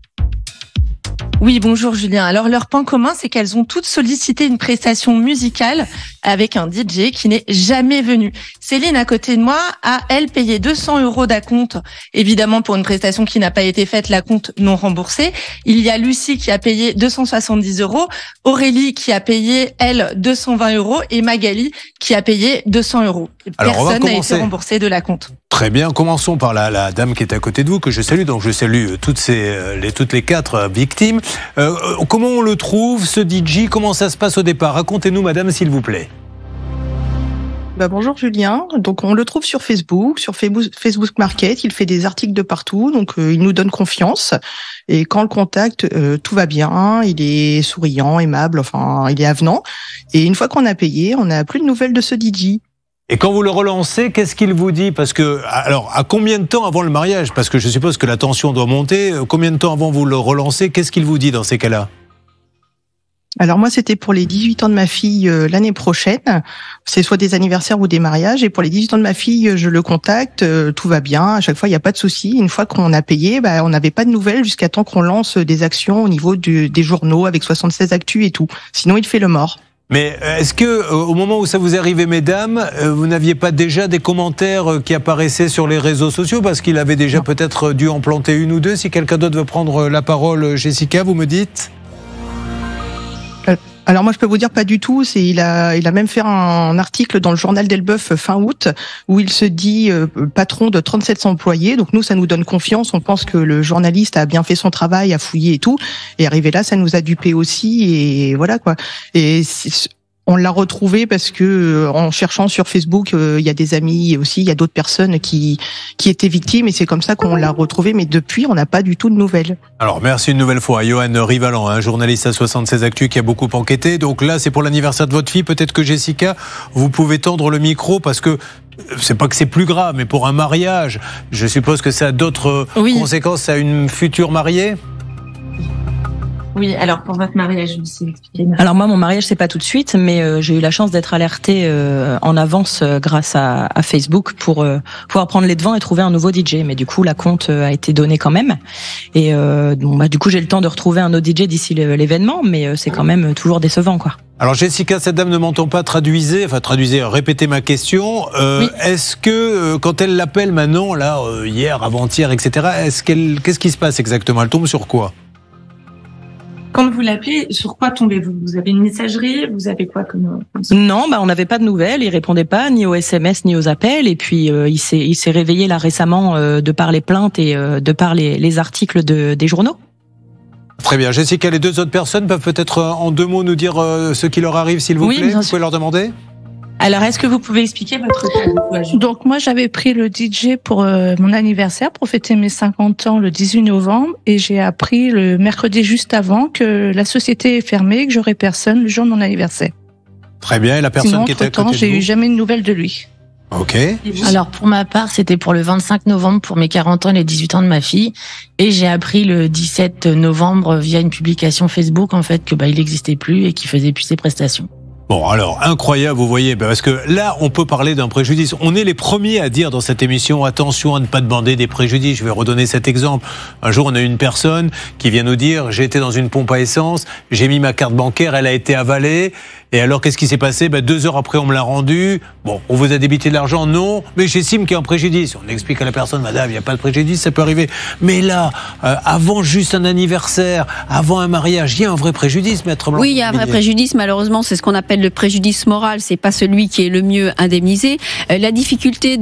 Oui, bonjour Julien. Alors leur point commun, c'est qu'elles ont toutes sollicité une prestation musicale avec un DJ qui n'est jamais venu. Céline, à côté de moi, a, elle, payé 200 € d'acompte, évidemment pour une prestation qui n'a pas été faite, l'acompte non remboursé. Il y a Lucie qui a payé 270 €, Aurélie qui a payé, elle, 220 € et Magali qui a payé 200 €. Personne n'a été remboursé de l'acompte. Très bien, commençons par la dame qui est à côté de vous, que je salue. Donc je salue toutes les 4 victimes. Comment on le trouve, ce DJ? Comment ça se passe au départ? Racontez-nous, madame, s'il vous plaît. Bonjour Julien, donc on le trouve sur Facebook Market, il fait des articles de partout, donc il nous donne confiance et quand on le contacte, tout va bien, il est souriant, aimable, enfin il est avenant et une fois qu'on a payé, on n'a plus de nouvelles de ce DJ. Et quand vous le relancez, qu'est-ce qu'il vous dit? Parce que, alors, à combien de temps avant le mariage? Parce que je suppose que la tension doit monter. Combien de temps avant vous le relancez? Qu'est-ce qu'il vous dit dans ces cas-là? Alors moi, c'était pour les 18 ans de ma fille l'année prochaine. C'est soit des anniversaires ou des mariages. Et pour les 18 ans de ma fille, je le contacte, tout va bien. À chaque fois, il n'y a pas de souci. Une fois qu'on a payé, on n'avait pas de nouvelles jusqu'à temps qu'on lance des actions au niveau des journaux avec 76 Actu et tout. Sinon, il fait le mort. Mais est-ce que, au moment où ça vous est arrivé, mesdames, vous n'aviez pas déjà des commentaires qui apparaissaient sur les réseaux sociaux, parce qu'il avait déjà peut-être dû en planter une ou deux? Si quelqu'un d'autre veut prendre la parole, Jessica, vous me dites? Alors moi je peux vous dire pas du tout. Il a même fait un article dans le journal d'Elbeuf fin août où il se dit patron de 37 employés. Donc nous ça nous donne confiance. On pense que le journaliste a bien fait son travail, a fouillé et tout. Et arrivé là ça nous a dupé aussi et voilà quoi. Et on l'a retrouvé parce que en cherchant sur Facebook, il y a des amis aussi, il y a d'autres personnes qui étaient victimes et c'est comme ça qu'on l'a retrouvé. Mais depuis, on n'a pas du tout de nouvelles. Alors merci une nouvelle fois à Johan Rivalan, un journaliste à 76 Actu qui a beaucoup enquêté. Donc là, c'est pour l'anniversaire de votre fille. Peut-être que Jessica, vous pouvez tendre le micro parce que c'est pas que c'est plus grave, mais pour un mariage, je suppose que ça a d'autres conséquences à une future mariée. Oui, alors pour votre mariage, je me suis expliqué. Alors moi, mon mariage, c'est pas tout de suite, mais j'ai eu la chance d'être alertée en avance grâce à Facebook pour pouvoir prendre les devants et trouver un nouveau DJ. Mais du coup, la compte a été donnée quand même. Et du coup, j'ai le temps de retrouver un autre DJ d'ici l'événement, mais c'est quand même toujours décevant, quoi. Alors Jessica, cette dame ne m'entend pas, répétez ma question. Oui. Est-ce que quand elle l'appelle maintenant, là, hier, avant-hier, etc., qu'est-ce qui se passe exactement? Elle tombe sur quoi? Quand vous l'appelez, sur quoi tombez-vous? Vous avez une messagerie? Vous avez quoi comme... Non, on n'avait pas de nouvelles. Il répondait pas ni aux SMS ni aux appels. Et puis il s'est réveillé là récemment de par les plaintes et de par les articles des journaux. Très bien. Jessica, les deux autres personnes peuvent peut-être en deux mots nous dire ce qui leur arrive, s'il vous plaît. Vous pouvez leur demander? Alors, est-ce que vous pouvez expliquer votre cas? Donc, moi, j'avais pris le DJ pour mon anniversaire, pour fêter mes 50 ans le 18 novembre, et j'ai appris le mercredi juste avant que la société est fermée, que j'aurais personne le jour de mon anniversaire. Très bien. Et la personne qui était à côté de vous? J'ai eu jamais de nouvelles de lui. Ok. Alors, pour ma part, c'était pour le 25 novembre pour mes 40 ans et les 18 ans de ma fille. Et j'ai appris le 17 novembre via une publication Facebook, en fait, que il n'existait plus et qu'il faisait plus ses prestations. Bon, alors, incroyable, vous voyez, parce que là, on peut parler d'un préjudice. On est les premiers à dire dans cette émission, attention à ne pas demander des préjudices. Je vais redonner cet exemple. Un jour, on a une personne qui vient nous dire, j'ai été dans une pompe à essence, j'ai mis ma carte bancaire, elle a été avalée. Et alors, qu'est-ce qui s'est passé? 2 heures après, on me l'a rendu. Bon, on vous a débité de l'argent? Non, mais j'estime qu'il y a un préjudice. On explique à la personne, madame, il n'y a pas de préjudice, ça peut arriver. Mais là, avant juste un anniversaire, avant un mariage, il y a un vrai préjudice, maître Blanc. Oui, il y a un vrai préjudice. Malheureusement, c'est ce qu'on appelle le préjudice moral. C'est pas celui qui est le mieux indemnisé. La difficulté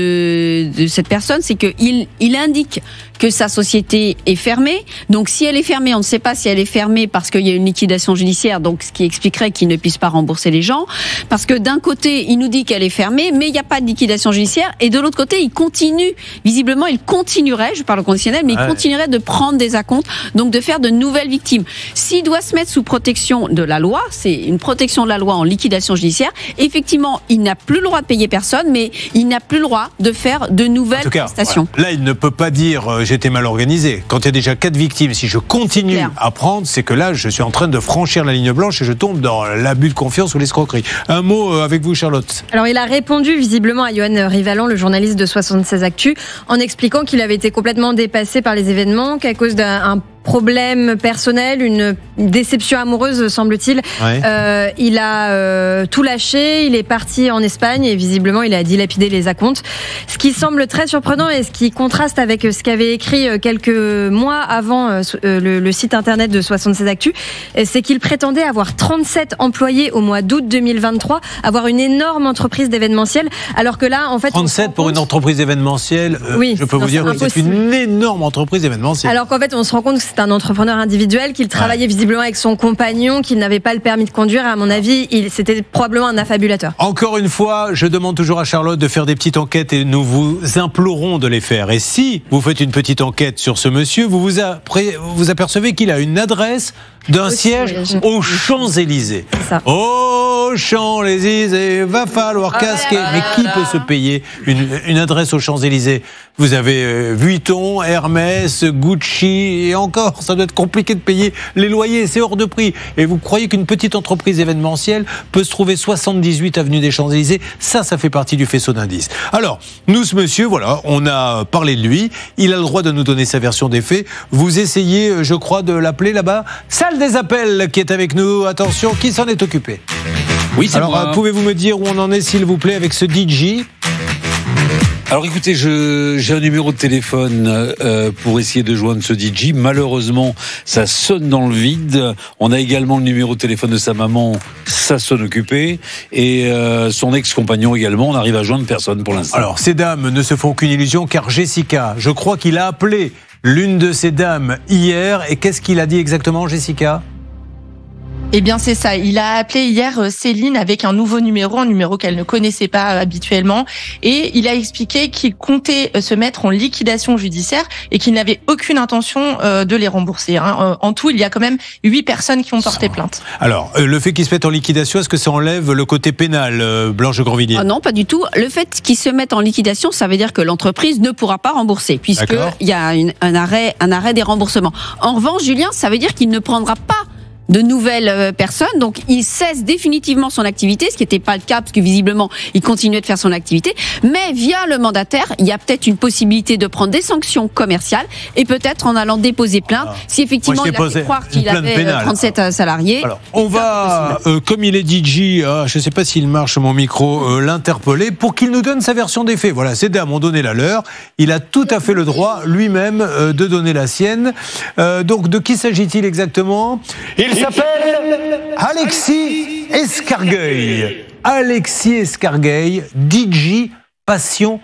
de cette personne, c'est qu'il indique que sa société est fermée. Donc, si elle est fermée, on ne sait pas si elle est fermée parce qu'il y a une liquidation judiciaire, donc ce qui expliquerait qu'il ne puisse pas rembourser les gens. Parce que d'un côté, il nous dit qu'elle est fermée, mais il n'y a pas de liquidation judiciaire. Et de l'autre côté, il continue. Visiblement, il continuerait, je parle au conditionnel, mais il continuerait de prendre des acomptes, donc de faire de nouvelles victimes. S'il doit se mettre sous protection de la loi, c'est une protection de la loi en liquidation judiciaire, effectivement, il n'a plus le droit de payer personne, mais il n'a plus le droit de faire de nouvelles prestations. Là, il ne peut pas dire j'étais mal organisé. Quand il y a déjà 4 victimes, si je continue à prendre, c'est que là, je suis en train de franchir la ligne blanche et je tombe dans l'abus de confiance ou l'escroquerie. Un mot avec vous, Charlotte. Alors, il a répondu visiblement à Johan Rivalan, le journaliste de 76 Actu, en expliquant qu'il avait été complètement dépassé par les événements, qu'à cause d'un problème personnel, une déception amoureuse, semble-t-il. Il a tout lâché, il est parti en Espagne et visiblement il a dilapidé les acomptes. Ce qui semble très surprenant et ce qui contraste avec ce qu'avait écrit quelques mois avant le site internet de 76 Actu, c'est qu'il prétendait avoir 37 employés au mois d'août 2023, avoir une énorme entreprise d'événementiel, alors que là, en fait... 37 pour une entreprise événementielle, je peux vous dire que c'est une énorme entreprise événementielle. Alors qu'en fait, on se rend compte que c'est un entrepreneur individuel, qu'il travaillait visiblement avec son compagnon, qu'il n'avait pas le permis de conduire. À mon avis, c'était probablement un affabulateur. Encore une fois, je demande toujours à Charlotte de faire des petites enquêtes et nous vous implorons de les faire. Et si vous faites une petite enquête sur ce monsieur, vous apercevez qu'il a une adresse d'un siège aux Champs-Élysées. Aux Champs-Élysées, va falloir casquer. Mais qui peut se payer une adresse aux Champs-Élysées? Vous avez Vuitton, Hermès, Gucci et encore d'accord, ça doit être compliqué de payer les loyers, c'est hors de prix. Et vous croyez qu'une petite entreprise événementielle peut se trouver 78 avenue des Champs-Élysées? Ça fait partie du faisceau d'indices. Alors, nous, ce monsieur, voilà, on a parlé de lui, il a le droit de nous donner sa version des faits. Vous essayez, je crois, de l'appeler là-bas. Salle des appels qui est avec nous. Attention, qui s'en est occupé? Oui, c'est moi. Alors, pouvez-vous me dire où on en est, s'il vous plaît, avec ce DJ? Alors écoutez, j'ai un numéro de téléphone pour essayer de joindre ce DJ. Malheureusement, ça sonne dans le vide. On a également le numéro de téléphone de sa maman, ça sonne occupé. Et son ex-compagnon également, on n'arrive à joindre personne pour l'instant. Alors, ces dames ne se font aucune illusion, car Jessica, je crois qu'il a appelé l'une de ces dames hier. Et qu'est-ce qu'il a dit exactement, Jessica ? Eh bien, c'est ça. Il a appelé hier Céline avec un nouveau numéro, un numéro qu'elle ne connaissait pas habituellement. Et il a expliqué qu'il comptait se mettre en liquidation judiciaire et qu'il n'avait aucune intention de les rembourser. En tout, il y a quand même 8 personnes qui ont porté plainte. Alors, le fait qu'ils se mettent en liquidation, est-ce que ça enlève le côté pénal, Blanche Grandvilliers ? Ah non, pas du tout. Le fait qu'ils se mettent en liquidation, ça veut dire que l'entreprise ne pourra pas rembourser, puisqu'il y a un arrêt des remboursements. En revanche, Julien, ça veut dire qu'il ne prendra pas de nouvelles personnes, donc il cesse définitivement son activité, ce qui n'était pas le cas parce que visiblement il continuait de faire son activité, mais via le mandataire, il y a peut-être une possibilité de prendre des sanctions commerciales et peut-être en allant déposer plainte si effectivement il a fait croire qu'il avait 37 salariés. Alors, on va, comme il est DJ, je ne sais pas s'il marche mon micro, l'interpeller pour qu'il nous donne sa version des faits. Voilà, ces dames ont donné la leur, il a tout à fait le droit lui-même de donner la sienne. Donc de qui s'agit-il exactement ? Il s'appelle Alexis Escargueil. Alexis Escargueil, DJ Passion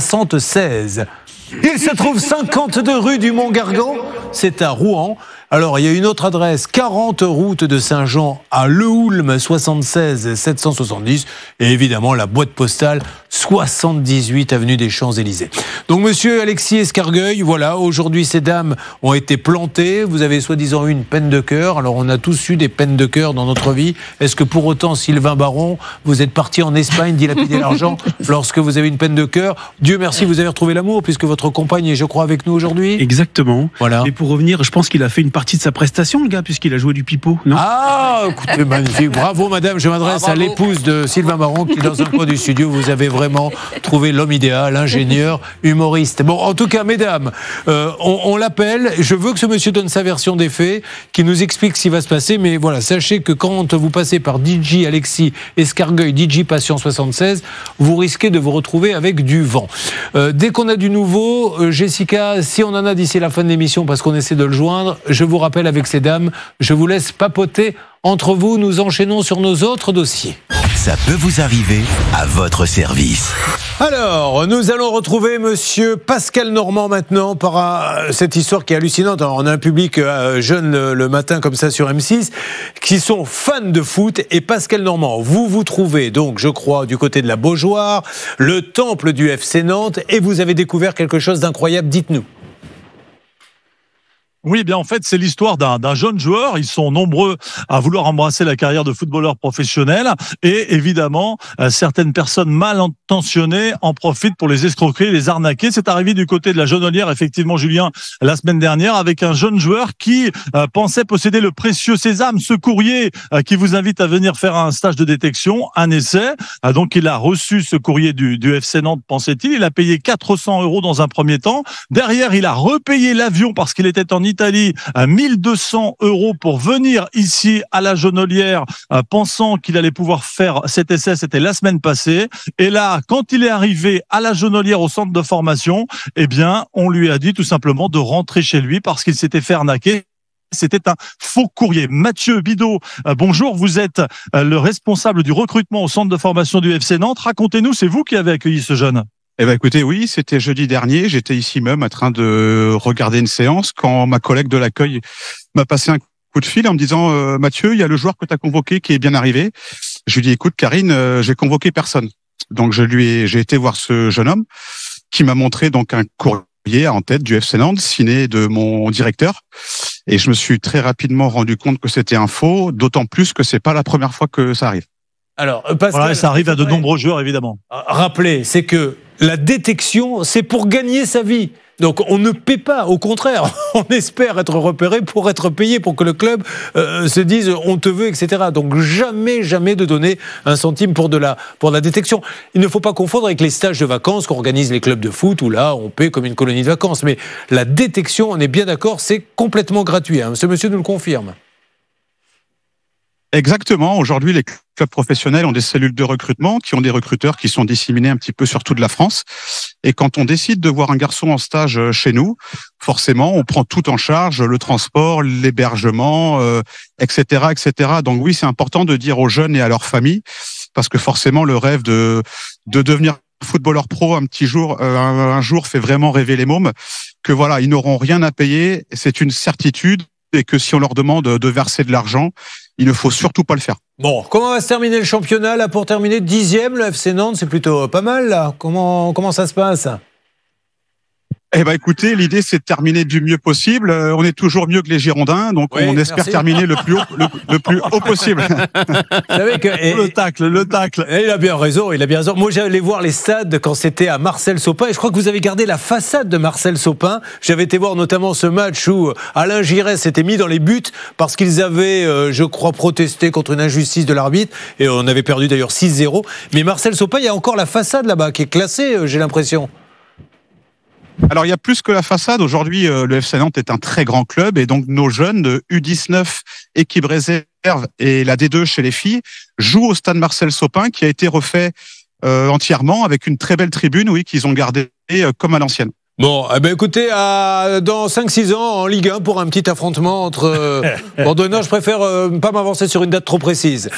76. Il se trouve 52 rue du Mont-Gargan, c'est à Rouen. Alors, il y a une autre adresse, 40 route de Saint-Jean à Lehoulme, 76 770. Et évidemment, la boîte postale, 78 avenue des Champs-Élysées. Donc, monsieur Alexis Escargueil, voilà, aujourd'hui, ces dames ont été plantées. Vous avez soi-disant eu une peine de cœur. Alors, on a tous eu des peines de cœur dans notre vie. Est-ce que pour autant, Sylvain Baron, vous êtes parti en Espagne dilapider l'argent lorsque vous avez une peine de cœur? Dieu merci, vous avez retrouvé l'amour puisque votre compagne est, je crois, avec nous aujourd'hui. Exactement. Voilà. Et pour revenir, je pense qu'il a fait une partie de sa prestation, le gars, puisqu'il a joué du pipeau, non? Ah, écoutez, magnifique. Bravo, madame. Je m'adresse à l'épouse de Sylvain Baron qui, dans un coin du studio, vous avez vraiment trouvé l'homme idéal, ingénieur, humoriste. Bon, en tout cas, mesdames, on l'appelle. Je veux que ce monsieur donne sa version des faits, qu'il nous explique ce qui va se passer. Mais voilà, sachez que quand vous passez par DJ Alexis Escargueil, DJ Passion 76, vous risquez de vous retrouver avec du vent. Dès qu'on a du nouveau, Jessica, si on en a d'ici la fin de l'émission, parce qu'on essaie de le joindre, je vous rappelle avec ces dames, je vous laisse papoter entre vous, nous enchaînons sur nos autres dossiers. Ça peut vous arriver à votre service. Alors, nous allons retrouver monsieur Pascal Normand maintenant par cette histoire qui est hallucinante. Alors, on a un public jeune le matin comme ça sur M6 qui sont fans de foot. Et Pascal Normand, vous trouvez donc, je crois, du côté de la Beaujoire, le temple du FC Nantes et vous avez découvert quelque chose d'incroyable. Dites-nous. Oui, bien en fait, c'est l'histoire d'un jeune joueur. Ils sont nombreux à vouloir embrasser la carrière de footballeur professionnel et évidemment, certaines personnes mal intentionnées en profitent pour les escroquer, les arnaquer. C'est arrivé du côté de la Jonolière, effectivement, Julien, la semaine dernière, avec un jeune joueur qui pensait posséder le précieux sésame, ce courrier qui vous invite à venir faire un stage de détection, un essai. Donc, il a reçu ce courrier du FC Nantes, pensait-il. Il a payé 400 € dans un premier temps. Derrière, il a repayé l'avion parce qu'il était en Italie à 1200 € pour venir ici à la Jonolière, pensant qu'il allait pouvoir faire cet essai. C'était la semaine passée. Et là, quand il est arrivé à la Jonolière au centre de formation, eh bien, on lui a dit tout simplement de rentrer chez lui parce qu'il s'était fait arnaquer. C'était un faux courrier. Mathieu Bidot, bonjour. Vous êtes le responsable du recrutement au centre de formation du FC Nantes. Racontez-nous, c'est vous qui avez accueilli ce jeune. Eh ben écoutez, oui, c'était jeudi dernier. J'étais ici même en train de regarder une séance quand ma collègue de l'accueil m'a passé un coup de fil en me disant Mathieu, il y a le joueur que tu as convoqué qui est bien arrivé. Je lui dis écoute Karine, j'ai convoqué personne. Donc j'ai été voir ce jeune homme qui m'a montré donc un courrier en tête du FC Nantes signé de mon directeur. Et je me suis très rapidement rendu compte que c'était un faux, d'autant plus que c'est pas la première fois que ça arrive. Alors, Pascal, voilà, ça arrive à de nombreux joueurs, évidemment. Rappelez, c'est que la détection, c'est pour gagner sa vie. Donc on ne paie pas, au contraire, on espère être repéré pour être payé, pour que le club se dise on te veut, etc. Donc jamais de donner un centime pour la détection. Il ne faut pas confondre avec les stages de vacances qu'organisent les clubs de foot, où là on paie comme une colonie de vacances. Mais la détection, on est bien d'accord, c'est complètement gratuit. Ce monsieur nous le confirme. Exactement. Aujourd'hui, les clubs professionnels ont des cellules de recrutement qui ont des recruteurs qui sont disséminés un petit peu sur toute la France. Et quand on décide de voir un garçon en stage chez nous, forcément, on prend tout en charge, le transport, l'hébergement, etc., etc. Donc oui, c'est important de dire aux jeunes et à leurs familles, parce que forcément, le rêve de devenir footballeur pro un jour fait vraiment rêver les mômes, que voilà, ils n'auront rien à payer, c'est une certitude, et que si on leur demande de verser de l'argent, il ne faut surtout pas le faire. Bon, comment va se terminer le championnat là, pour terminer 10e, le FC Nantes, c'est plutôt pas mal là. Comment ça se passe ? Eh ben, écoutez, l'idée c'est de terminer du mieux possible. On est toujours mieux que les Girondins, donc oui, on espère terminer le plus haut possible. Vous savez que le tacle. Et il a bien raison. Moi, j'allais voir les stades quand c'était à Marcel Sopin, et je crois que vous avez gardé la façade de Marcel Sopin. J'avais été voir notamment ce match où Alain Giresse s'était mis dans les buts parce qu'ils avaient, je crois, protesté contre une injustice de l'arbitre, et on avait perdu d'ailleurs 6-0. Mais Marcel Sopin, il y a encore la façade là-bas qui est classée, j'ai l'impression. Alors, il y a plus que la façade. Aujourd'hui, le FC Nantes est un très grand club, et donc nos jeunes de U19, équipe réserve et la D2 chez les filles jouent au stade Marcel Sopin, qui a été refait entièrement avec une très belle tribune, oui, qu'ils ont gardée comme à l'ancienne. Bon, eh ben écoutez, dans 5-6 ans, en Ligue 1, pour un petit affrontement entre... non, je préfère pas m'avancer sur une date trop précise.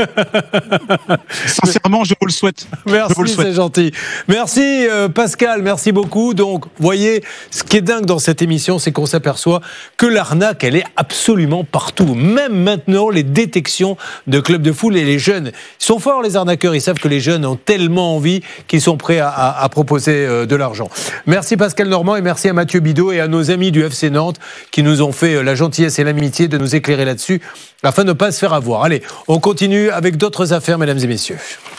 Sincèrement, je vous le souhaite. Merci, c'est gentil. Merci Pascal, merci beaucoup. Donc, vous voyez, ce qui est dingue dans cette émission, c'est qu'on s'aperçoit que l'arnaque, elle est absolument partout. Même maintenant, les détections de clubs de foot et les jeunes, ils sont forts les arnaqueurs, ils savent que les jeunes ont tellement envie qu'ils sont prêts à proposer de l'argent. Merci Pascal Normand, et merci à Mathieu Bidot et à nos amis du FC Nantes qui nous ont fait la gentillesse et l'amitié de nous éclairer là-dessus afin de ne pas se faire avoir. Allez, on continue avec d'autres affaires, mesdames et messieurs.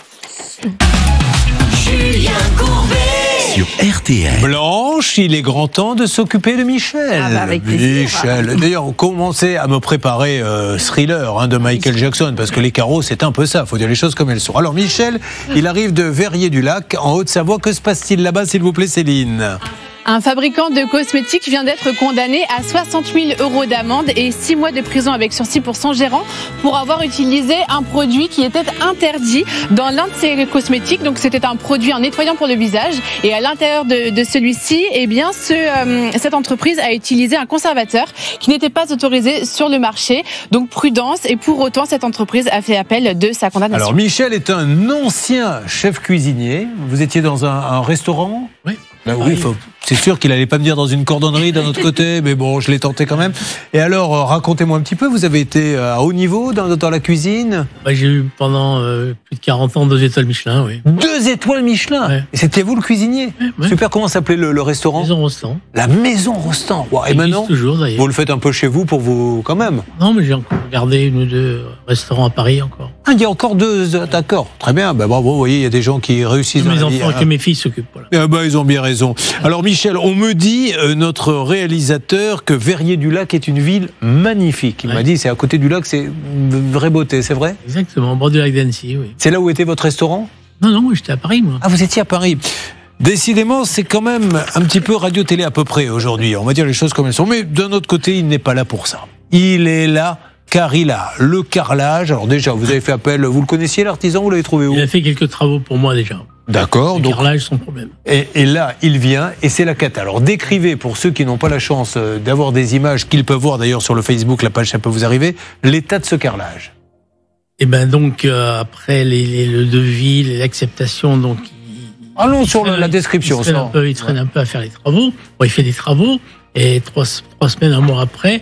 Julien Courbet sur RTL. Blanche, il est grand temps de s'occuper de Michel. Avec Michel. D'ailleurs, on commençait à me préparer Thriller de Michael Jackson, parce que les carreaux, c'est un peu ça, il faut dire les choses comme elles sont. Alors Michel, il arrive de Verrier-du-Lac, en Haute-Savoie. Que se passe-t-il là-bas, s'il vous plaît, Céline ? Un fabricant de cosmétiques vient d'être condamné à 60 000 € d'amende et 6 mois de prison avec sursis pour son gérant pour avoir utilisé un produit qui était interdit dans l'un de ses cosmétiques. Donc c'était un produit, un nettoyant pour le visage. Et à l'intérieur de celui-ci, eh bien, cette entreprise a utilisé un conservateur qui n'était pas autorisé sur le marché. Donc prudence. Et pour autant, cette entreprise a fait appel de sa condamnation. Alors Michel est un ancien chef cuisinier. Vous étiez dans un restaurant ? Oui. Là, oui, c'est sûr qu'il allait pas me dire dans une cordonnerie d'un autre côté, mais bon, je l'ai tenté quand même. Et alors, racontez-moi un petit peu, vous avez été à haut niveau dans la cuisine ? J'ai eu pendant plus de 40 ans 2 étoiles Michelin, oui. 2 étoiles Michelin ? Ouais. Et c'était vous le cuisinier ? Ouais. Super, comment s'appelait le restaurant ? Maison Rostand. La Maison Rostand. Wow. Et maintenant, toujours, d'ailleurs. Vous le faites un peu chez vous pour vous, quand même ? Non, mais j'ai encore gardé 1 ou 2 restaurants à Paris encore. Ah, il y a encore 2, d'accord. Très bien, bravo, vous voyez, il y a des gens qui réussissent. Que mes enfants et que mes filles s'occupent. Voilà. Ils ont bien raison. Alors Michel, on me dit, notre réalisateur, que Verrier-du-Lac est une ville magnifique. Il m'a dit, c'est à côté du lac, c'est une vraie beauté, c'est vrai ? Exactement, au bord du lac d'Annecy, oui. C'est là où était votre restaurant ? Non, moi j'étais à Paris, moi. Ah, vous étiez à Paris. Décidément, c'est quand même un petit peu radio-télé à peu près aujourd'hui. On va dire les choses comme elles sont. Mais d'un autre côté, il n'est pas là pour ça. Il est là car il a le carrelage. Alors déjà, vous avez fait appel, vous le connaissiez l'artisan, vous l'avez trouvé où ? Il a fait quelques travaux pour moi déjà. D'accord. Le carrelage, sans problème. Et là, il vient et c'est la cata. Alors décrivez, pour ceux qui n'ont pas la chance d'avoir des images, qu'ils peuvent voir d'ailleurs sur le Facebook, la page Ça peut vous arriver, l'état de ce carrelage. Et donc, après le devis, l'acceptation, donc... Allons sur la description. Il traîne un peu à faire les travaux. Bon, il fait des travaux et 3 semaines, 1 mois après,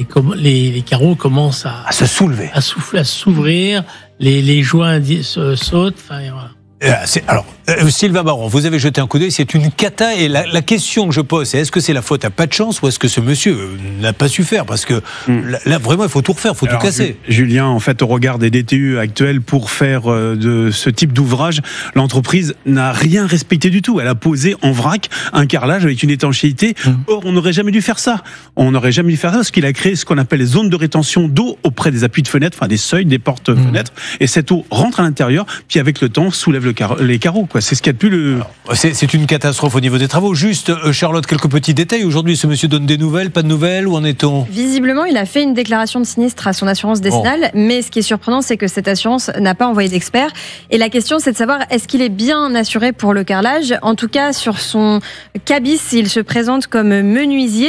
les carreaux commencent à se soulever, à souffler, à s'ouvrir, les joints sautent. Enfin, voilà. Alors, Sylvain Baron, vous avez jeté un coup d'œil, c'est une cata. Et la question que je pose, c'est est-ce que c'est la faute à pas de chance ou est-ce que ce monsieur n'a pas su faire? Parce que là, vraiment, il faut tout refaire, il faut tout casser. Julien, en fait, au regard des DTU actuels, pour faire de ce type d'ouvrage, l'entreprise n'a rien respecté du tout. Elle a posé en vrac un carrelage avec une étanchéité. Or, on n'aurait jamais dû faire ça. On n'aurait jamais dû faire ça parce qu'il a créé ce qu'on appelle les zones de rétention d'eau auprès des appuis de fenêtres, enfin des seuils, des portes-fenêtres. Et cette eau rentre à l'intérieur, puis avec le temps, soulève les carreaux. C'est ce qu'il y a de plus C'est une catastrophe au niveau des travaux. Juste, Charlotte, quelques petits détails. Aujourd'hui, ce monsieur donne des nouvelles, pas de nouvelles, où en est-on? Visiblement, il a fait une déclaration de sinistre à son assurance décennale, mais ce qui est surprenant, c'est que cette assurance n'a pas envoyé d'expert. Et la question, c'est de savoir, est-ce qu'il est bien assuré pour le carrelage? En tout cas, sur son cabis, il se présente comme menuisier.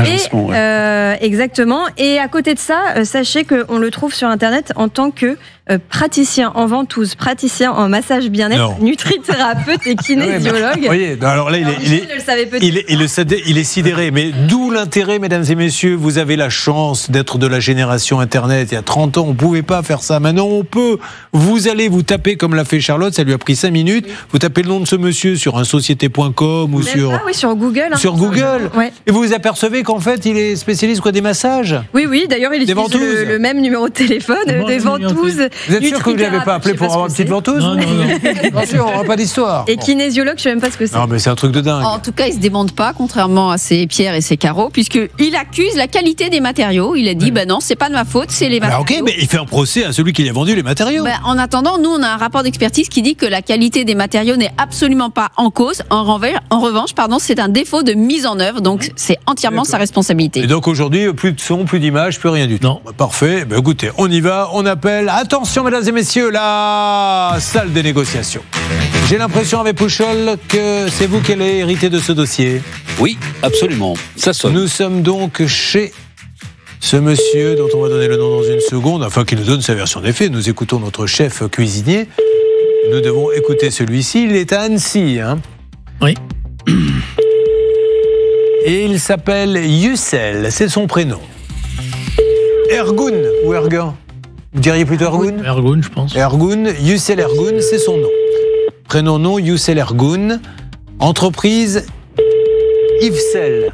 Exactement. Et à côté de ça, sachez qu'on le trouve sur Internet en tant que praticien en ventouse, praticien en massage bien-être, nutrithérapeute et kinésiologue. Vous voyez, alors là, il est sidéré. Mais d'où l'intérêt, mesdames et messieurs, vous avez la chance d'être de la génération Internet. Il y a 30 ans, on ne pouvait pas faire ça. Maintenant, on peut. Vous allez vous taper, comme l'a fait Charlotte, ça lui a pris 5 minutes. Vous tapez le nom de ce monsieur sur unsociété.com ou sur Google. Sur Google. Et vous vous apercevez qu'en fait, il est spécialiste des massages. Oui. D'ailleurs, il utilise le même numéro de téléphone, des ventouses. Vous êtes sûr que vous ne l'avez pas appelé pour avoir une petite ventouse? Non. Bien sûr, on n'aura pas d'histoire. Et kinésiologue, je ne sais même pas ce que c'est. Non, mais c'est un truc de dingue. En tout cas, il ne se démonte pas, contrairement à ses pierres et ses carreaux, puisqu'il accuse la qualité des matériaux. Il a dit, non, c'est pas de ma faute, c'est les matériaux. Ok, mais il fait un procès à celui qui lui a vendu les matériaux. En attendant, nous, on a un rapport d'expertise qui dit que la qualité des matériaux n'est absolument pas en cause. En revanche, c'est un défaut de mise en œuvre, donc c'est entièrement sa responsabilité. Et donc aujourd'hui, plus de son, plus d'image, plus rien du tout. Parfait. Écoutez, on y va, on appelle. Attention, mesdames et messieurs, la salle des négociations. J'ai l'impression avec Pouchol que c'est vous qui allez hériter de ce dossier. Oui, absolument. Ça sonne. Nous sommes donc chez ce monsieur dont on va donner le nom dans une seconde, afin qu'il nous donne sa version des faits. Nous écoutons notre chef cuisinier. Nous devons écouter celui-ci. Il est à Annecy. Oui. Et il s'appelle Youssel, c'est son prénom. Ergun ou Ergun? Vous diriez plutôt Ergun? Ergun, je pense. Ergun, Youssel Ergun, c'est son nom. Prénom, nom, Youssel Ergun. Entreprise Yvcel,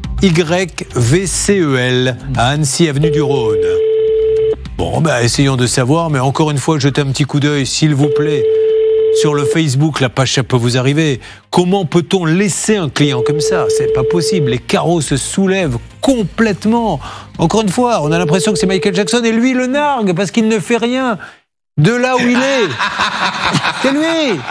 YVCEL, à Annecy, avenue du Rhône. Bon, essayons de savoir, mais encore une fois, jetez un petit coup d'œil, s'il vous plaît. Sur le Facebook, la page, ça peut vous arriver. Comment peut-on laisser un client comme ça? C'est pas possible. Les carreaux se soulèvent complètement. Encore une fois, on a l'impression que c'est Michael Jackson et lui le nargue parce qu'il ne fait rien de là où il est. C'est lui.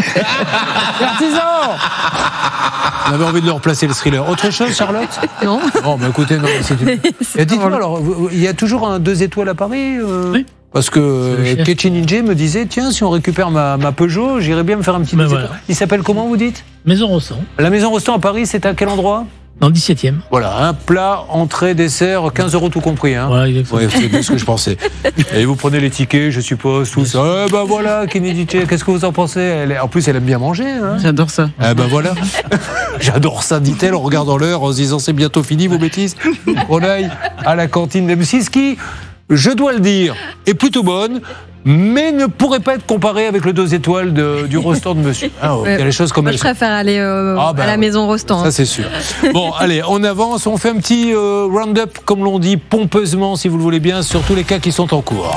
L'artisan. On avait envie de leur replacer le thriller. Autre chose, Charlotte? Non. Bon, écoutez, non. Dites-moi, alors, il y a toujours un 2 étoiles à Paris Oui. Parce que Ketchi Ninja me disait, tiens, si on récupère ma Peugeot, j'irais bien me faire un petit voilà. Il s'appelle comment, vous dites? Maison Rostand. La Maison Rostand à Paris, c'est à quel endroit? Dans le 17e. Voilà, un plat, entrée, dessert, 15 € tout compris. Voilà, exactement. Ouais, c'est bien ce que je pensais. Et vous prenez les tickets, je suppose, tout ça. Voilà, Kenny DJ, qu'est-ce que vous en pensez? En plus, elle aime bien manger. J'adore ça. Voilà. J'adore ça, dit-elle, en regardant l'heure, en se disant, c'est bientôt fini, vos bêtises. On aille à la cantine d'M6, qui, je dois le dire, est plutôt bonne, mais ne pourrait pas être comparée avec le 2 étoiles du Rostand de monsieur. Il y a les choses comme moi, je préfère aller à la Maison Rostand. Ça, c'est sûr. Bon, allez, on avance, on fait un petit round-up, comme l'on dit, pompeusement, si vous le voulez bien, sur tous les cas qui sont en cours.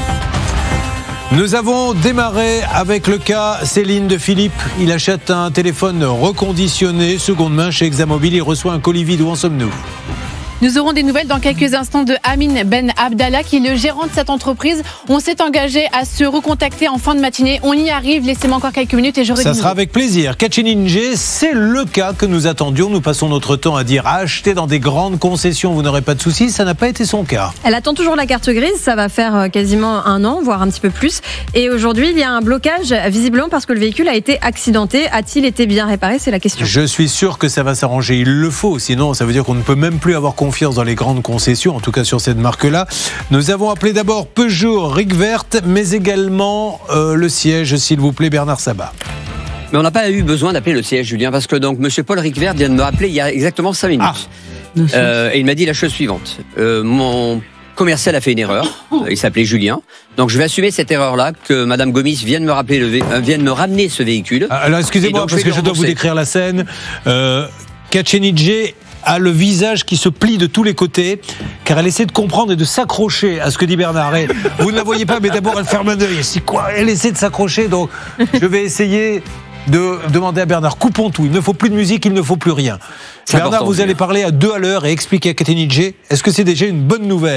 Nous avons démarré avec le cas Céline de Philippe. Il achète un téléphone reconditionné, seconde main chez Examobile. Il reçoit un colis vide. Où en sommes-nous ? Nous aurons des nouvelles dans quelques instants de Amin Ben Abdallah, qui est le gérant de cette entreprise. On s'est engagé à se recontacter en fin de matinée. On y arrive. Laissez-moi encore quelques minutes et j'aurai ça sera avec plaisir. Ketchi Ninja, c'est le cas que nous attendions. Nous passons notre temps à dire acheter dans des grandes concessions, vous n'aurez pas de soucis. Ça n'a pas été son cas. Elle attend toujours la carte grise. Ça va faire quasiment 1 an, voire un petit peu plus. Et aujourd'hui, il y a un blocage, visiblement parce que le véhicule a été accidenté. A-t-il été bien réparé? C'est la question. Je suis sûr que ça va s'arranger. Il le faut. Sinon, ça veut dire qu'on ne peut même plus avoir confiance dans les grandes concessions, en tout cas sur cette marque-là. Nous avons appelé d'abord Peugeot Ricvert, mais également le siège, s'il vous plaît, Bernard Sabat. Mais on n'a pas eu besoin d'appeler le siège, Julien, parce que donc M. Paul Ricvert vient de me rappeler il y a exactement 5 minutes. Et il m'a dit la chose suivante. Mon commercial a fait une erreur. Il s'appelait Julien. Donc je vais assumer cette erreur-là, que Madame Gomis vienne me ramener ce véhicule. Alors excusez-moi, parce que je dois vous décrire la scène. Kacenidje a le visage qui se plie de tous les côtés, car elle essaie de comprendre et de s'accrocher à ce que dit Bernard. Et vous ne la voyez pas, mais d'abord elle ferme un œil. C'est quoi ? Elle essaie de s'accrocher, donc je vais essayer de demander à Bernard, coupons tout, il ne faut plus de musique, il ne faut plus rien. Bernard, important, vous allez parler à 2 à l'heure et expliquer à Kacenidje, est-ce que c'est déjà une bonne nouvelle ?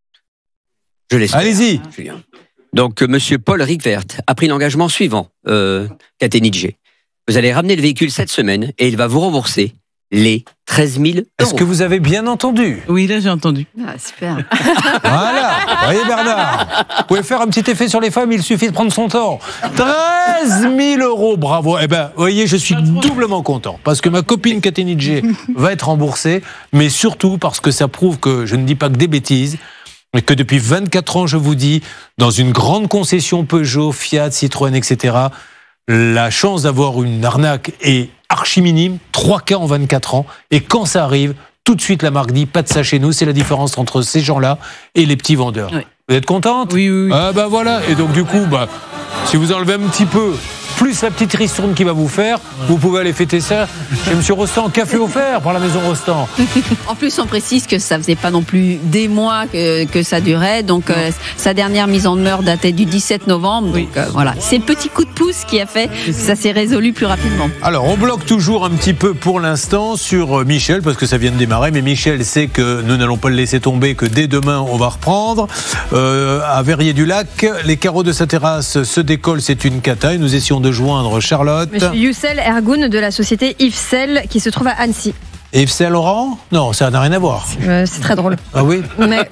Je l'espère. Allez-y. Julien. Donc, monsieur Paul Rickwert a pris l'engagement suivant, Kacenidje. Vous allez ramener le véhicule cette semaine et il va vous rembourser les 13 000 €. Est-ce que vous avez bien entendu ? Oui, là j'ai entendu. Ah, super. Voilà, vous voyez Bernard, vous pouvez faire un petit effet sur les femmes, il suffit de prendre son temps. 13 000 €, bravo. Eh ben, vous voyez, je suis doublement content, parce que ma copine Kacenidje va être remboursée, mais surtout parce que ça prouve que je ne dis pas que des bêtises, mais que depuis 24 ans, je vous dis, dans une grande concession Peugeot, Fiat, Citroën, etc., la chance d'avoir une arnaque est archi minime, 3 cas en 24 ans, et quand ça arrive, tout de suite la marque dit, pas de ça chez nous, c'est la différence entre ces gens-là et les petits vendeurs. Oui. Vous êtes contente ? Oui, oui, oui. Ah bah voilà, et donc du coup, si vous enlevez un petit peu, plus la petite ristourne qui va vous faire, vous pouvez aller fêter ça chez Monsieur Rostand, café offert par la maison Rostand. En plus, on précise que ça faisait pas non plus des mois que ça durait, donc sa dernière mise en demeure datait du 17 novembre, donc voilà. C'est le petit coup de pouce qui a fait que ça s'est résolu plus rapidement. Alors, on bloque toujours un petit peu pour l'instant sur Michel, parce que ça vient de démarrer, mais Michel sait que nous n'allons pas le laisser tomber, que dès demain, on va reprendre. À Verrier-du-Lac, les carreaux de sa terrasse se décollent, c'est une cata, et nous essayons de joindre Charlotte. Monsieur Youssel Ergoun de la société Yvesel qui se trouve à Annecy. Yvesel Laurent ? Non, ça n'a rien à voir. C'est très drôle. Ah oui ? Mais,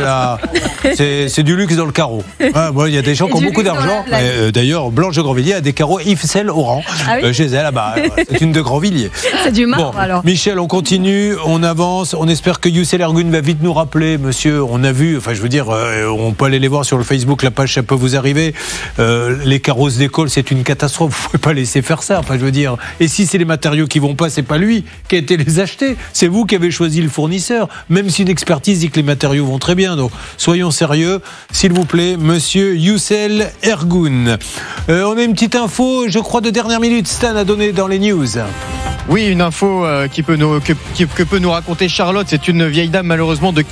c'est du luxe dans le carreau. Il y a des gens qui ont beaucoup d'argent. D'ailleurs, Blanche de Grandvilliers a des carreaux Yvesel Oran chez elle. C'est une de Grandvilliers. C'est du marbre alors. Michel, on continue, on avance. On espère que Youssel Ergun va vite nous rappeler. Monsieur, on a vu, on peut aller les voir sur le Facebook, la page, ça peut vous arriver. Les carreaux se décollent, c'est une catastrophe. Vous ne pouvez pas laisser faire ça. Et si c'est les matériaux qui vont pas, c'est pas lui qui a été les acheter. C'est vous qui avez choisi le fournisseur, même si une expertise dit que les matériaux vont très bien. Donc, soyons sérieux, s'il vous plaît, monsieur Youssel Ergun. On a une petite info, je crois, de dernière minute. Stan a donné dans les news. Oui, une info que peut nous raconter Charlotte. C'est une vieille dame, malheureusement, de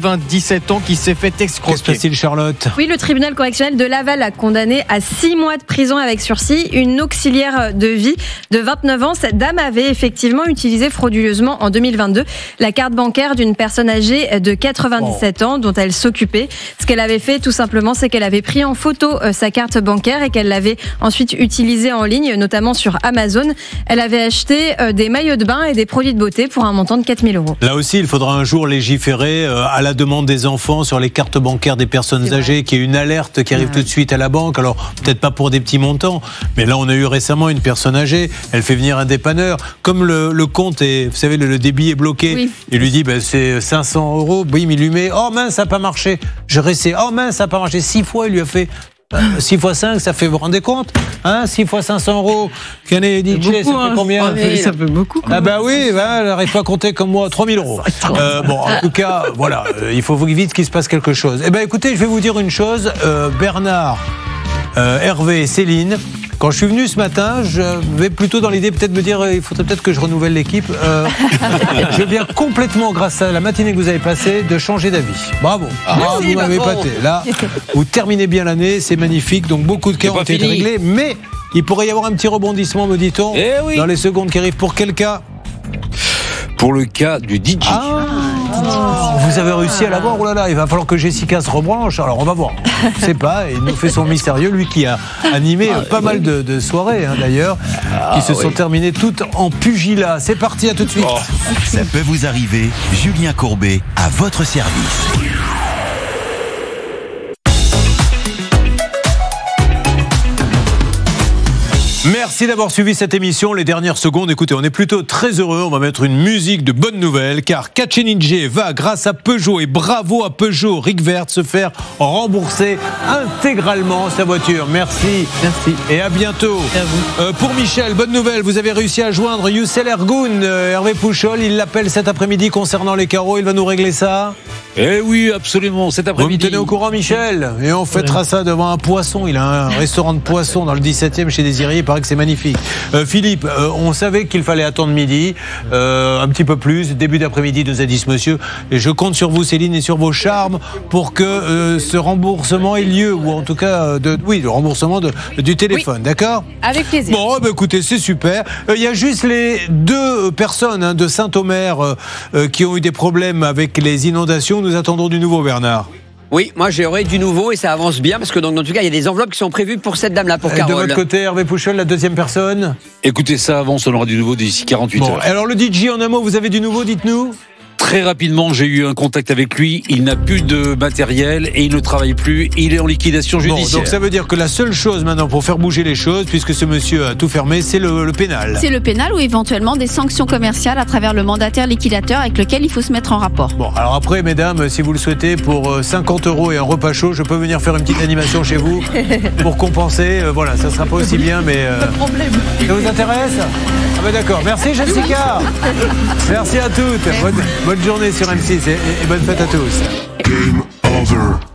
97 ans qui s'est fait escroquer. Qu'est-ce qui se passe-t-il, Charlotte ? Oui, le tribunal correctionnel de Laval a condamné à 6 mois de prison avec sursis une auxiliaire de vie de 29 ans. Cette dame avait effectivement utilisé frauduleusement en 2022 la carte bancaire d'une personne âgée de 97 ans dont elle s'occupait. Ce qu'elle avait fait, tout simplement, c'est qu'elle avait pris en photo sa carte bancaire et qu'elle l'avait ensuite utilisée en ligne, notamment sur Amazon. Elle avait acheté des maillots de bain et des produits de beauté pour un montant de 4 000 €. Là aussi, il faudra un jour légiférer à la demande des enfants sur les cartes bancaires des personnes âgées, qu'il y ait une alerte qui arrive tout de suite à la banque. Alors, peut-être pas pour des petits montants, mais là, on a eu récemment une personne âgée, elle fait venir un dépanneur. Comme le compte est, vous savez, le débit est bloqué, il lui dit, c'est 500 €. Oui, mais il lui met, oh mince, ça n'a pas marché. Je restais, oh mince, ça n'a pas marché. 6 fois, il lui a fait... 6 x 5, ça fait, vous vous rendez compte, 6 x 500 €. Canet DJ, ça fait combien? Ça fait beaucoup. Ah bah oui, elle n'arrive pas à compter comme moi, 3 000 €. En tout cas, voilà, il faut vite qu'il se passe quelque chose. Eh ben écoutez, je vais vous dire une chose, Bernard, Hervé et Céline, quand je suis venu ce matin, je vais plutôt dans l'idée peut-être me dire il faudrait peut-être que je renouvelle l'équipe. Je viens complètement, grâce à la matinée que vous avez passée, de changer d'avis. Bravo. Vous m'avez épaté. Là, vous terminez bien l'année, c'est magnifique. Donc beaucoup de cas ont été réglés, mais il pourrait y avoir un petit rebondissement, me dit-on, dans les secondes qui arrivent. Pour quel cas? Pour le cas du DJ. Vous avez réussi à l'avoir? Oh là là, il va falloir que Jessica se rebranche. Alors on va voir. Je sais pas, il nous fait son mystérieux, lui qui a animé pas mal de soirées d'ailleurs, qui se sont terminées toutes en pugilat. C'est parti, à tout de suite. Ça peut vous arriver, Julien Courbet à votre service. Merci d'avoir suivi cette émission. Les dernières secondes, écoutez, on est plutôt très heureux. On va mettre une musique de bonne nouvelle car Kacheninje va, grâce à Peugeot et bravo à Peugeot, Rick Vert, se faire rembourser intégralement sa voiture. Merci. Merci. Et à bientôt. Et à vous. Pour Michel, bonne nouvelle, vous avez réussi à joindre Youssel Ergoun, Hervé Pouchol. Il l'appelle cet après-midi concernant les carreaux. Il va nous régler ça. Eh oui, absolument, cet après-midi. Vous me tenez au courant, Michel? Et on fêtera ça devant un poisson. Il a un restaurant de poisson dans le 17e chez Désiré. Il paraît que c'est magnifique. Philippe, on savait qu'il fallait attendre midi, un petit peu plus. Début d'après-midi, nous a dit ce monsieur. Et je compte sur vous, Céline, et sur vos charmes pour que ce remboursement ait lieu. Ou en tout cas, le remboursement du téléphone. Oui. D'accord? Avec plaisir. Bon, écoutez, c'est super. Il y a juste les 2 personnes de Saint-Omer qui ont eu des problèmes avec les inondations. Nous attendons du nouveau, Bernard. Oui, moi j'aurai du nouveau et ça avance bien parce que donc, en tout cas il y a des enveloppes qui sont prévues pour cette dame-là, pour Carole. De votre côté, Hervé Pouchol, la deuxième personne. Écoutez, ça avance, on aura du nouveau d'ici 48 heures. Alors le DJ, en un mot, vous avez du nouveau, dites-nous? Très rapidement, j'ai eu un contact avec lui. Il n'a plus de matériel et il ne travaille plus. Il est en liquidation judiciaire. Donc ça veut dire que la seule chose maintenant pour faire bouger les choses, puisque ce monsieur a tout fermé, c'est le pénal. C'est le pénal ou éventuellement des sanctions commerciales à travers le mandataire liquidateur avec lequel il faut se mettre en rapport. Bon, alors après, mesdames, si vous le souhaitez, pour 50 € et un repas chaud, je peux venir faire une petite animation chez vous pour compenser. Voilà, ça sera pas aussi bien, mais... Pas de problème. Ça vous intéresse? Ah ben d'accord. Merci Jessica. Merci à toutes. Bonne journée sur M6 et bonne fête à tous. Game over.